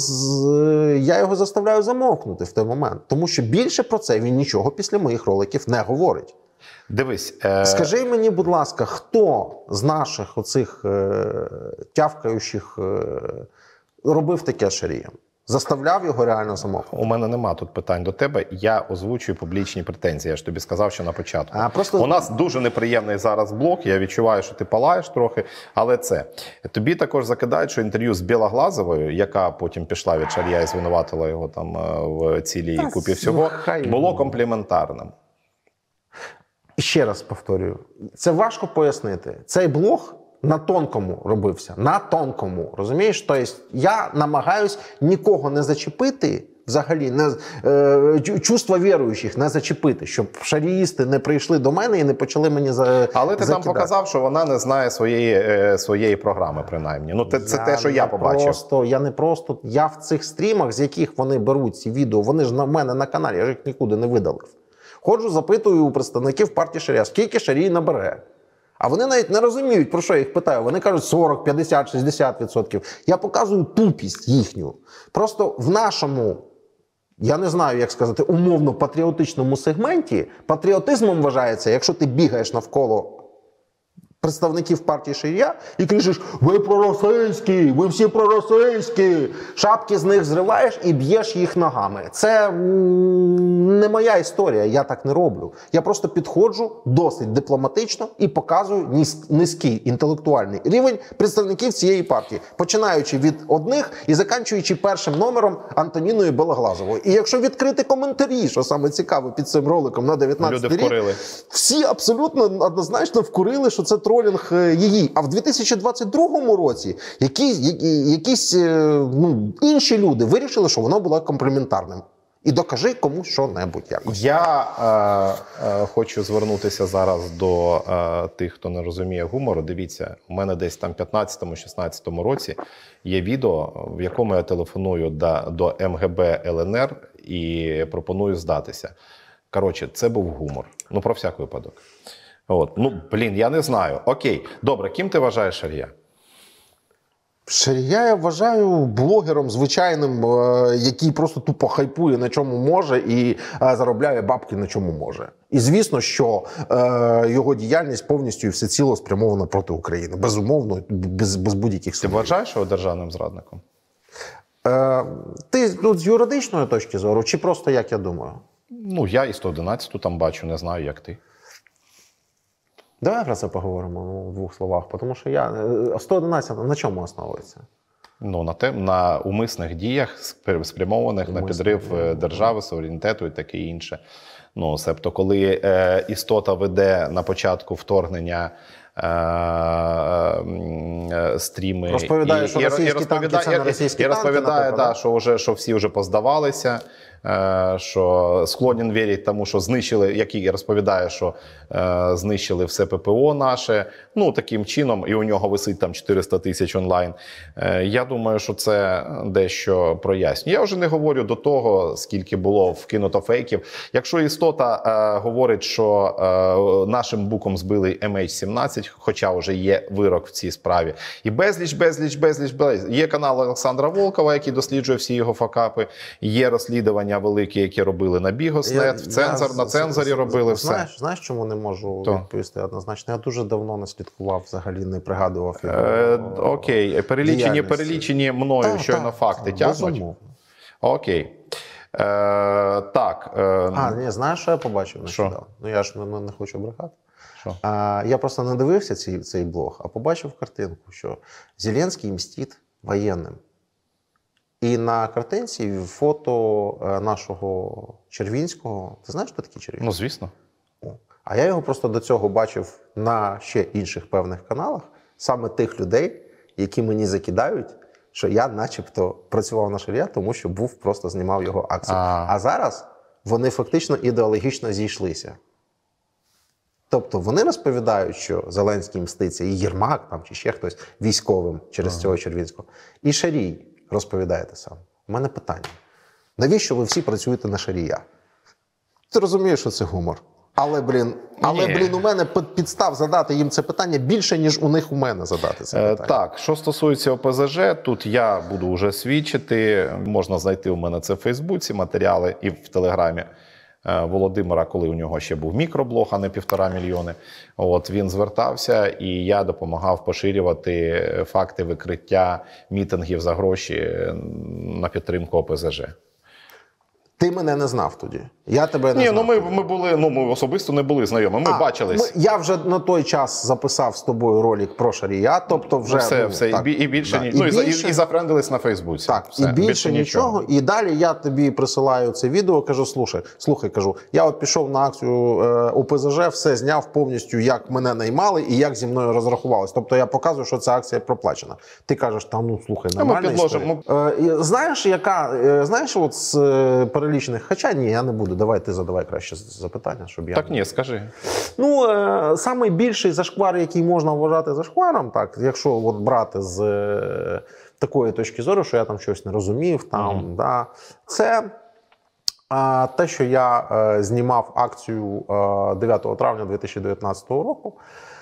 його заставляю замовкнути в той момент. Тому що більше про це він нічого після моїх роликів не говорить. Дивись. Скажи мені, будь ласка, хто з наших оцих тявкаючих робив таке з Шарієм? Заставляв його реально замовкнути? У мене нема тут питань до тебе. Я озвучую публічні претензії. Я ж тобі сказав, що на початку. У нас дуже неприємний зараз блок. Я відчуваю, що ти палаєш трохи. Але це. Тобі також закидають, що інтерв'ю з Білоглазовою, яка потім пішла від Шарія і звинуватила його там в цілій купі всього, було компліментарним. І ще раз повторюю, це важко пояснити. Цей блог на тонкому робився. На тонкому, розумієш? Тобто я намагаюсь нікого не зачепити, взагалі, чувства віруючих не зачепити, щоб шаріїсти не прийшли до мене і не почали мені закидати. Але ти там показав, що вона не знає своєї програми, принаймні. Ну, це те, що я побачив. Я в цих стрімах, з яких вони беруть ці відео, вони ж на мене на каналі, я ж їх нікуди не видалив. Ходжу, запитую у представників партії Шарія, скільки Шарій набере. А вони навіть не розуміють, про що я їх питаю. Вони кажуть 40, 50, 60%. Я показую тупість їхню. Просто в нашому, я не знаю, як сказати, умовно-патріотичному сегменті патріотизмом вважається, якщо ти бігаєш навколо представників партії Шарія і кричиш: ви проросійські, ви всі проросійські, шапки з них зриваєш і б'єш їх ногами. Це не моя історія, я так не роблю. Я просто підходжу досить дипломатично і показую низький інтелектуальний рівень представників цієї партії, починаючи від одних і закінчуючи першим номером Антоніною Білоглазовою. І якщо відкрити коментарі, що саме цікаво під цим роликом на 19 рік, всі абсолютно однозначно вкурили, що це тролінг її. А в 2022 році якісь інші люди вирішили, що воно було компліментарним. І докажи комусь що-небудь якось. Я хочу звернутися зараз до тих, хто не розуміє гумору. Дивіться, у мене десь там в 15-16 році є відео, в якому я телефоную до МГБ ЛНР і пропоную здатися. Коротше, це був гумор. Ну, про всяк випадок. От. Ну, блін, я не знаю. Окей, добре, ким ти вважаєш Шарія? Шарія я вважаю блогером звичайним, який просто тупо хайпує на чому може і заробляє бабки на чому може. І звісно, що його діяльність повністю і всеціло спрямована проти України. Безумовно, без будь-яких Ти сумнівів. вважаєш його державним зрадником? Ти з юридичної точки зору, чи просто як я думаю? Ну, я і 111-ту там бачу, не знаю, як ти. Давай про це поговоримо в двох словах, тому що 111 на чому основується? Ну, на умисних діях, спрямованих на підрив держави, суверенітету і таке інше. Ну, себто, коли істота веде на початку вторгнення стріми Розповідає, що російські танки – це не російські танки, розповідає, наприклад, що всі вже поздавалися, що склонен вірити тому, що знищили, який розповідає, що знищили все ППО наше, ну, таким чином, і у нього висить там 400 тисяч онлайн. Я думаю, що це дещо прояснює. Я вже не говорю до того, скільки було вкинуто фейків. Якщо істота говорить, що нашим буком збили MH17, хоча вже є вирок в цій справі, і безліч. Є канал Олександра Волкова, який досліджує всі його факапи, є розслідування великі, які робили на Бігоснет, на цензорі робили все. Знаєш, чому не можу відповісти однозначно? Я дуже давно не слідкував, взагалі не пригадував. Окей, перелічені мною щойно факти тягнуть. Безумовно. Окей. Так. Ні, знаєш, що я побачив нещодавно? Ну, я ж не хочу брехати. Що? Я просто не дивився цей блог, а побачив картинку, що Зеленський мстить воєнним. І на картинці фото нашого Червінського. Ти знаєш, хто такий Червінський? Ну, звісно. А я його просто до цього бачив на ще інших певних каналах, саме тих людей, які мені закидають, що я начебто працював на Шарія, тому що просто знімав його акції. А зараз вони фактично ідеологічно зійшлися. Тобто вони розповідають, що Зеленський мститься, і Єрмак там, чи ще хтось військовим через цього Червінського. І Шарій розповідає те саме. У мене питання. Навіщо ви всі працюєте на Шарія? Ти розумієш, що це гумор. Але, блін, у мене підстав задати їм це питання більше, ніж у них у мене задати це питання. Так, що стосується ОПЗЖ, тут я буду вже свідчити. Можна знайти у мене це в Фейсбуці, матеріали і в Телеграмі Володимира, коли у нього ще був мікроблог, а не 1,5 мільйони. От, він звертався, і я допомагав поширювати факти викриття мітингів за гроші на підтримку ОПЗЖ. Ти мене не знав тоді. Я тебе не знав. Ми особисто не були знайомі. Ми бачились. Я вже на той час записав з тобою ролик про Шарія, тобто вже... Так. І більше, і зафрендились на Фейсбуці. Так, все, і більше нічого. І далі я тобі присилаю це відео, кажу, слухай, я от пішов на акцію ОПЗЖ, все зняв повністю, як мене наймали і як зі мною розрахувались. Тобто я показую, що ця акція проплачена. Ти кажеш, слухай, нормальна історія. Знаєш, от з перелічених, хоча ні, я не буду, давай ти задавай краще запитання, щоб я... Так ні, скажи. Ну, самий більший зашквар, який можна вважати зашкваром, так, якщо от брати з такої точки зору, що я там щось не розумів, це те, що я знімав акцію 9 травня 2019 року.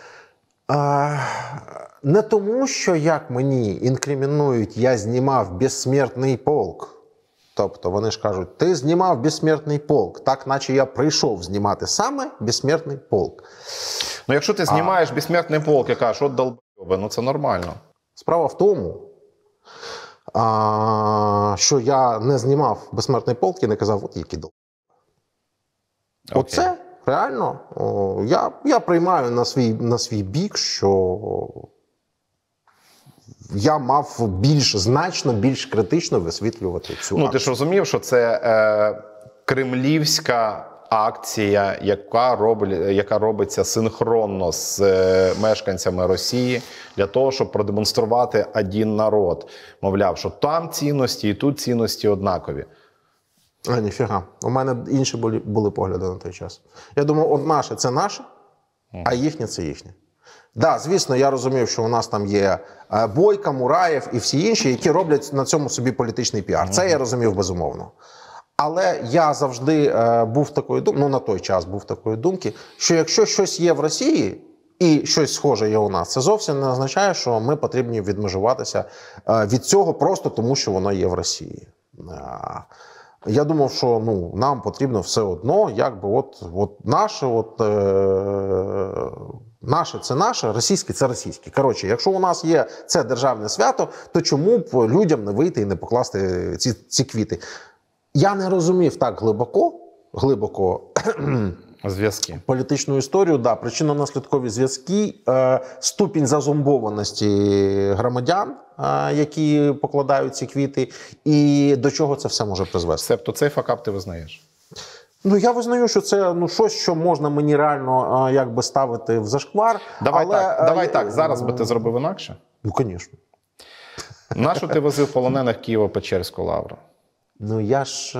Не тому, що, як мені інкримінують, я знімав «Безсмертний полк». Тобто вони ж кажуть, ти знімав «Безсмертний полк», так наче я прийшов знімати саме «Безсмертний полк». Ну, якщо ти знімаєш «Безсмертний полк» і кажеш, от долбойоби, це нормально. Справа в тому, що я не знімав «Безсмертний полк» і не казав, от які долбойоби. Оце реально, я приймаю на свій бік, що я мав значно більш критично висвітлювати цю акцію. Ти ж розумів, що це кремлівська акція, яка робиться синхронно з мешканцями Росії для того, щоб продемонструвати один народ. Мовляв, що там цінності і тут цінності однакові. Ніфіга. У мене інші були погляди на той час. Я думав, от наше – це наше, а їхнє – це їхнє. Да, звісно, я розумів, що у нас там є Бойко, Мураєв і всі інші, які роблять на цьому собі політичний піар. Це я розумів безумовно. Але я завжди був такої думки, ну на той час був такої думки, що якщо щось є в Росії і щось схоже є у нас, це зовсім не означає, що ми потрібні відмежуватися від цього просто тому, що воно є в Росії. Я думав, що нам потрібно все одно, якби наше це наше, російське це російське. Коротше, якщо у нас є це державне свято, то чому б людям не вийти і не покласти ці квіти? Я не розумів так глибоко Зв'язки. політичну історію, да, причинно-наслідкові зв'язки, ступінь зазомбованості громадян, які покладають ці квіти, і до чого це все може призвести. Себто цей факап ти визнаєш? Я визнаю, що це щось, що можна мені реально якби ставити в зашквар. Давай так, зараз би ти зробив інакше? Звісно. Нащо ти возив полонених Києво-Печерську лавру? Я ж,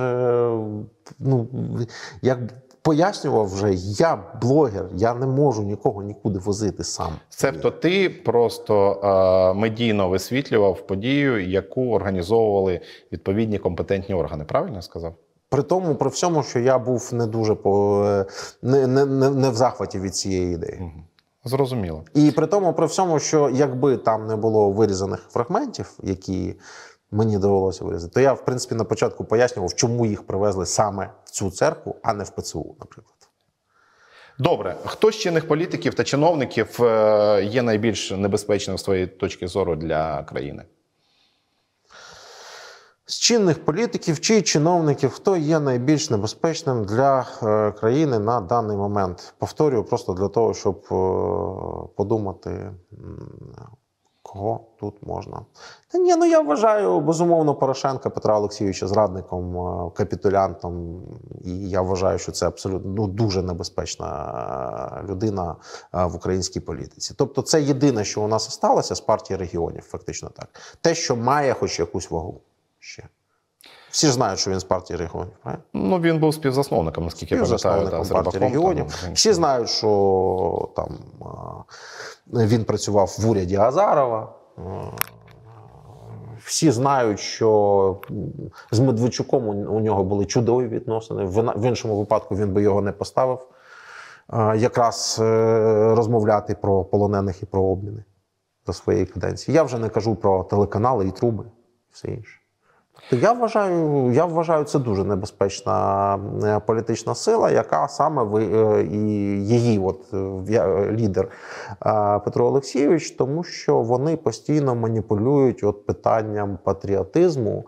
як пояснював вже, я блогер, я не можу нікого нікуди возити сам. Себто ти просто медійно висвітлював подію, яку організовували відповідні компетентні органи. Правильно я сказав? При всьому, що я був не дуже не в захваті від цієї ідеї. Зрозуміло. І при всьому, що якби там не було вирізаних фрагментів, які мені довелося вирізати, то я, в принципі, на початку пояснював, чому їх привезли саме в цю церкву, а не в ПЦУ, наприклад. Добре. Хто з чинних політиків та чиновників є найбільш небезпечним з твоєї точки зору для країни? З чинних політиків чи чиновників, хто є найбільш небезпечним для країни на даний момент? Повторюю, просто для того, щоб подумати, кого тут можна. Я вважаю, безумовно, Порошенка Петра Олексійовича зрадником, капітулянтом. І я вважаю, що це абсолютно дуже небезпечна людина в українській політиці. Тобто це єдине, що у нас сталося з партії регіонів, фактично так. Те, що має хоч якусь вагу ще. Всі ж знають, що він з партії регіонів, правильно? Він був співзасновником, наскільки я пам'ятаю, з партії регіонів. Всі знають, що там він працював в уряді Азарова. Всі знають, що з Медведчуком у нього були чудові відносини. В іншому випадку він би його не поставив якраз розмовляти про полонених і про обміни за своєї каденції. Я вже не кажу про телеканали і труби, все інше. Я вважаю, це дуже небезпечна політична сила, яка саме і її лідер Петро Олексійович, тому що вони постійно маніпулюють питанням патріотизму,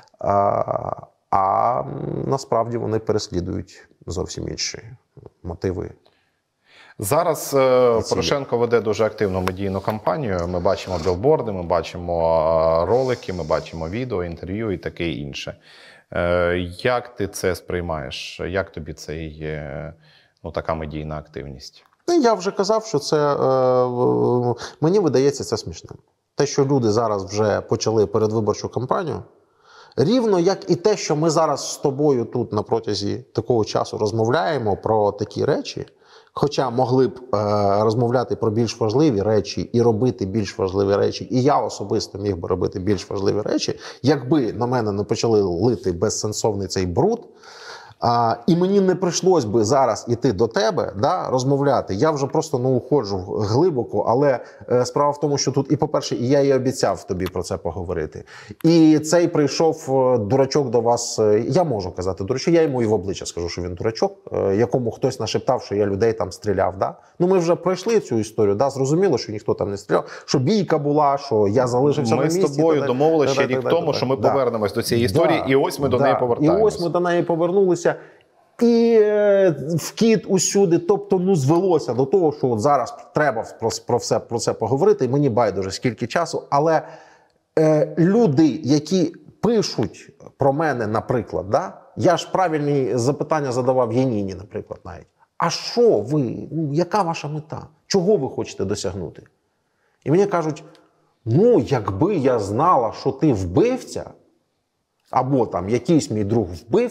а насправді вони переслідують зовсім інші мотиви. Зараз Порошенко веде дуже активну медійну кампанію. Ми бачимо білборди, ми бачимо ролики, ми бачимо відео, інтерв'ю і таке інше. Як ти це сприймаєш? Як тобі така медійна активність? Я вже казав, що це, мені видається, це смішним. Те, що люди зараз вже почали передвиборчу кампанію, рівно як і те, що ми зараз з тобою тут на протязі такого часу розмовляємо про такі речі, хоча могли б розмовляти про більш важливі речі і робити більш важливі речі, і я особисто міг би робити більш важливі речі, якби на мене не почали лити безсенсовний цей бруд, і мені не прийшлось би зараз іти до тебе, розмовляти. Я вже просто уходжу глибоко, але справа в тому, що тут, і по-перше, і я і обіцяв тобі про це поговорити. І цей прийшов дурачок до вас, я можу казати дурачок, я йому і в обличчя скажу, що він дурачок, якому хтось нашептав, що я людей там стріляв. Ми вже пройшли цю історію, зрозуміло, що ніхто там не стріляв, що бійка була, що я залишився на місці. Ми з тобою домовилися ще рік тому, що ми повернемось до цієї історії, і ось ми до неї повертаємося. І ось ми до неї повернулися. І вкид усюди, тобто, звелося до того, що зараз треба про це поговорити, і мені байдуже скільки часу, але люди, які пишуть про мене, наприклад, я ж правильні запитання задавав Яніні, наприклад, навіть. А що ви, яка ваша мета? Чого ви хочете досягнути? І мені кажуть, якби я знала, що ти вбивця, або там якийсь мій друг вбивця,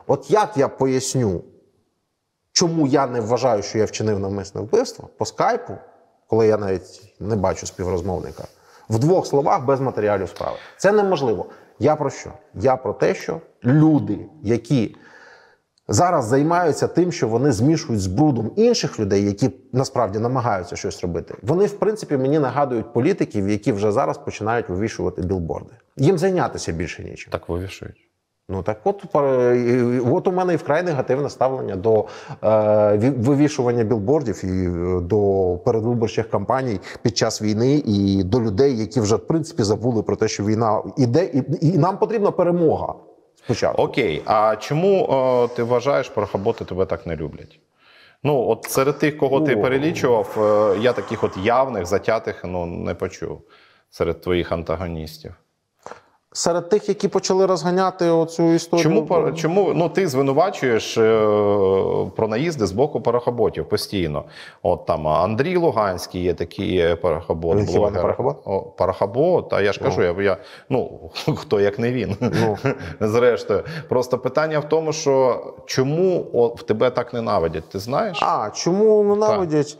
От як я поясню, чому я не вважаю, що я вчинив навмисне вбивство по скайпу, коли я навіть не бачу співрозмовника, в 2 словах без матеріалів справи. Це неможливо. Я про що? Я про те, що люди, які зараз займаються тим, що вони змішують з брудом інших людей, які насправді намагаються щось робити, вони, в принципі, мені нагадують політиків, які вже зараз починають вивішувати білборди. Їм зайнятися більше нічим. Так вивішують. Ну так от у мене і вкрай негативне ставлення до вивішування білбордів і до передвиборчих кампаній під час війни, і до людей, які вже, в принципі, забули про те, що війна іде, і нам потрібна перемога спочатку. Окей, а чому ти вважаєш, порохоботи тебе так не люблять? Ну, от серед тих, кого ти перелічував, я таких от явних, затятих, не почув серед твоїх антагоністів. Серед тих, які почали розганяти оцю історію... Чому ти звинувачуєш про наїзди з боку порохоботів постійно? От там Андрій Луганський є такий порохобот. Він хіба не порохобот? Порохобот, а я ж кажу, хто як не він. Зрештою. Просто питання в тому, що чому в тебе так ненавидять, ти знаєш? Чому ненавидять?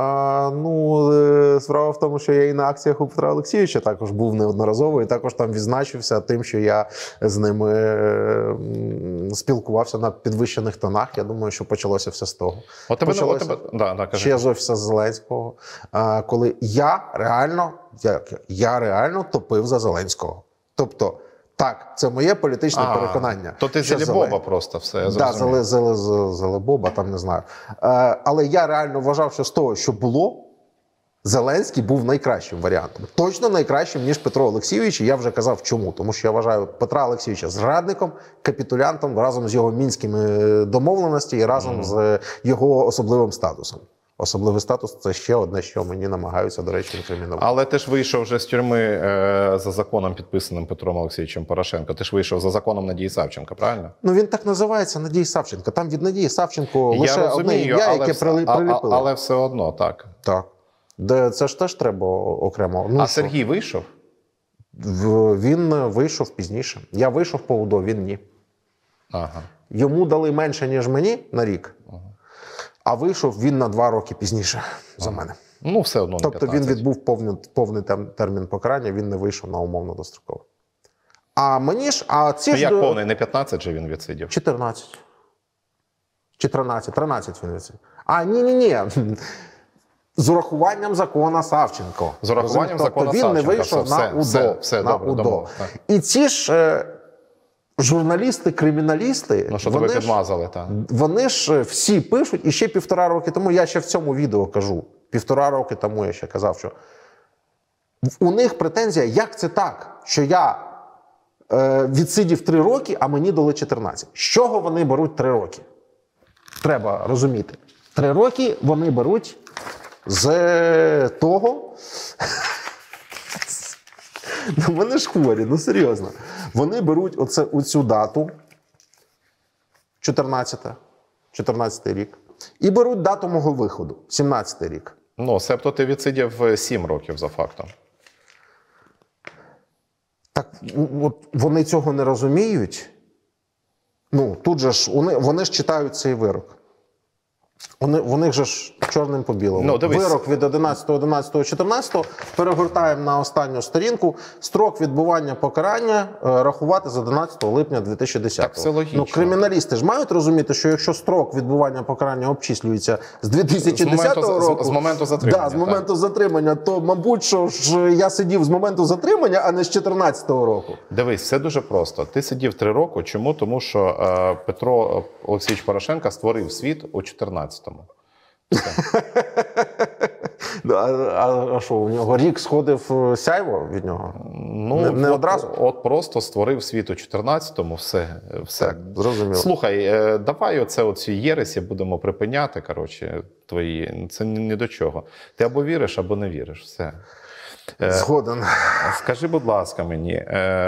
Справа в тому, що я і на акціях у Петра Олексійовича також був неодноразово, і також там відзначився тим, що я з ними спілкувався на підвищених тонах. Я думаю, що почалося все з того. Ще з офісу Зеленського, коли я реально топив за Зеленського. Тобто, так, це моє політичне переконання. То ти Зелебоба просто все, я зрозумів. Так, Зелебоба, там не знаю. Але я реально вважав, що з того, що було, Зеленський був найкращим варіантом. Точно найкращим, ніж Петро Олексійович, і я вже казав чому. Тому що я вважаю Петра Олексійовича зрадником, капітулянтом, разом з його мінськими домовленостями і разом з його особливим статусом. Особливий статус – це ще одне, що мені намагаються, до речі, інкримінувати. Але ти ж вийшов вже з тюрми за законом, підписаним Петром Олексійовичем Порошенко. Ти ж вийшов за законом Надії Савченко, правильно? Він так називається, Надії Савченко. Там від Надії Савченко лише одне ім'я, яке приліпили. Але все одно, так. Так. Це ж теж треба окремо. Сергій вийшов? Він вийшов пізніше. Я вийшов по УДО, він ні. Йому дали менше, ніж мені на рік. А вийшов він на 2 роки пізніше за мене. Все одно не 15. Тобто він відбув повний термін покарання, він не вийшов на умовно дострокове. А мені ж... як повний? Не 15 же він відсидів? 14. Чи 13? 13 він відсидів. Ні. З урахуванням закона Савченко. З урахуванням закону Савченко. Він не вийшов на УДО. Все добре. І ці ж... журналісти, криміналісти, вони ж всі пишуть, і ще 1,5 роки тому, я ще в цьому відео кажу, 1,5 роки тому я ще казав, що у них претензія, як це так, що я відсидів 3 роки, а мені дали 14. З чого вони беруть 3 роки? Треба розуміти. 3 роки вони беруть з того... Вони ж хворі, серйозно. Вони беруть оцю дату, 14 рік, і беруть дату мого виходу, 17 рік. Себто ти відсидів 7 років за фактом. Так, вони цього не розуміють. Тут же ж, вони ж читають цей вирок. У них же ж чорним по білому. Вирок від 11.11.14 перегортаємо на останню сторінку. Строк відбування покарання рахувати з 11 липня 2010. Так, все логічно. Криміналісти ж мають розуміти, що якщо строк відбування покарання обчислюється з 2010 року... З моменту затримання. З моменту затримання, то, мабуть, що ж я сидів з моменту затримання, а не з 2014 року. Дивись, все дуже просто. Ти сидів 3 роки. Чому? Тому що Петро Олексійович Порошенко створив світ у 2014-му. А що, у нього рік сходив сяйво від нього? Не одразу? От просто створив світ у 2014-му, все. Так, зрозуміло. Слухай, давай оці єресі будемо припиняти, твої. Це ні до чого. Ти або віриш, або не віриш, все. Згоден. Скажи, будь ласка, мені,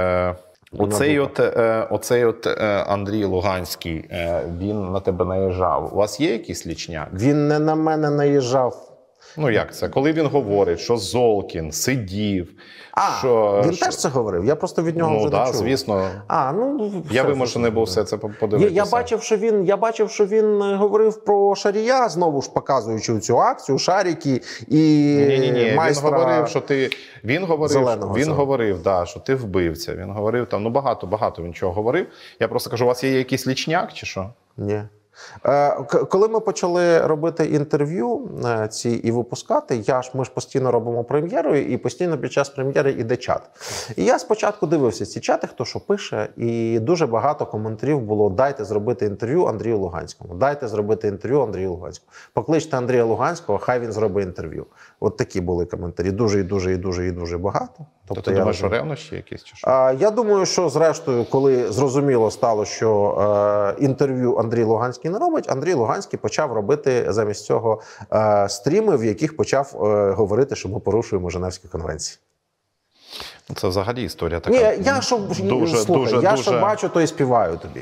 оцей Андрій Луганський, він на тебе наїжджав. У вас є якийсь лічняк? Він не на мене наїжджав. Ну як це? Коли він говорить, що Золкін сидів, А, що... він теж це говорив? Я просто від нього Ну вже так, не чув. звісно. Я вимушений був все це подивитися. Я бачив, що він говорив про Шарія, знову ж показуючи цю акцію, шарики і Ні. майстра... Він говорив, що ти... Зеленого Він цього. говорив, да, що ти вбивця. Він говорив там, ну багато він чого говорив. Я просто кажу, у вас є якийсь лічняк чи що? Ні. Коли ми почали робити інтерв'ю ці і випускати, ми ж постійно робимо прем'єру, і постійно під час прем'єри іде чат. І я спочатку дивився ці чати, хто що пише, і дуже багато коментарів було: дайте зробити інтерв'ю Андрію Луганському, дайте зробити інтерв'ю Андрію Луганському. Покличте Андрія Луганського, хай він зробить інтерв'ю. От такі були коментарі. Дуже багато. Тобто ти думаєш, що ревнощі якісь чи що? Я думаю, що зрештою, коли зрозуміло стало, що інтерв'ю Андрій Луганський не робить, Андрій Луганський почав робити замість цього стріми, в яких почав говорити, що ми порушуємо Женевські конвенції. Це взагалі історія така. Ні, я що бачу, то і співаю тобі.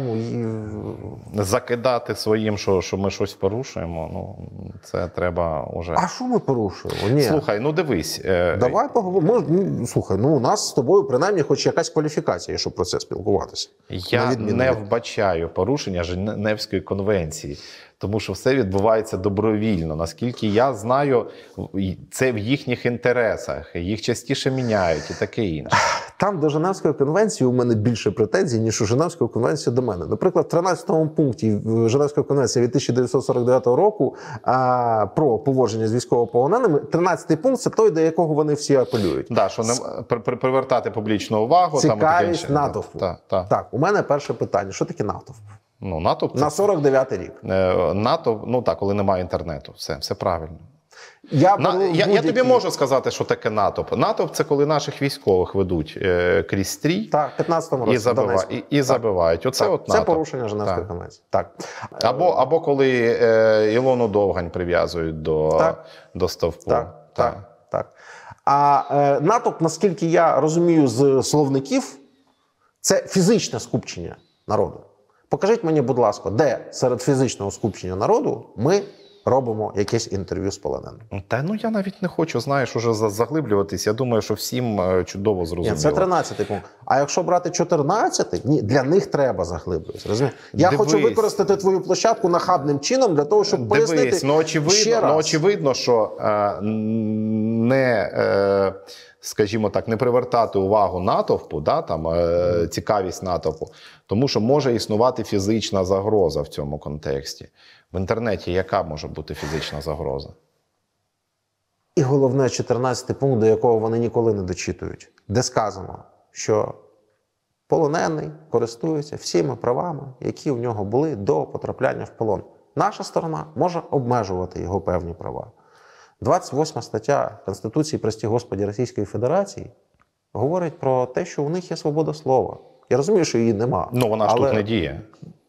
Закидати своїм, що ми щось порушуємо, це треба уже. А що ми порушуємо? Ні. Слухай, дивись. Давай поговоримо. Слухай, у нас з тобою принаймні хоч якась кваліфікація, щоб про це спілкуватися. Я не вбачаю порушення Женевської конвенції, тому що все відбувається добровільно. Наскільки я знаю, це в їхніх інтересах, їх частіше міняють і таке інше. Там до Женевської конвенції у мене більше претензій, ніж у Женевської конвенції до мене. Наприклад, в 13-му пункті Женевської конвенції від 1949 року про поводження з військовополоненими, 13-й пункт – це той, до якого вони всі апелюють. Да, що не привертати публічну увагу. Цікавість натовпу. Так. У мене перше питання. Що таке натовп? Натовп на 49-й рік. НАТО, коли немає інтернету. Все правильно. Я тобі можу сказати, що таке натовп. Натовп – це коли наших військових ведуть крізь стрій. Так, в 15-му році. І забивають. Оце так, от натовп. Це порушення Женевської конвенції. Так. Або коли Ілону Довгань прив'язують до стовпу. Так. А натовп, наскільки я розумію з словників, це фізичне скупчення народу. Покажіть мені, будь ласка, де серед фізичного скупчення народу ми робимо якесь інтерв'ю з полоненим? Я навіть не хочу, уже заглиблюватись. Я думаю, що всім чудово зрозуміло. Ні, це 13-й пункт. А якщо брати 14-й, для них треба заглиблюватися. Розумієш? Я хочу використати твою площадку нахабним чином для того, щоб пояснити ще раз. Очевидно, що скажімо так, не привертати увагу натовпу, цікавість натовпу, тому що може існувати фізична загроза в цьому контексті. В інтернеті яка може бути фізична загроза? І головне, 14-й пункт, до якого вони ніколи не дочитують, де сказано, що полонений користується всіма правами, які у нього були до потрапляння в полон. Наша сторона може обмежувати його певні права. 28 стаття Конституції, прости Господі, Російської Федерації говорить про те, що у них є свобода слова. Я розумію, що її нема. Вона ж тут не діє.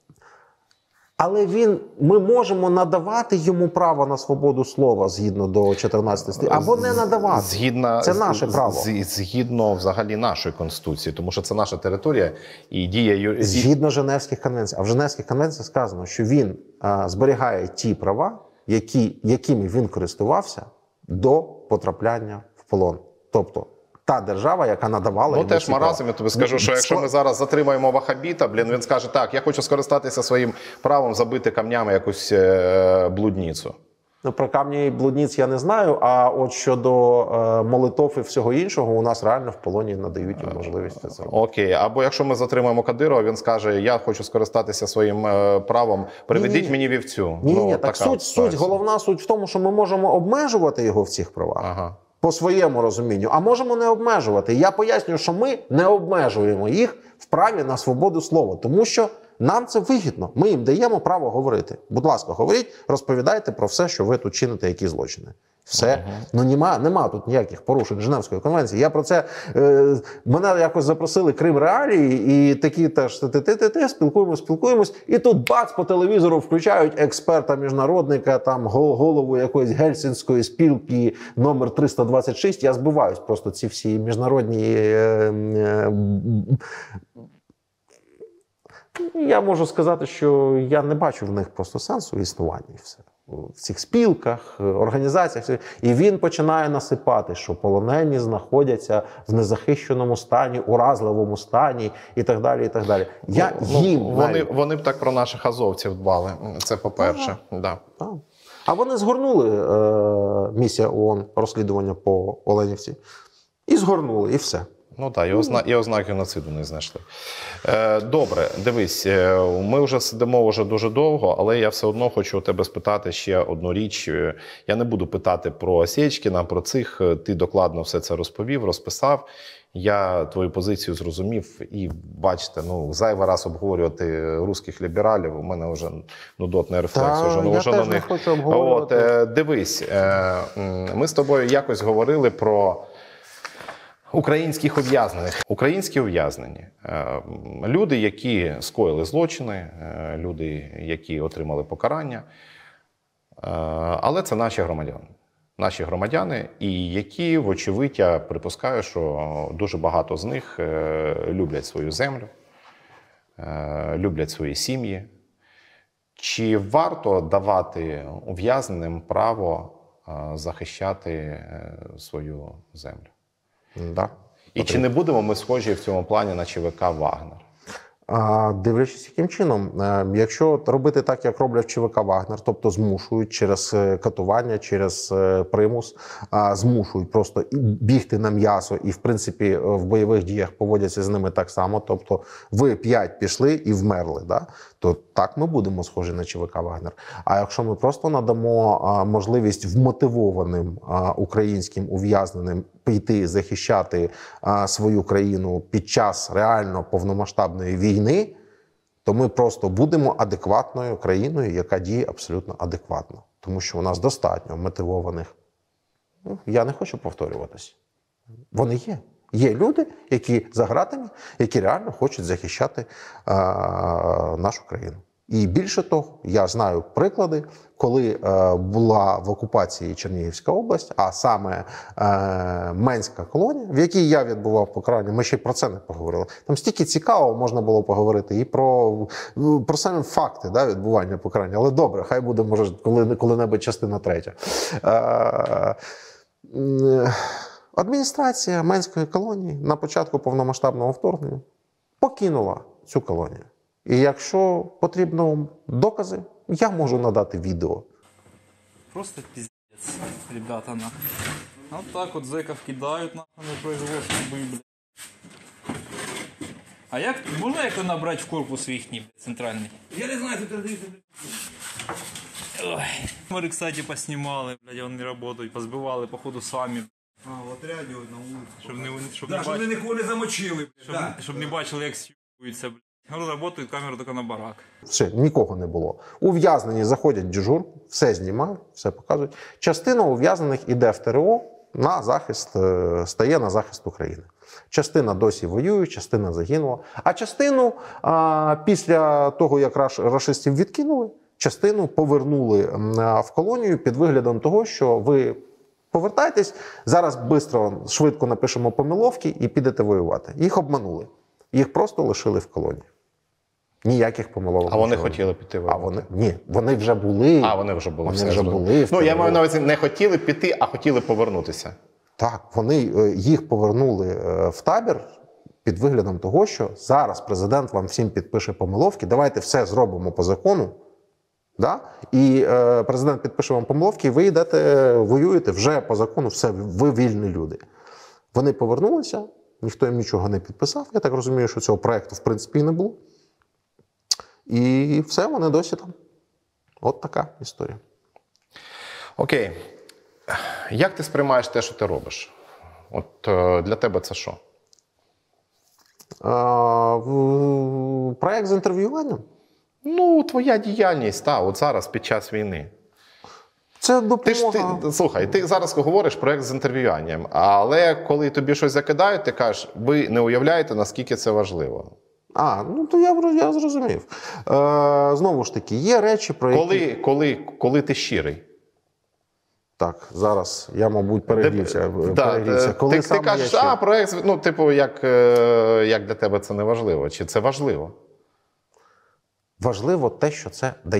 Але ми можемо надавати йому право на свободу слова згідно до 14 статті, або не надавати. Це наше право. Згідно взагалі нашої Конституції, тому що це наша територія і діє... Згідно Женевських конвенцій. А в Женевських конвенціях сказано, що він зберігає ті права, якими він користувався до потрапляння в полон. Тобто та держава, яка надавала йому теж ці права. маразм, я тобі скажу, що якщо ми зараз затримаємо вахабіта, він скаже, так, я хочу скористатися своїм правом забити камнями якусь блудницю. Про камні і блудниць я не знаю, а от щодо молитов і всього іншого, у нас реально в полоні надають їм можливість це зробити. Окей, або якщо ми затримаємо Кадирова, він скаже, я хочу скористатися своїм правом, приведіть мені вівцю. Ні, так головна суть в тому, що ми можемо обмежувати його в цих правах. По своєму розумінню, а можемо не обмежувати. Я пояснюю, що ми не обмежуємо їх в праві на свободу слова, тому що нам це вигідно. Ми їм даємо право говорити. Будь ласка, говоріть, розповідайте про все, що ви тут чините, які злочини. Все. Нема тут ніяких порушень Женевської конвенції. Я про це... мене якось запросили Крим Реалії, і такі теж спілкуємось. І тут бац, по телевізору включають експерта-міжнародника, там голову якоїсь гельсінської спілки номер 326. Я збиваюсь просто ці всі міжнародні... Я можу сказати, що я не бачу в них просто сенсу існування і все. в цих спілках, організаціях, і він починає насипати, що полонені знаходяться в незахищеному стані, уразливому стані і так далі. І так далі. Вони б так про наших азовців дбали. Це по-перше. Да. А вони згорнули місія ООН розслідування по Оленівці. І згорнули, і все. Ну так, і ознак геноциду не знайшли. Добре, дивись, ми вже сидимо дуже довго, але я все одно хочу у тебе спитати ще одну річ. Я не буду питати про Осєчкіна, про цих. Ти докладно все це розповів, розписав. Я твою позицію зрозумів і, бачите, зайвий раз обговорювати русських лібералів, у мене вже нудотний рефлекс. Я теж не хочу обговорювати. Дивись, ми з тобою якось говорили про українських ув'язнених. Українські ув'язнені. Люди, які скоїли злочини, люди, які отримали покарання. Але це наші громадяни. Наші громадяни, і які, вочевидь, я припускаю, що дуже багато з них люблять свою землю, люблять свої сім'ї. Чи варто давати ув'язненим право захищати свою землю? Да. І чи не будемо ми схожі в цьому плані на ЧВК «Вагнер»? Дивлячись, яким чином, якщо робити так, як роблять ЧВК «Вагнер», тобто змушують через катування, через примус, змушують просто бігти на м'ясо і, в принципі, в бойових діях поводяться з ними так само, тобто ви 5 пішли і вмерли, да? То так ми будемо схожі на ЧВК «Вагнер». А якщо ми просто надамо можливість вмотивованим українським ув'язненим піти захищати свою країну під час реально повномасштабної війни, то ми просто будемо адекватною країною, яка діє абсолютно адекватно. Тому що у нас достатньо мотивованих. Я не хочу повторюватись. Вони є. Є люди, які за ґратами, які реально хочуть захищати нашу країну. І більше того, я знаю приклади, коли була в окупації Чернігівська область, а саме Менська колонія, в якій я відбував покарання, ми ще й про це не поговорили. Там стільки цікавого можна було поговорити і про самі факти відбування покарання. Але добре, хай буде, може, коли-небудь частина 3. Адміністрація Менської колонії на початку повномасштабного вторгнення покинула цю колонію. І якщо потрібно докази, я можу надати відео. Просто пиздец, ребята, нахуй. Вот так вот зэков кидают нахуй на производство, блядь. А як, можна як-то набрати в корпус їхній, блядь, центральний? Я не знаю, тут блядь. Ой. Камери, кстати, поснімали, блядь, вони не работають, позбивали, походу, самі. В отряді на вулиці. Щоб вони нікого не замочили. Щоб не бачили, як с'юються, блядь. Работають камеру тільки на барак. Все, нікого не було. Ув'язнені заходять в дежурку, все знімають, все показують. Частина ув'язнених іде в ТРО на захист, стає на захист України. Частина досі воює, частина загинула. А частину після того, як рашистів відкинули, частину повернули в колонію під виглядом того, що ви повертайтесь, зараз швидко напишемо помиловки і підете воювати. Їх обманули. Їх просто лишили в колонії. Ніяких помилок. А вони хотіли піти воювати? Ні, вони вже були. Вони вже були. Вони вже були. Я маю на увазі, не хотіли піти, а хотіли повернутися. Так, їх повернули в табір під виглядом того, що зараз президент вам всім підпише помиловки, давайте все зробимо по закону. Да? І президент підпише вам помиловки, і ви йдете, воюєте вже по закону, все, ви вільні люди. Вони повернулися, ніхто їм нічого не підписав. Я так розумію, що цього проєкту в принципі і не було. І все, вони досі там. От така історія. Окей. Як ти сприймаєш те, що ти робиш? От для тебе це що? Проєкт з інтерв'юванням? Твоя діяльність, от зараз, під час війни. Це допомога. Слухай, ти зараз говориш проєкт з інтерв'юванням, але коли тобі щось закидають, ти кажеш, ви не уявляєте, наскільки це важливо. То я зрозумів. Знову ж таки, є речі, про які... Коли ти щирий? Так, зараз я, мабуть, перегрівся. Ти кажеш, проєкт, як для тебе це не важливо? Чи це важливо? Важливо те, що це дає.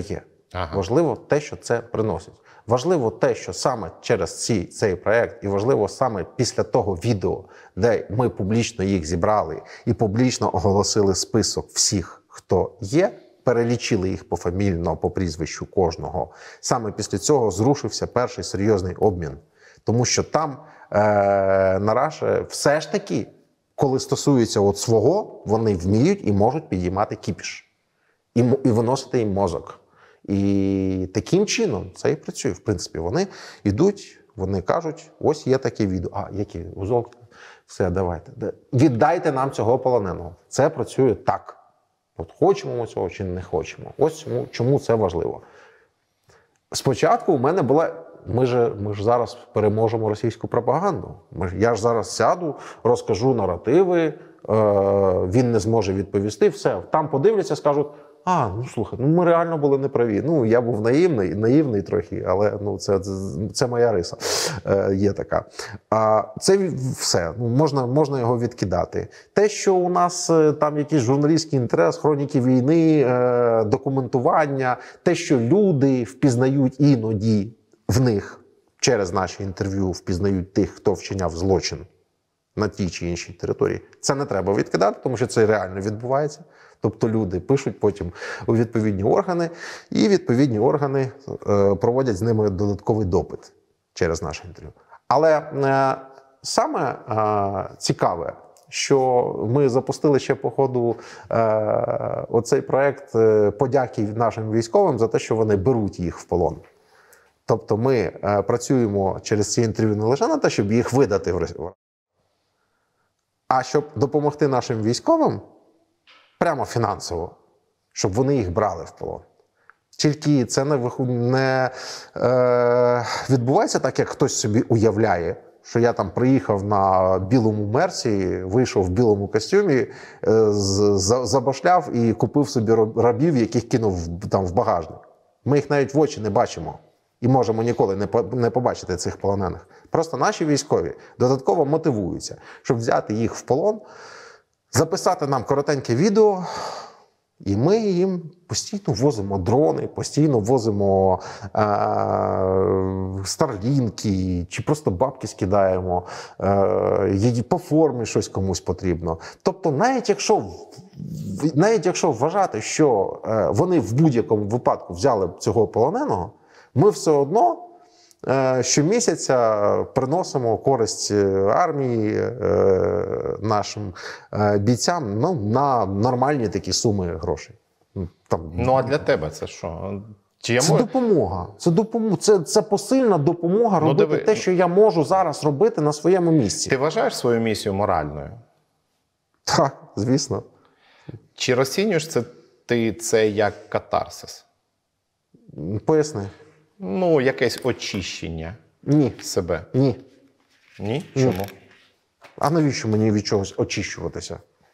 Ага. Важливо те, що це приносить. Важливо те, що саме через цей проект, і важливо саме після того відео, де ми публічно їх зібрали і публічно оголосили список всіх, хто є, перелічили їх пофамільно, по прізвищу кожного. Саме після цього зрушився перший серйозний обмін. Тому що там на Раші все ж таки, коли стосується от свого, вони вміють і можуть підіймати кіпіш. І виносити їм мозок. І таким чином це і працює. В принципі, вони йдуть, вони кажуть, ось є таке відео. А, які? Узол? Все, давайте. Віддайте нам цього полоненого. Це працює так. От хочемо ми цього чи не хочемо. Ось чому це важливо. Спочатку у мене була... Ми ж зараз переможемо російську пропаганду. Я ж зараз сяду, розкажу наративи, він не зможе відповісти, все. Там подивляться, скажуть, ну слухай, ми реально були неправі. Я був наївний трохи, але це моя риса є така. Це все, можна його відкидати. Те, що у нас там якийсь журналістський інтерес, хроніки війни, документування, те, що люди впізнають іноді в них через наші інтерв'ю впізнають тих, хто вчиняв злочин на тій чи іншій території. Це не треба відкидати, тому що це реально відбувається. Тобто люди пишуть потім у відповідні органи, і відповідні органи проводять з ними додатковий допит через наше інтерв'ю. Але саме цікаве, що ми запустили ще по ходу оцей проект подяки нашим військовим за те, що вони беруть їх в полон. Тобто ми працюємо через ці інтерв'ю не лише на те, щоб їх видати в Росію, а щоб допомогти нашим військовим прямо фінансово, щоб вони їх брали в полон. Тільки це не відбувається так, як хтось собі уявляє, що я там приїхав на білому мерсі, вийшов в білому костюмі, забашляв і купив собі рабів, яких кинув там в багажник. Ми їх навіть в очі не бачимо. І можемо ніколи не побачити цих полонених. Просто наші військові додатково мотивуються, щоб взяти їх в полон, записати нам коротеньке відео, і ми їм постійно возимо дрони, постійно возимо старлінки, чи просто бабки скидаємо, по формі щось комусь потрібно. Тобто навіть якщо вважати, що вони в будь-якому випадку взяли цього полоненого, ми все одно щомісяця приносимо користь армії, нашим бійцям на нормальні такі суми грошей. А для тебе це що? Це допомога. Це посильна допомога робити те, що я можу зараз робити на своєму місці. Ти вважаєш свою місію моральною? Так, звісно. Чи розцінюєш ти це як катарсис? Поясни. Якесь очищення себе. Ні. Ні? Чому? А навіщо мені від чогось очищуватися?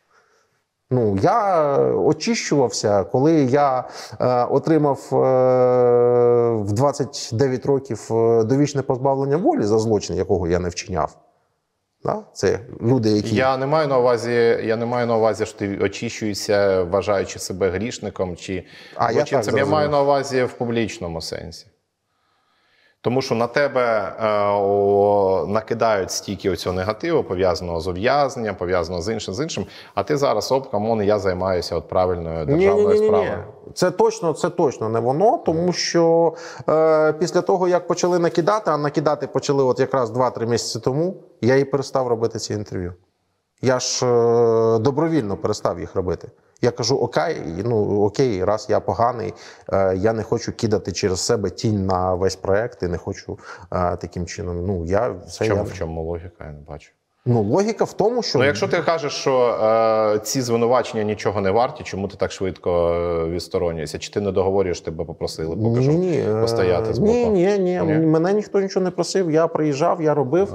Я очищувався, коли я отримав в 29 років довічне позбавлення волі за злочин, якого я не вчиняв. Це люди, які... Я не маю на увазі, що ти очищуєшся, вважаючи себе грішником чи злочинцем. Я маю на увазі в публічному сенсі. Тому що на тебе накидають стільки оцього негативу, пов'язаного з ув'язненням, пов'язаного з іншим, а ти зараз, я займаюся правильною державною справою. Це точно не воно, тому що після того, як почали накидати, а накидати почали якраз 2-3 місяці тому, я і перестав робити ці інтерв'ю. Я ж добровільно перестав їх робити. Я кажу, окей, раз я поганий, я не хочу кидати через себе тінь на весь проект і не хочу таким чином. В чому логіка? Я не бачу. Логіка в тому, що... Якщо ти кажеш, що ці звинувачення нічого не варті, чому ти так швидко відсторонюєшся? Чи ти не договорюєш, тебе попросили, постояти з боку? Ні. Мене ніхто нічого не просив. Я приїжджав, я робив.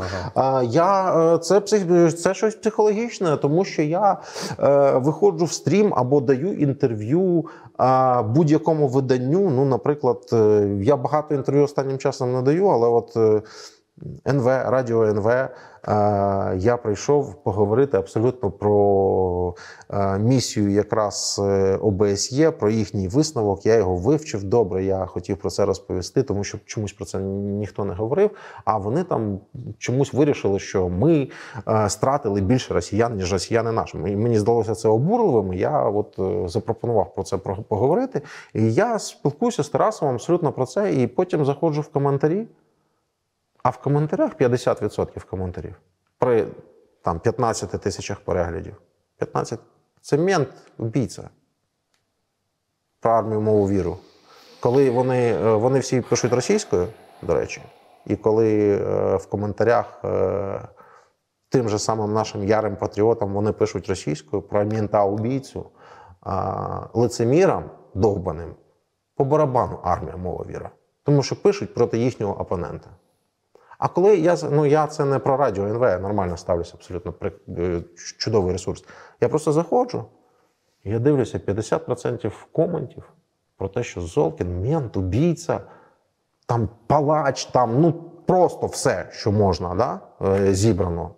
Це щось психологічне, тому що я виходжу в стрім або даю інтерв'ю будь-якому виданню. Наприклад, я багато інтерв'ю останнім часом не даю, але НВ, радіо НВ, я прийшов поговорити абсолютно про місію якраз ОБСЄ, про їхній висновок. Я його вивчив добре, я хотів про це розповісти, тому що чомусь про це ніхто не говорив, а вони там чомусь вирішили, що ми стратили більше росіян, ніж росіяни наші. Мені здалося це обурливим, я от запропонував про це поговорити. І я спілкуюся з Тарасом абсолютно про це, і потім заходжу в коментарі. А в коментарях 50% коментарів при там 15 тисячах переглядів. 15 – це мент, вбійця. Про армію, мову, віру. Коли вони всі пишуть російською, до речі, і коли в коментарях тим же самим нашим ярим патріотам вони пишуть російською про мента-убійцю, лицемірам довбаним, по барабану армія, мова, віра. Тому що пишуть проти їхнього опонента. А коли я це не про радіо НВ, я нормально ставлюся, абсолютно чудовий ресурс. Я просто заходжу, і я дивлюся 50% коментів про те, що Золкін, мент, убійця, там палач, там просто все, що можна, да, зібрано.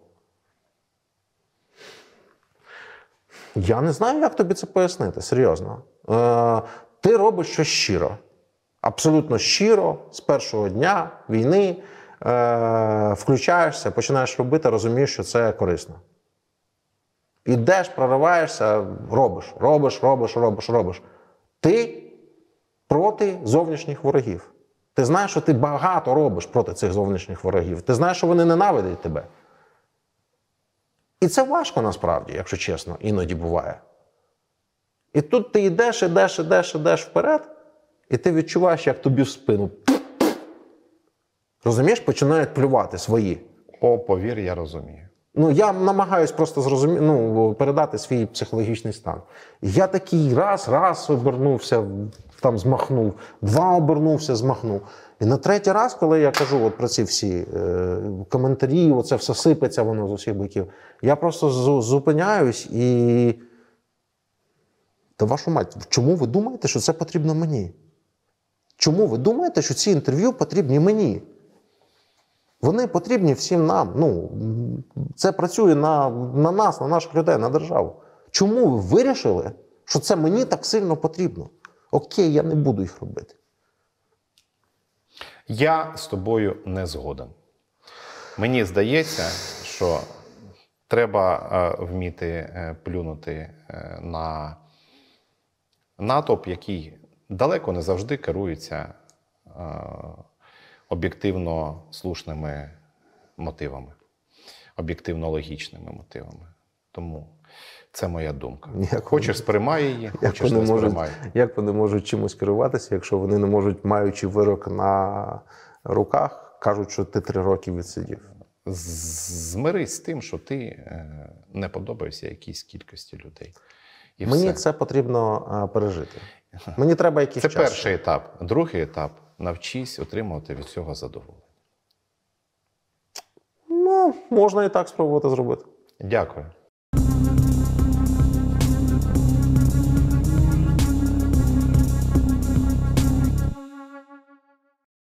Я не знаю, як тобі це пояснити, серйозно. Ти робиш щось щиро, абсолютно щиро, з першого дня війни, включаєшся, починаєш робити, розумієш, що це корисно. Ідеш, прориваєшся, робиш. Ти проти зовнішніх ворогів. Ти знаєш, що ти багато робиш проти цих зовнішніх ворогів. Ти знаєш, що вони ненавидять тебе. І це важко насправді, якщо чесно, іноді буває. І тут ти йдеш вперед, і ти відчуваєш, як тобі в спину. Розумієш, починають плювати свої. О, повір, я розумію. Я намагаюсь просто передати свій психологічний стан. Я такий раз обернувся, там змахнув, 2 обернувся, змахнув. І на 3-й раз, коли я кажу про ці всі коментарі, оце все сипеться воно з усіх боків, я просто зупиняюсь і... Та вашу мать, чому ви думаєте, що це потрібно мені? Чому ви думаєте, що ці інтерв'ю потрібні мені? Вони потрібні всім нам. Це працює на нас, на наших людей, на державу. Чому ви вирішили, що це мені так сильно потрібно? Окей, я не буду їх робити. Я з тобою не згоден. Мені здається, що треба вміти плюнути на натовп, який далеко не завжди керується об'єктивно слушними мотивами, об'єктивно логічними мотивами. Тому це моя думка. Хочеш, сприймай її, хочеш, не сприймай. Як вони можуть чимось керуватися, якщо вони не можуть, маючи вирок на руках, кажуть, що ти 3 роки відсидів? Змирись з тим, що ти не подобаєшся якійсь кількості людей. І мені все. це потрібно пережити. Мені треба якийсь час. Це перший етап. Другий етап – навчись отримувати від цього задоволення. Можна і так спробувати зробити. Дякую.